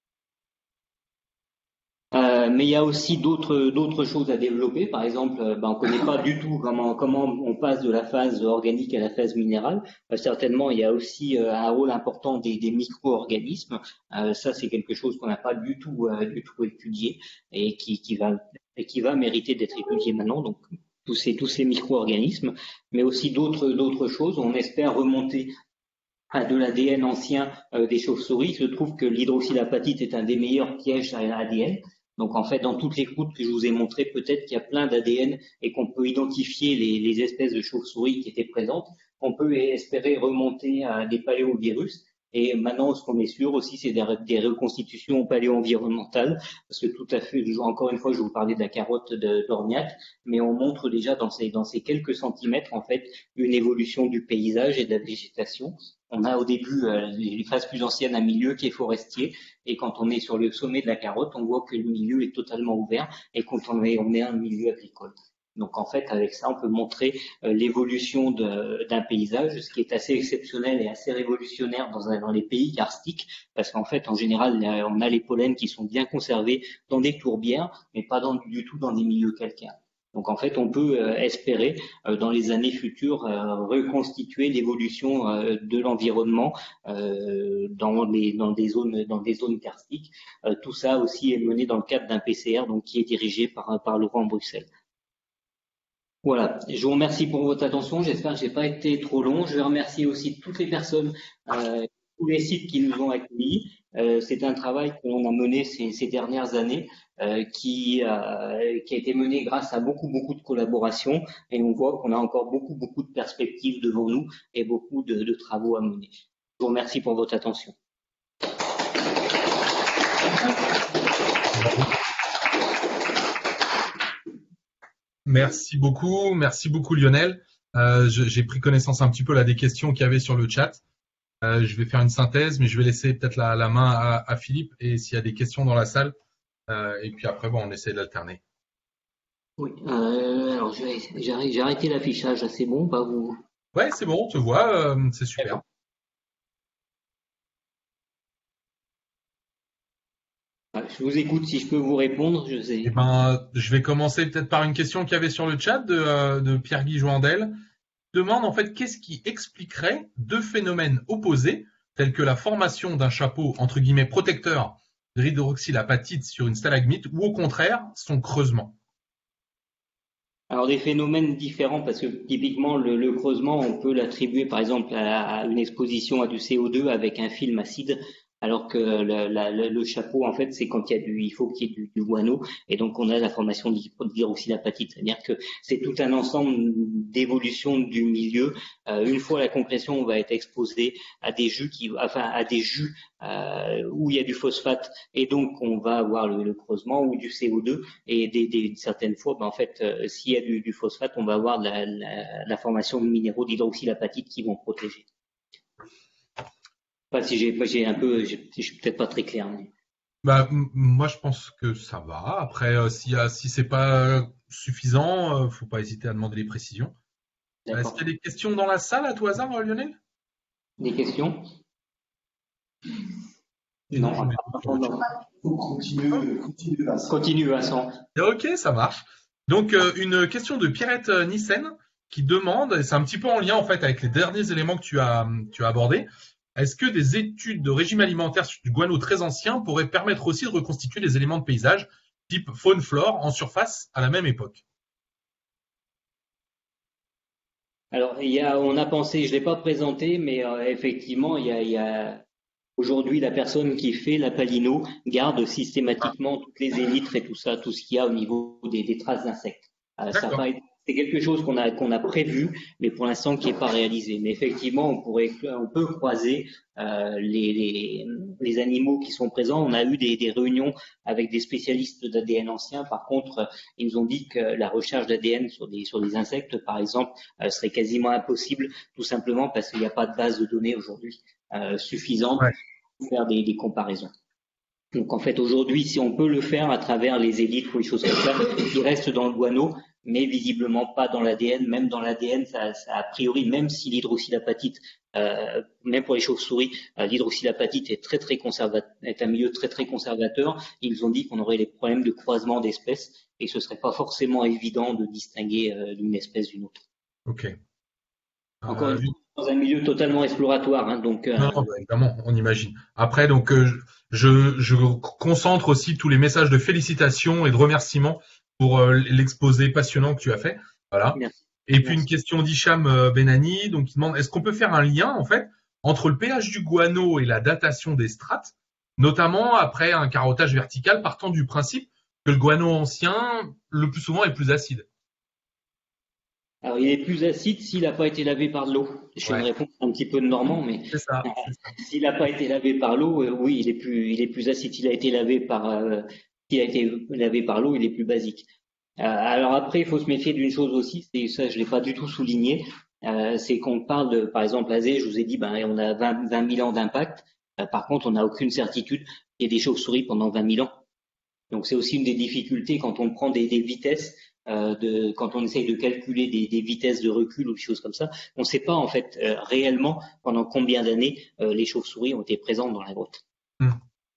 S3: Euh, mais il y a aussi d'autres d'autres choses à développer. Par exemple, euh, ben, on ne connaît pas du tout comment comment on passe de la phase organique à la phase minérale. Euh, certainement, il y a aussi euh, un rôle important des, des micro-organismes. Euh, ça, c'est quelque chose qu'on n'a pas du tout euh, du tout étudié et qui qui va et qui va mériter d'être étudié maintenant. Donc tous ces tous ces micro-organismes, mais aussi d'autres d'autres choses. On espère remonter à de l'A D N ancien euh, des chauves-souris. Il se trouve que l'hydroxylapatite est un des meilleurs pièges à l'A D N. Donc en fait, dans toutes les croûtes que je vous ai montrées, peut-être qu'il y a plein d'A D N et qu'on peut identifier les, les espèces de chauves-souris qui étaient présentes. On peut espérer remonter à des paléovirus. Et maintenant, ce qu'on est sûr aussi, c'est des, des reconstitutions paléo-environnementales, parce que tout à fait, encore une fois, je vous parlais de la carotte d'Orniac, mais on montre déjà dans ces, dans ces quelques centimètres, en fait, une évolution du paysage et de la végétation. On a au début euh, les phases plus anciennes un milieu qui est forestier, et quand on est sur le sommet de la carotte, on voit que le milieu est totalement ouvert, et quand on est, on est un milieu agricole. Donc en fait, avec ça, on peut montrer euh, l'évolution d'un paysage, ce qui est assez exceptionnel et assez révolutionnaire dans, un, dans les pays karstiques, parce qu'en fait, en général, on a les pollens qui sont bien conservés dans des tourbières, mais pas dans, du tout dans des milieux calcaires. Donc en fait, on peut euh, espérer euh, dans les années futures euh, reconstituer l'évolution euh, de l'environnement euh, dans, les, dans des zones dans des zones karstiques. Euh, tout ça aussi est mené dans le cadre d'un P C R, donc qui est dirigé par par Laurent Bruxelles. Voilà, je vous remercie pour votre attention. J'espère que j'ai pas été trop long. Je remercie aussi toutes les personnes, euh, tous les sites qui nous ont accueillis. Euh, c'est un travail que l'on a mené ces, ces dernières années, euh, qui, euh, qui a été mené grâce à beaucoup, beaucoup de collaborations, et on voit qu'on a encore beaucoup, beaucoup de perspectives devant nous et beaucoup de, de travaux à mener. Je vous remercie pour votre attention.
S1: Merci beaucoup, merci beaucoup Lionel. Euh, j'ai pris connaissance un petit peu là des questions qu'il y avait sur le chat. Euh, je vais faire une synthèse, mais je vais laisser peut-être la, la main à, à Philippe, et s'il y a des questions dans la salle, euh, et puis après bon, on essaie d'alterner.
S3: Oui, euh, alors j'ai arrêté l'affichage, c'est bon, pas vous?
S1: Ouais, c'est bon, on te voit, euh, c'est super.
S3: Je vous écoute, si je peux vous répondre. Je sais.
S1: Eh ben, je vais commencer peut-être par une question qu'il y avait sur le chat de, euh, de Pierre-Guy Joindel. Il demande en fait qu'est-ce qui expliquerait deux phénomènes opposés, tels que la formation d'un chapeau entre guillemets protecteur de l'hydroxylapatite sur une stalagmite, ou au contraire son creusement.
S3: Alors des phénomènes différents, parce que typiquement le, le creusement, on peut l'attribuer par exemple à, à une exposition à du C O deux avec un film acide. Alors que le, la, le, le chapeau, en fait, c'est quand il y a du, il faut qu'il y ait du, du guano, et donc on a la formation d'hydroxylapatite, c'est-à-dire que c'est tout un ensemble d'évolutions du milieu. Euh, une fois la concrétion, on va être exposé à des jus qui, enfin, à des jus euh, où il y a du phosphate, et donc on va avoir le, le creusement ou du C O deux, et des, des, certaines fois, ben, en fait, euh, s'il y a du, du phosphate, on va avoir la, la, la formation de minéraux d'hydroxylapatite qui vont protéger. Pas si j'ai, j'ai un peu, j'ai, je suis peut-être pas très clair. Mais...
S1: Bah, m- moi, je pense que ça va. Après, euh, si, euh, si c'est pas euh, suffisant, euh, faut pas hésiter à demander les précisions. Euh, Est-ce qu'il y a
S3: D'accord.
S1: des questions dans la salle à tout hasard, euh, Lionel?
S3: Des questions?
S1: Sinon,
S3: Non,
S1: j'en ai d'autres sur le chat.
S3: non.
S5: Continue, continue, Vincent.
S3: Continue, Vincent.
S1: Ok, ça marche. Donc, euh, une question de Pierrette euh, Nissen qui demande, et c'est un petit peu en lien en fait avec les derniers éléments que tu as, tu as abordés, est-ce que des études de régime alimentaire sur du guano très ancien pourraient permettre aussi de reconstituer les éléments de paysage, type faune-flore, en surface à la même époque?
S3: Alors, il y a, on a pensé, je l'ai pas présenté, mais euh, effectivement, il y a, il y a aujourd'hui la personne qui fait la palino garde systématiquement toutes les élytres et tout ça, tout ce qu'il y a au niveau des, des traces d'insectes. Euh, ça a
S1: D'accord.
S3: pas été- c'est quelque chose qu'on a qu'on a prévu, mais pour l'instant qui n'est pas réalisé. Mais effectivement, on pourrait, on peut croiser euh, les, les les animaux qui sont présents. On a eu des, des réunions avec des spécialistes d'A D N anciens. Par contre, ils nous ont dit que la recherche d'A D N sur des sur des insectes, par exemple, euh, serait quasiment impossible, tout simplement parce qu'il n'y a pas de base de données aujourd'hui euh, suffisante
S1: Ouais.
S3: pour faire des, des comparaisons. Donc en fait aujourd'hui, si on peut le faire à travers les élytres ou les choses comme ça, il reste dans le guano, mais visiblement pas dans l'A D N. Même dans l'A D N, ça, ça, a priori, même si l'hydroxylapatite, euh, même pour les chauves-souris, euh, l'hydroxylapatite est très très conservateur, est un milieu très très conservateur. Ils ont dit qu'on aurait les problèmes de croisement d'espèces et ce serait pas forcément évident de distinguer euh, d'une espèce d'une autre.
S1: Ok.
S3: Encore
S1: Euh,
S3: une fois, dans un milieu totalement exploratoire, hein, donc. Euh,
S1: non, non, bah, évidemment, on imagine. Après, donc, euh, je, je concentre aussi tous les messages de félicitations et de remerciements pour euh, l'exposé passionnant que tu as fait. Voilà.
S3: merci.
S1: Et puis
S3: Merci.
S1: une question d'Hicham euh, Benani, donc il demande est-ce qu'on peut faire un lien en fait entre le pH du guano et la datation des strates, notamment après un carottage vertical partant du principe que le guano ancien, le plus souvent, est plus acide.
S3: Alors, il est plus acide s'il n'a pas été lavé par de l'eau. Je fais
S1: Ouais.
S3: une réponse un petit peu de Normand, mais
S1: C'est ça. c'est ça.
S3: s'il n'a pas été lavé par l'eau, euh, oui, il est plus, il est plus acide. S'il a été lavé par, euh, s'il a été lavé par l'eau, il est plus basique. Euh, alors après, il faut se méfier d'une chose aussi, c'est ça, je l'ai pas du tout souligné, euh, c'est qu'on parle de, par exemple, A Z, je vous ai dit, ben, on a vingt, vingt mille ans d'impact. Euh, par contre, on n'a aucune certitude qu'il y ait des chauves-souris pendant vingt mille ans. Donc c'est aussi une des difficultés quand on prend des, des vitesses, euh, de, quand on essaye de calculer des, des vitesses de recul ou des choses comme ça. On ne sait pas en fait euh, réellement pendant combien d'années euh, les chauves-souris ont été présentes dans la grotte.
S1: Hmm.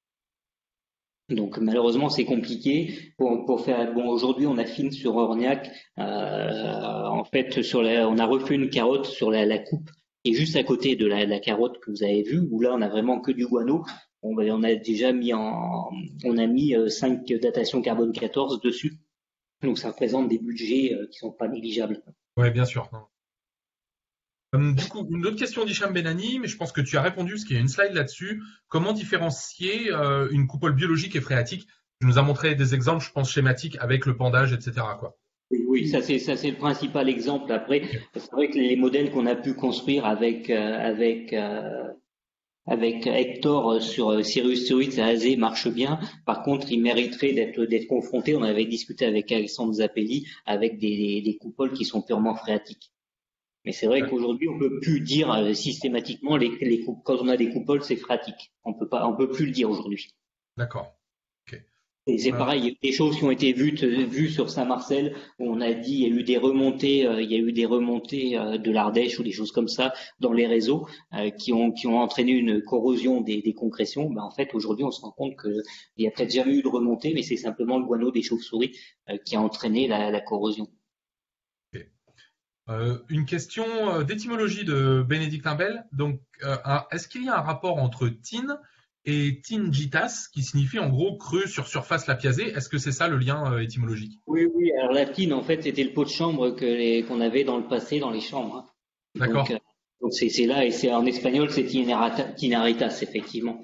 S3: Donc malheureusement c'est compliqué pour, pour faire. Bon aujourd'hui on affine sur Orniac. Euh, en fait sur la, on a refait une carotte sur la, la coupe qui est juste à côté de la, la carotte que vous avez vue où là on a vraiment que du guano. On, on a déjà mis en, on a mis euh, cinq datations carbone quatorze dessus. Donc ça représente des budgets euh, qui sont pas négligeables.
S1: Ouais, bien sûr. Non. Hum, Du coup, une autre question d'Hicham Benani, mais je pense que tu as répondu parce qu'il y a une slide là-dessus. Comment différencier euh, une coupole biologique et phréatique? Tu nous as montré des exemples, je pense, schématiques avec le pendage, et cetera, quoi.
S3: Oui, ça c'est ça c'est le principal exemple. Après, c'est vrai que les modèles qu'on a pu construire avec euh, avec euh, avec Hector sur Sirius Sirius et A Z marchent bien. Par contre, ils mériteraient d'être d'être confrontés. On avait discuté avec Alexandre Zappelli avec des, des coupoles qui sont purement phréatiques. Mais c'est vrai
S1: Ouais.
S3: qu'aujourd'hui, on peut plus dire euh, systématiquement les, les quand on a des coupoles, c'est phréatique. On peut pas, on peut plus le dire aujourd'hui.
S1: D'accord. Ok.
S3: Et c'est
S1: Euh,
S3: pareil, il y a eu des choses qui ont été vues, vues sur Saint-Marcel, où on a dit il y a eu des remontées, euh, il y a eu des remontées euh, de l'Ardèche ou des choses comme ça dans les réseaux euh, qui ont qui ont entraîné une corrosion des, des concrétions. Ben, en fait, aujourd'hui, on se rend compte qu'il y a peut-être jamais eu de remontée, mais c'est simplement le guano des chauves-souris euh, qui a entraîné la, la corrosion.
S1: ok. Euh, une question euh, d'étymologie de Bénédicte Imbel. Donc, euh, un- est-ce qu'il y a un rapport entre tin et tingitas, qui signifie en gros creux sur surface lapiazée? Est-ce que c'est ça le lien euh, étymologique?
S3: Oui, oui. Alors la tine, en fait, c'était le pot de chambre que les, qu'on avait dans le passé dans les chambres. Hein.
S1: D'accord.
S3: Donc, euh, donc c'est, c'est là et c'est en espagnol, c'est tinerata- tinaritas, effectivement.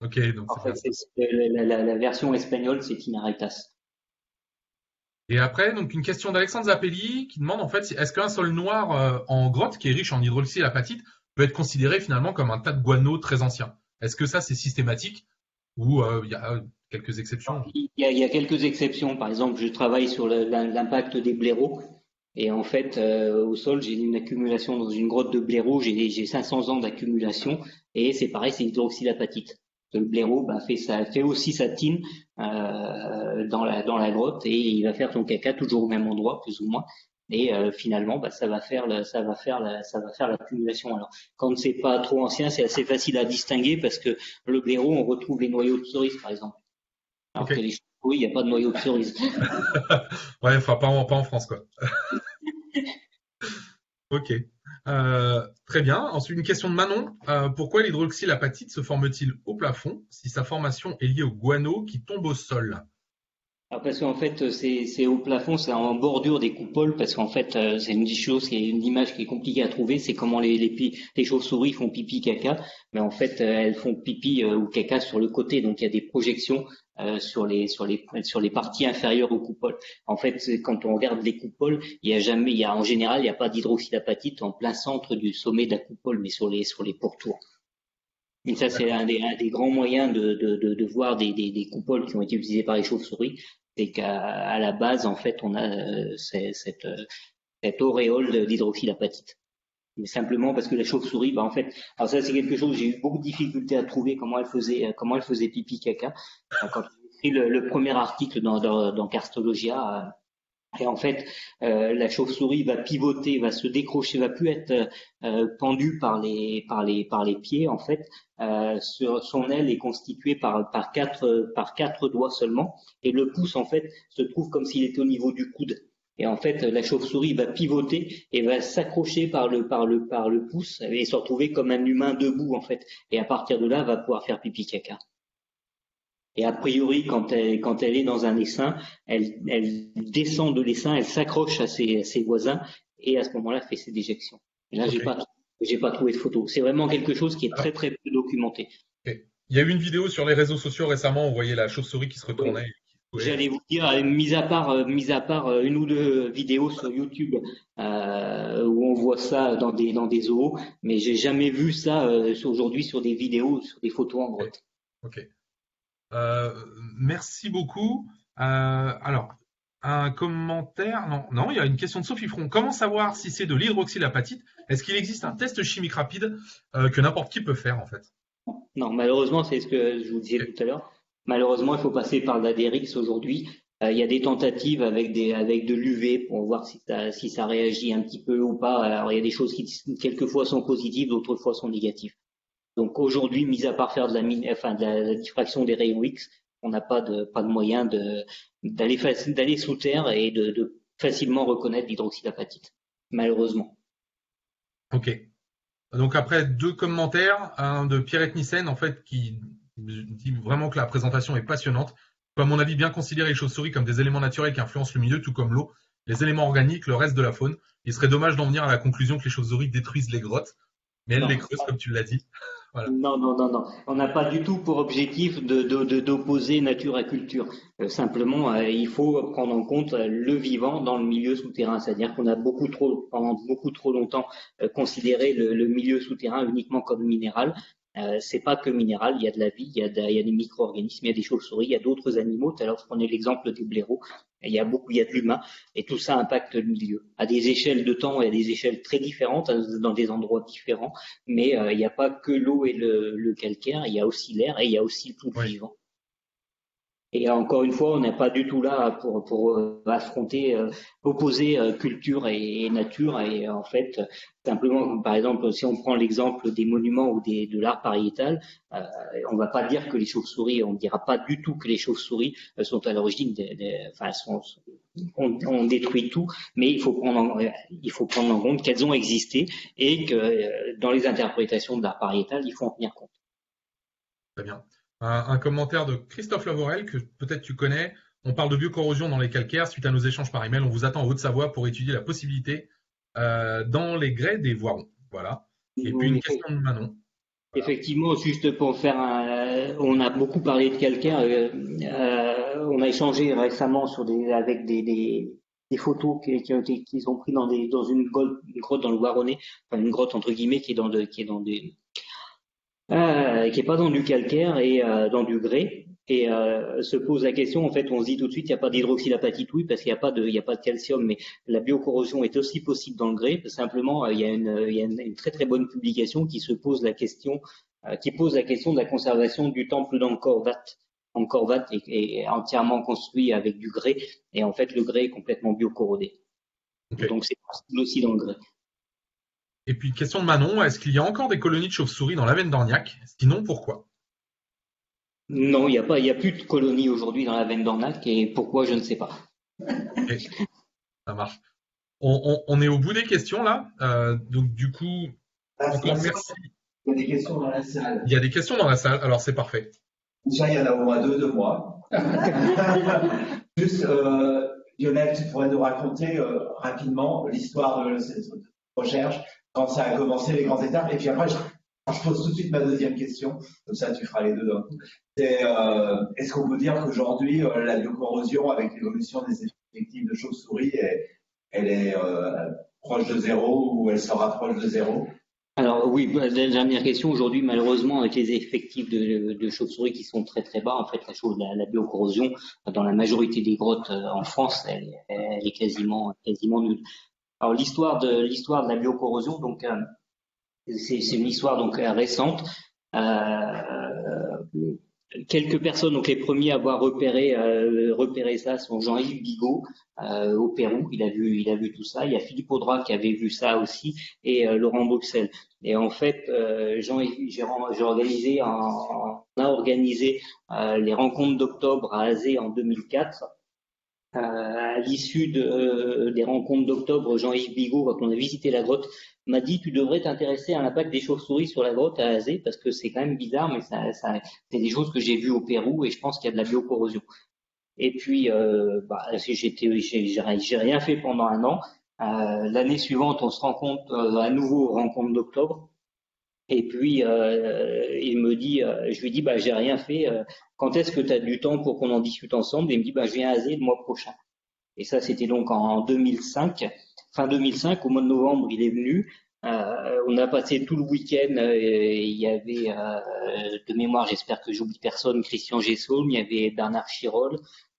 S1: Ok, donc
S3: En
S1: c'est
S3: fait,
S1: bien ça.
S3: c'est- la, la- la version espagnole, c'est Tinaritas.
S1: Et après, donc une question d'Alexandre Zappelli qui demande en fait, si- est-ce qu'un sol noir euh, en grotte qui est riche en hydroxylapatite peut être considéré finalement comme un tas de guano très ancien? Est-ce que ça c'est systématique ou euh, il y a euh, quelques exceptions?
S3: Il y a, il y a quelques exceptions. Par exemple, je travaille sur le- l'impact des blaireaux. Et en fait, euh, au sol, j'ai une accumulation dans une grotte de blaireaux. J'ai j'ai cinq cents ans d'accumulation. Et c'est pareil, c'est hydroxylapatite. Le blaireau bah, fait, ça, fait aussi sa tine euh, dans, la, dans la grotte et il va faire son caca toujours au même endroit, plus ou moins. Et euh, finalement, bah, ça va faire, la, ça va faire, la, ça va faire l'accumulation. Alors, quand c'est pas trop ancien, c'est assez facile à distinguer parce que le blaireau, on retrouve les noyaux de cerise, par exemple. Alors
S1: Ok.
S3: que les chevaux, il n'y a pas de noyau de cerise.
S1: Ouais, enfin pas en, pas en France quoi. Ok. Euh, très bien. Ensuite, une question de Manon. Euh, pourquoi l'hydroxylapatite se forme-t-il au plafond si sa formation est liée au guano qui tombe au sol?
S3: Alors parce qu'en fait, c'est c'est au plafond, c'est en bordure des coupoles, parce qu'en fait, euh, c'est une chose qui est une image qui est compliquée à trouver, c'est comment les les, pi- les chauves-souris font pipi caca, mais en fait, euh, elles font pipi euh, ou caca sur le côté, donc il y a des projections euh, sur les sur les sur les parties inférieures aux coupoles. En fait, c'est- quand on regarde les coupoles, il y a jamais, il y a en général, il n'y a pas d'hydroxylapatite en plein centre du sommet de la coupole, mais sur les sur les pourtours. Et ça, c'est un des, un des grands moyens de, de, de, de voir des, des, des coupoles qui ont été utilisées par les chauves-souris. C'est qu'à à la base, en fait, on a euh, c'est- cette, euh, cette auréole d'hydroxylapatite. Mais simplement parce que la chauve-souris, bah en fait, alors ça c'est quelque chose, j'ai eu beaucoup de difficultés à trouver comment elle faisait, euh, comment elle faisait pipi caca. Euh, Quand j'ai écrit le, le premier article dans, dans, dans Carstologia, euh, et en fait, euh, la chauve-souris va pivoter, va se décrocher, va plus être euh, pendue par les par les par les pieds. En fait, euh, sur son aile est constituée par par quatre par quatre doigts seulement, et le pouce en fait se trouve comme s'il était au niveau du coude. Et en fait, la chauve-souris va pivoter et va s'accrocher par le par le par le pouce et se retrouver comme un humain debout en fait. Et à partir de là, va pouvoir faire pipi caca. Et a priori, quand elle, quand elle est dans un essaim, elle, elle descend de l'essaim, elle s'accroche à ses, à ses voisins et à ce moment-là fait ses déjections. Et là,
S1: Ok.
S3: j'ai pas, j'ai pas trouvé de photo. C'est vraiment quelque chose qui est
S1: Alors,
S3: très très peu documenté.
S1: ok. Il y a eu une vidéo sur les réseaux sociaux récemment où vous voyez la chauve-souris qui se
S3: Oui.
S1: retournait et qui courait.
S3: J'allais vous dire, euh, mis à part, euh, mis à part euh, une ou deux vidéos sur YouTube euh, où on voit ça dans des dans des zoos, mais j'ai jamais vu ça euh, aujourd'hui sur des vidéos, sur des photos en
S1: Ok.
S3: grotte.
S1: Ok. Euh, merci beaucoup. Euh, alors, un commentaire. Non, non, il y a une question de Sophie Fron. Comment savoir si c'est de l'hydroxylapatite? Est-ce qu'il existe un test chimique rapide euh, que n'importe qui peut faire en fait?
S3: Non, malheureusement, c'est ce que je vous disais
S1: Ok.
S3: tout à l'heure. Malheureusement, il faut passer par la D R X aujourd'hui. Euh, il y a des tentatives avec des avec de l'U V pour voir si ça si ça réagit un petit peu ou pas. Alors il y a des choses qui quelquefois sont positives, d'autres fois sont négatives. Donc aujourd'hui, mis à part faire de la mine, enfin de la, la diffraction des rayons X, on n'a pas de pas de moyen de d'aller faci- d'aller sous terre et de, de facilement reconnaître l'hydroxylapatite. Malheureusement.
S1: Ok. Donc après deux commentaires, un de Pierrette Nissen en fait qui dit vraiment que la présentation est passionnante. Peut à mon avis bien considérer les chauves-souris comme des éléments naturels qui influencent le milieu, tout comme l'eau, les éléments organiques, le reste de la faune. Il serait dommage d'en venir à la conclusion que les chauves-souris détruisent les grottes, mais elles les
S3: Non.
S1: creusent comme tu l'as dit. Voilà.
S3: Non, non, non, non. On n'a pas du tout pour objectif de, de- de- d'opposer nature à culture. Euh, simplement, euh, il faut prendre en compte euh, le vivant dans le milieu souterrain. C'est-à-dire qu'on a beaucoup trop, pendant beaucoup trop longtemps, euh, considéré le, le milieu souterrain uniquement comme minéral. Euh, c'est pas que minéral. Il y a de la vie, il y a, de- il y a des micro-organismes, il y a des chauves-souris, il y a d'autres animaux. Alors, je prenais l'exemple des blaireaux. Il y a beaucoup, il y a de l'humain, et tout ça impacte le milieu à des échelles de temps et à des échelles très différentes, euh, dans des endroits différents. Mais euh, il n'y a pas que l'eau et le, le calcaire, il y a aussi l'air et il y a aussi tout le
S1: Oui.
S3: vivant. Et encore une fois, on n'est pas du tout là pour, pour euh, affronter, euh, opposer euh, culture et, et nature. Et euh, en fait, simplement, par exemple, si on prend l'exemple des monuments ou des, de l'art pariétal, euh, on ne va pas dire que les chauves-souris, on ne dira pas du tout que les chauves-souris euh, sont à l'origine des, des enfin, sont, on, on détruit tout, mais il faut prendre en, il faut prendre en compte qu'elles ont existé et que euh, dans les interprétations de l'art pariétal, il faut en tenir compte.
S1: Très bien. Un, un commentaire de Christophe Lavorel que peut-être tu connais. On parle de biocorrosion dans les calcaires suite à nos échanges par email. On vous attend en Haute-Savoie pour étudier la possibilité euh, dans les grès des voirons. Voilà. Et puis une
S3: Oui,
S1: question de Manon. Voilà.
S3: effectivement, juste pour faire un, euh, on a beaucoup parlé de calcaire. Euh, euh, on a échangé récemment sur des, avec des, des, des photos qui, qui ont été, qu'ils ont pris dans des, dans une grotte, une grotte dans le Waronnais, enfin une grotte entre guillemets qui est dans de, qui est dans des, euh, qui est pas dans du calcaire et euh, dans du grès. Et euh, se pose la question, en fait, on se dit tout de suite, il n'y a pas d'hydroxylapatite, oui, parce qu'il n'y a pas de, il y a pas de calcium, mais la biocorrosion est aussi possible dans le grès. Simplement, il y a une, il y a une, une très très bonne publication qui se pose la question, euh, qui pose la question de la conservation du temple d'Angkor Wat. Angkor Wat est, est entièrement construit avec du grès, et en fait, le grès est complètement biocorrodé.
S1: Okay.
S3: Donc, c'est possible aussi dans le grès.
S1: Et puis, question de Manon, est-ce qu'il y a encore des colonies de chauves-souris dans l'Avenne d'Orniac? Sinon, pourquoi?
S3: Non, il n'y a pas, il y a plus de colonies aujourd'hui dans l'Avenne d'Orniac, et pourquoi, je ne sais pas.
S1: Okay. Ça marche. On, on, on est au bout des questions, là. Euh, donc, du coup,
S5: Ah,
S1: encore merci.
S5: Il y a des questions dans la salle.
S1: Il y a des questions dans la salle, alors c'est parfait.
S5: Déjà, il y en a au moins deux de moi. Juste, euh, Lionel, tu pourrais nous raconter euh, rapidement l'histoire de cette recherche, quand ça a commencé, les grandes étapes, et puis après, je, je pose tout de suite ma deuxième question, comme ça tu feras les deux d'un coup. C'est, euh, est-ce qu'on peut dire qu'aujourd'hui, euh, la biocorrosion, avec l'évolution des effectifs de chauves-souris, elle, elle est euh, proche de zéro ou elle se rapproche de zéro?
S3: Alors oui, la dernière question, aujourd'hui, malheureusement, avec les effectifs de, de chauves-souris qui sont très très bas, en fait, la chose, la, la biocorrosion, dans la majorité des grottes en France, elle, elle est quasiment, quasiment nulle. Alors l'histoire de l'histoire de la biocorrosion, donc euh, c'est, c'est une histoire donc récente. Euh, quelques personnes, donc les premiers à avoir repéré euh, repéré ça, sont Jean-Yves Bigot euh, au Pérou. Il a vu il a vu tout ça. Il y a Philippe Audra qui avait vu ça aussi et euh, Laurent Bruxelles. Et en fait, euh, Jean-Yves, j'ai, j'ai organisé, en, on a organisé euh, les rencontres d'octobre à Azé en deux mille quatre. Euh, à l'issue de, euh, des rencontres d'octobre, Jean-Yves Bigot, quand on a visité la grotte, m'a dit tu devrais t'intéresser à l'impact des chauves-souris sur la grotte à Azé, parce que c'est quand même bizarre, mais ça, ça, c'est des choses que j'ai vues au Pérou et je pense qu'il y a de la biocorrosion. Et puis, euh, bah, j'étais, j'ai, j'ai rien fait pendant un an. Euh, l'année suivante, on se rencontre euh, à nouveau aux rencontres d'octobre. Et puis, euh, il me dit, euh, je lui dis, bah, j'ai rien fait. Euh, quand est-ce que tu as du temps pour qu'on en discute ensemble? Et il me dit, bah, je viens à Azé le mois prochain. Et ça, c'était donc en deux mille cinq. Fin deux mille cinq, au mois de novembre, il est venu. Euh, on a passé tout le week-end. Euh, il y avait, euh, de mémoire, j'espère que j'oublie personne, Christian Gessaume, il y avait Bernard Chirol,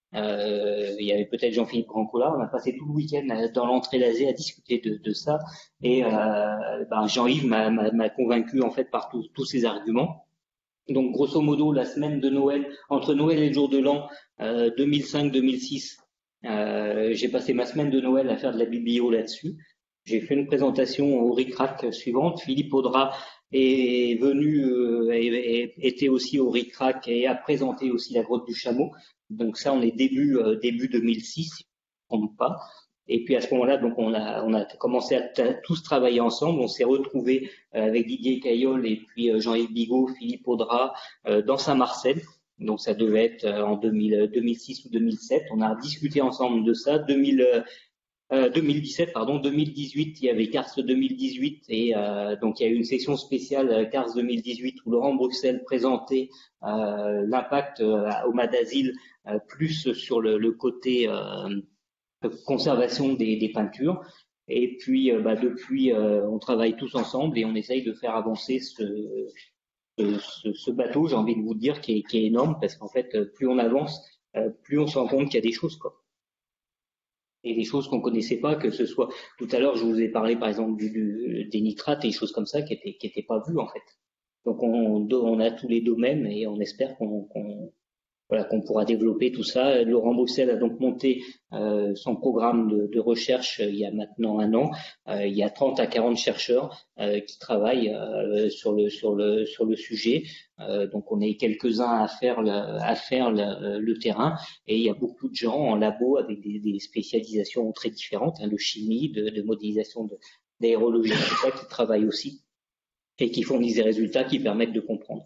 S3: euh, il y avait peut-être Jean-Philippe Brancola. On a passé tout le week-end dans l'entrée d'Azé à discuter de, de ça. Et euh, ben Jean-Yves m'a, m'a, m'a convaincu en fait par tous, tous ces arguments. Donc grosso modo, la semaine de Noël, entre Noël et le jour de l'an, euh, deux mille cinq deux mille six, euh, j'ai passé ma semaine de Noël à faire de la biblio là-dessus. J'ai fait une présentation au RICRAC suivante. Philippe Audra est venu, euh, et, et, était aussi au RICRAC et a présenté aussi la grotte du Chameau. Donc ça, on est début euh, début deux mille six, si je ne me trompe pas. Et puis à ce moment-là, donc on a on a commencé à, à tous travailler ensemble. On s'est retrouvés euh, avec Didier Caillol et puis euh, Jean-Yves Bigot, Philippe Audra euh, dans Saint-Marcel. Donc ça devait être euh, en deux mille, deux mille six ou deux mille sept. On a discuté ensemble de ça. deux mille, euh, deux mille dix-sept, pardon, deux mille dix-huit, il y avait Cars deux mille dix-huit et euh, donc il y a eu une section spéciale Cars deux mille dix-huit où Laurent Bruxelles présentait euh, l'impact euh, au Madazil euh, plus sur le, le côté euh, conservation des, des peintures. Et puis euh, bah, depuis, euh, on travaille tous ensemble et on essaye de faire avancer ce, ce, ce bateau, j'ai envie de vous dire, qui est, qui est énorme parce qu'en fait, plus on avance, euh, plus on se rend compte qu'il y a des choses, quoi. Et des choses qu'on connaissait pas, que ce soit tout à l'heure, je vous ai parlé par exemple du, du, des nitrates et des choses comme ça qui étaient qui étaient pas vues en fait. Donc on, on a tous les domaines et on espère qu'on, qu'on Voilà, qu'on pourra développer tout ça. Laurent Bruxelles a donc monté euh, son programme de, de recherche euh, il y a maintenant un an. Euh, il y a trente à quarante chercheurs euh, qui travaillent euh, sur le sur le sur le sujet. Euh, donc on est quelques-uns à faire le, à faire le, le terrain et il y a beaucoup de gens en labo avec des, des spécialisations très différentes, hein, de chimie, de, de modélisation, de, d'aérologie, tout ça, qui travaillent aussi et qui fournissent des résultats qui permettent de comprendre.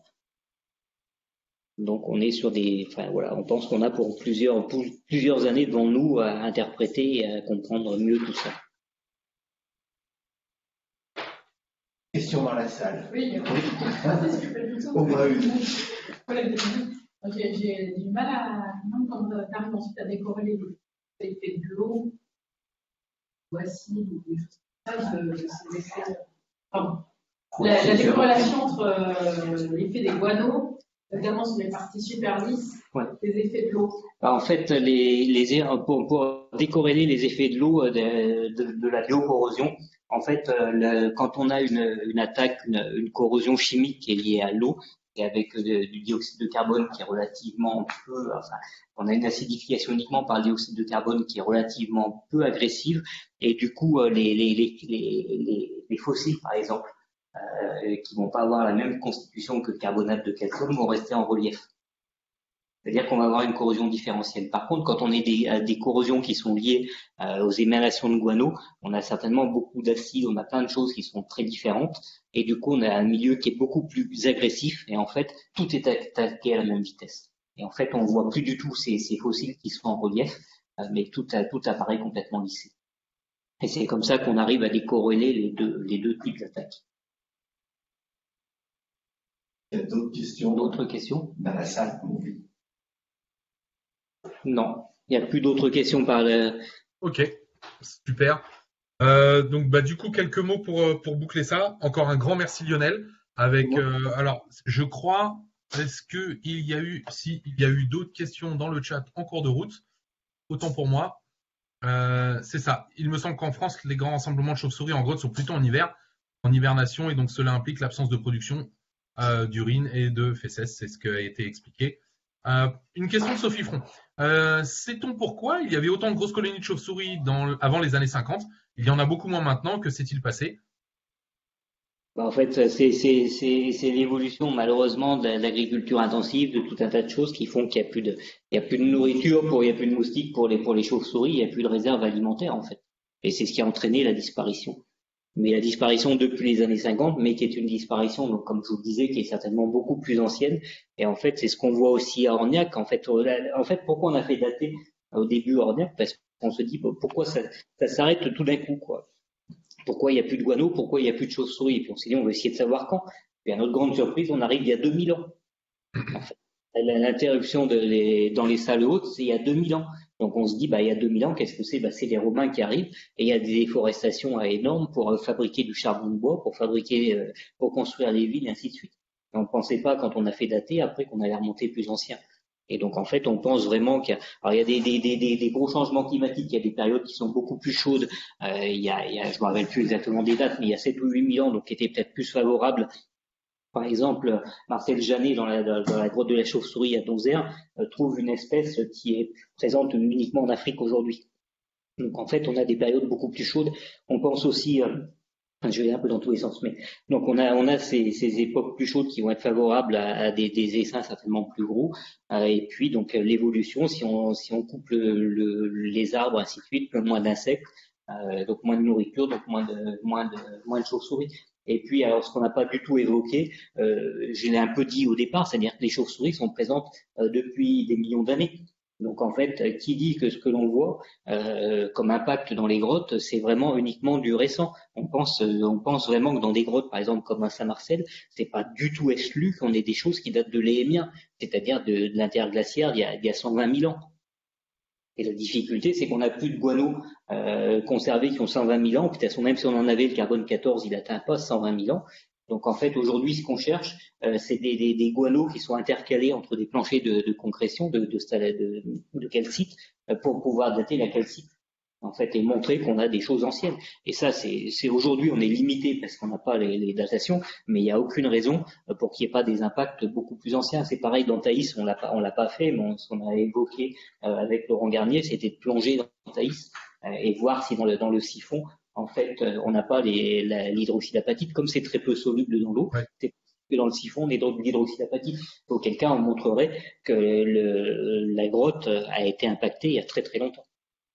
S3: Donc on est sur des, enfin voilà, on pense qu'on a pour plusieurs pour plusieurs années devant nous à interpréter et à comprendre mieux tout ça.
S5: Question dans la salle.
S4: Oui, il y a pas de plutôt.
S5: Au moins une.
S4: Ok, j'ai du mal à, même quand tu arrives ensuite à décorréler les effets de l'eau, voici, ou des choses comme ça, je, ces effets. Pardon. La, la décorrélation entre euh, l'effet des guanos, notamment sur les parties super lisses,
S3: Ouais.
S4: les effets de l'eau.
S3: Alors, en fait, les, les, pour, pour décorréler les effets de l'eau de, de, de la biocorrosion, en fait, le, quand on a une, une attaque, une, une corrosion chimique qui est liée à l'eau, et avec de, du dioxyde de carbone qui est relativement peu, enfin, on a une acidification uniquement par le dioxyde de carbone qui est relativement peu agressive, et du coup, les, les, les, les, les fossiles, par exemple, euh, qui vont pas avoir la même constitution que le carbonate de calcium, vont rester en relief. C'est-à-dire qu'on va avoir une corrosion différentielle. Par contre, quand on est des, à des corrosions qui sont liées euh, aux émanations de guano, on a certainement beaucoup d'acides, on a plein de choses qui sont très différentes, et du coup, on a un milieu qui est beaucoup plus agressif, et en fait, tout est attaqué à la même vitesse. Et en fait, on voit plus du tout ces, ces fossiles qui sont en relief, euh, mais tout, a, tout apparaît complètement lissé. Et c'est comme ça qu'on arrive à décorréler les deux, les deux types d'attaques.
S5: Il y a d'autres questions
S3: D'autres questions
S5: dans la salle?
S3: Non, il n'y a plus d'autres questions par le...
S1: Ok, super. Euh, donc, bah, du coup, quelques mots pour, pour boucler ça. Encore un grand merci Lionel. Avec, euh, alors, je crois, est-ce que il y a eu, si il y a eu d'autres questions dans le chat en cours de route, autant pour moi. Euh, c'est ça. Il me semble qu'en France, les grands rassemblements de chauves-souris en grotte sont plutôt en hiver, en hibernation, et donc cela implique l'absence de production euh, d'urine et de fesses. C'est ce qui a été expliqué. Euh, une question de Sophie Front. Euh, sait-on pourquoi il y avait autant de grosses colonies de chauves-souris dans, avant les années cinquante? Il y en a beaucoup moins maintenant. Que s'est-il passé?
S3: Bah, en fait, c'est, c'est, c'est, c'est l'évolution, malheureusement, de l'agriculture intensive, de tout un tas de choses qui font qu'il n'y a plus de, il y a plus de nourriture, pour, il n'y a plus de moustiques pour les, pour les chauves-souris, il n'y a plus de réserve alimentaire, en fait. Et c'est ce qui a entraîné la disparition. Mais la disparition depuis les années cinquante, mais qui est une disparition, donc, comme je vous le disais, qui est certainement beaucoup plus ancienne. Et en fait, c'est ce qu'on voit aussi à Orniac. En fait, en fait, pourquoi on a fait dater au début Orniac? Parce qu'on se dit, pourquoi ça, ça s'arrête tout d'un coup, quoi. Pourquoi il n'y a plus de guano? Pourquoi il n'y a plus de chauves-souris? Et puis on s'est dit, on va essayer de savoir quand. Et à notre grande surprise, on arrive il y a deux mille ans. En fait, l'interruption de les, dans les salles hautes, c'est il y a deux mille ans. Donc on se dit, bah, il y a deux mille ans, qu'est-ce que c'est? Bah, c'est les Romains qui arrivent, et il y a des déforestations énormes pour euh, fabriquer du charbon de bois, pour fabriquer, euh, pour construire les villes, et ainsi de suite. Et on ne pensait pas, quand on a fait dater, après qu'on allait remonter plus ancien. Et donc en fait, on pense vraiment qu'il y a, alors il y a des, des, des, des gros changements climatiques, il y a des périodes qui sont beaucoup plus chaudes. Euh, il y a, il y a, je me rappelle plus exactement des dates, mais il y a sept ou huit mille ans, donc qui étaient peut-être plus favorables. Par exemple, Marcel Janet, dans la, dans la grotte de la chauve-souris à Donzère, euh, trouve une espèce qui est présente uniquement en Afrique aujourd'hui. Donc en fait, on a des périodes beaucoup plus chaudes. On pense aussi, euh, je vais un peu dans tous les sens, mais donc on a on a ces, ces époques plus chaudes qui vont être favorables à, à des, des essaims certainement plus gros. Euh, et puis donc l'évolution, si on si on coupe le, le, les arbres, ainsi de suite, moins d'insectes, euh, donc moins de nourriture, donc moins de moins de moins de chauves-souris. Et puis, alors, ce qu'on n'a pas du tout évoqué, euh, je l'ai un peu dit au départ, c'est-à-dire que les chauves-souris sont présentes euh, depuis des millions d'années. Donc, en fait, qui dit que ce que l'on voit euh, comme impact dans les grottes, c'est vraiment uniquement du récent. On pense, euh, on pense vraiment que dans des grottes, par exemple comme à Saint-Marcel, c'est pas du tout exclu qu'on ait des choses qui datent de l'Éhémien, c'est-à-dire de, de l'interglaciaire il y a, il y a cent vingt mille ans. Et la difficulté, c'est qu'on n'a plus de guano euh, conservés qui ont cent vingt mille ans. De toute façon, même si on en avait, le carbone quatorze, il n'atteint pas cent vingt mille ans. Donc en fait, aujourd'hui, ce qu'on cherche, euh, c'est des, des, des guanos qui sont intercalés entre des planchers de, de concrétion, de, de, de, de calcite, euh, pour pouvoir dater la calcite, en fait, et montrer qu'on a des choses anciennes. Et ça, c'est, c'est aujourd'hui, on est limité parce qu'on n'a pas les, les datations, mais il n'y a aucune raison pour qu'il n'y ait pas des impacts beaucoup plus anciens. C'est pareil dans Thaïs, on l'a pas, on l'a pas fait, mais on, ce qu'on a évoqué euh, avec Laurent Garnier, c'était de plonger dans Thaïs euh, et voir si dans le, dans le siphon, en fait, euh, on n'a pas les, la, l'hydroxydapatite, comme c'est très peu soluble dans l'eau. Ouais. C'est que dans le siphon, on est dans de l'hydroxydapatite. Auquel cas, on montrerait que le, la grotte a été impactée il y a très très longtemps.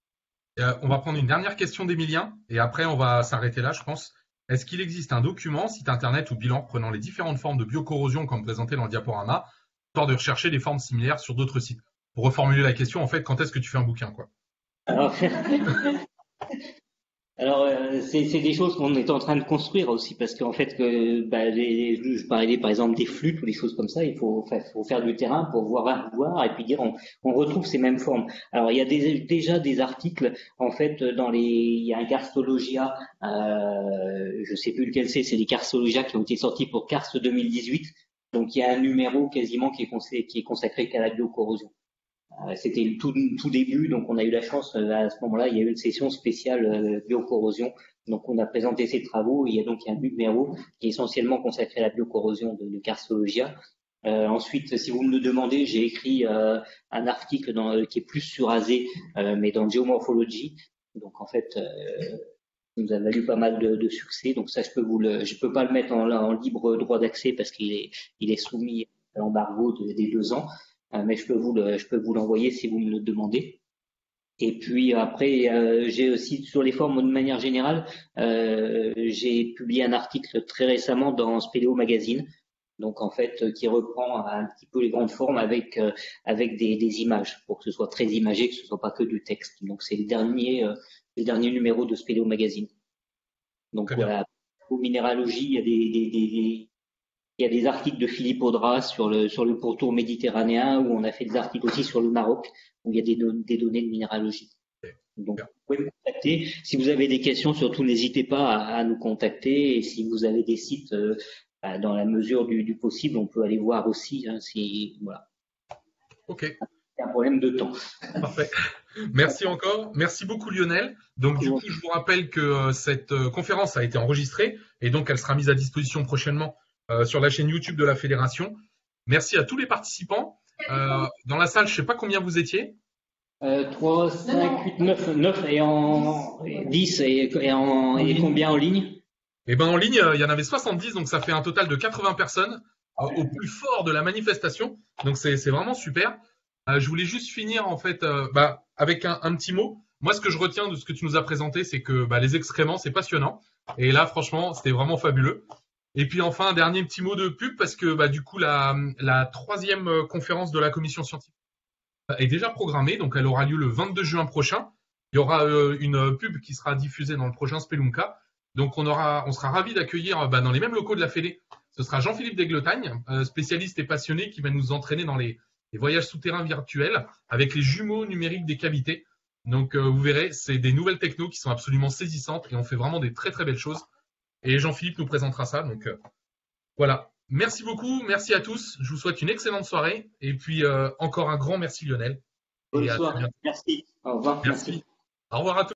S1: Euh, on va prendre une dernière question d'Emilien et après on va s'arrêter là, je pense. Est-ce qu'il existe un document, site internet ou bilan prenant les différentes formes de biocorrosion comme présenté dans le diaporama, histoire de rechercher des formes similaires sur d'autres sites? Pour reformuler la question, en fait, quand est-ce que tu fais un bouquin, quoi?
S3: Alors, Alors, euh, c'est c'est des choses qu'on est en train de construire aussi, parce qu'en fait, que bah, les, je parlais par exemple des flûtes ou des choses comme ça, il faut, enfin, faut faire du terrain pour voir, voir et puis dire on, on retrouve ces mêmes formes. Alors, il y a des, déjà des articles, en fait, dans les, il y a un Karstologia, euh, je sais plus lequel c'est, c'est des Karstologia qui ont été sortis pour Karst deux mille dix-huit. Donc, il y a un numéro quasiment qui est consacré, qui est consacré qu'à la biocorrosion. Euh, C'était le tout, tout début, donc on a eu la chance, euh, à ce moment-là, il y a eu une session spéciale euh, biocorrosion. Donc on a présenté ces travaux, et il y a donc un numéro qui est essentiellement consacré à la biocorrosion de, de Karstologia. Euh, ensuite, si vous me le demandez, j'ai écrit euh, un article dans, euh, qui est plus surasé, euh, mais dans Geomorphology. Donc en fait, euh, ça nous a valu pas mal de, de succès. Donc ça, je peux vous le, je peux pas le mettre en, en libre droit d'accès parce qu'il est, il est soumis à l'embargo de, des deux ans. Euh, mais je peux vous le, je peux vous l'envoyer si vous me le demandez. Et puis après, euh, j'ai aussi sur les formes de manière générale, euh, j'ai publié un article très récemment dans Spéléo Magazine, donc en fait qui reprend un petit peu les grandes formes avec euh, avec des, des images pour que ce soit très imagé, que ce soit pas que du texte. Donc c'est le dernier euh, le dernier numéro de Spéléo Magazine. Donc
S1: Très
S3: voilà, pour minéralogie, il y a des, des, des il y a des articles de Philippe Audras sur le, sur le pourtour méditerranéen, où on a fait des articles aussi sur le Maroc, où il y a des, des données de minéralogie. Donc, vous pouvez me contacter. Si vous avez des questions, surtout n'hésitez pas à, à nous contacter. Et si vous avez des sites, euh, bah, dans la mesure du, du possible, on peut aller voir aussi. Hein, si, voilà.
S1: Ok.
S3: C'est un problème de temps.
S1: Parfait. Merci encore. Merci beaucoup Lionel. Donc du coup, je vous rappelle que euh, cette euh, conférence a été enregistrée et donc elle sera mise à disposition prochainement euh, sur la chaîne YouTube de la Fédération. Merci à tous les participants. Euh, dans la salle, je ne sais pas combien vous étiez.
S3: Euh, trois, cinq, huit, neuf, neuf et en dix et, et, en, et combien en ligne?
S1: Eh ben en ligne, il y en avait soixante-dix, donc ça fait un total de quatre-vingts personnes euh, au plus fort de la manifestation. Donc c'est c'est vraiment super. Euh, je voulais juste finir en fait euh, bah, avec un, un petit mot. Moi, ce que je retiens de ce que tu nous as présenté, c'est que bah, les excréments, c'est passionnant. Et là, franchement, c'était vraiment fabuleux. Et puis enfin, un dernier petit mot de pub parce que bah, du coup, la, la troisième conférence de la commission scientifique est déjà programmée. Donc, elle aura lieu le vingt-deux juin prochain. Il y aura euh, une pub qui sera diffusée dans le prochain Spelunka. Donc, on, aura, on sera ravis d'accueillir bah, dans les mêmes locaux de la Fédé. Ce sera Jean-Philippe Desgletagne, euh, spécialiste et passionné, qui va nous entraîner dans les, les voyages souterrains virtuels avec les jumeaux numériques des cavités. Donc, euh, vous verrez, c'est des nouvelles technos qui sont absolument saisissantes et on fait vraiment des très très belles choses. Et Jean-Philippe nous présentera ça. Donc, euh, voilà. Merci beaucoup. Merci à tous. Je vous souhaite une excellente soirée. Et puis, euh, encore un grand merci Lionel.
S3: Bonne soirée. Merci. Au revoir.
S1: Merci. Merci. Au revoir à tous.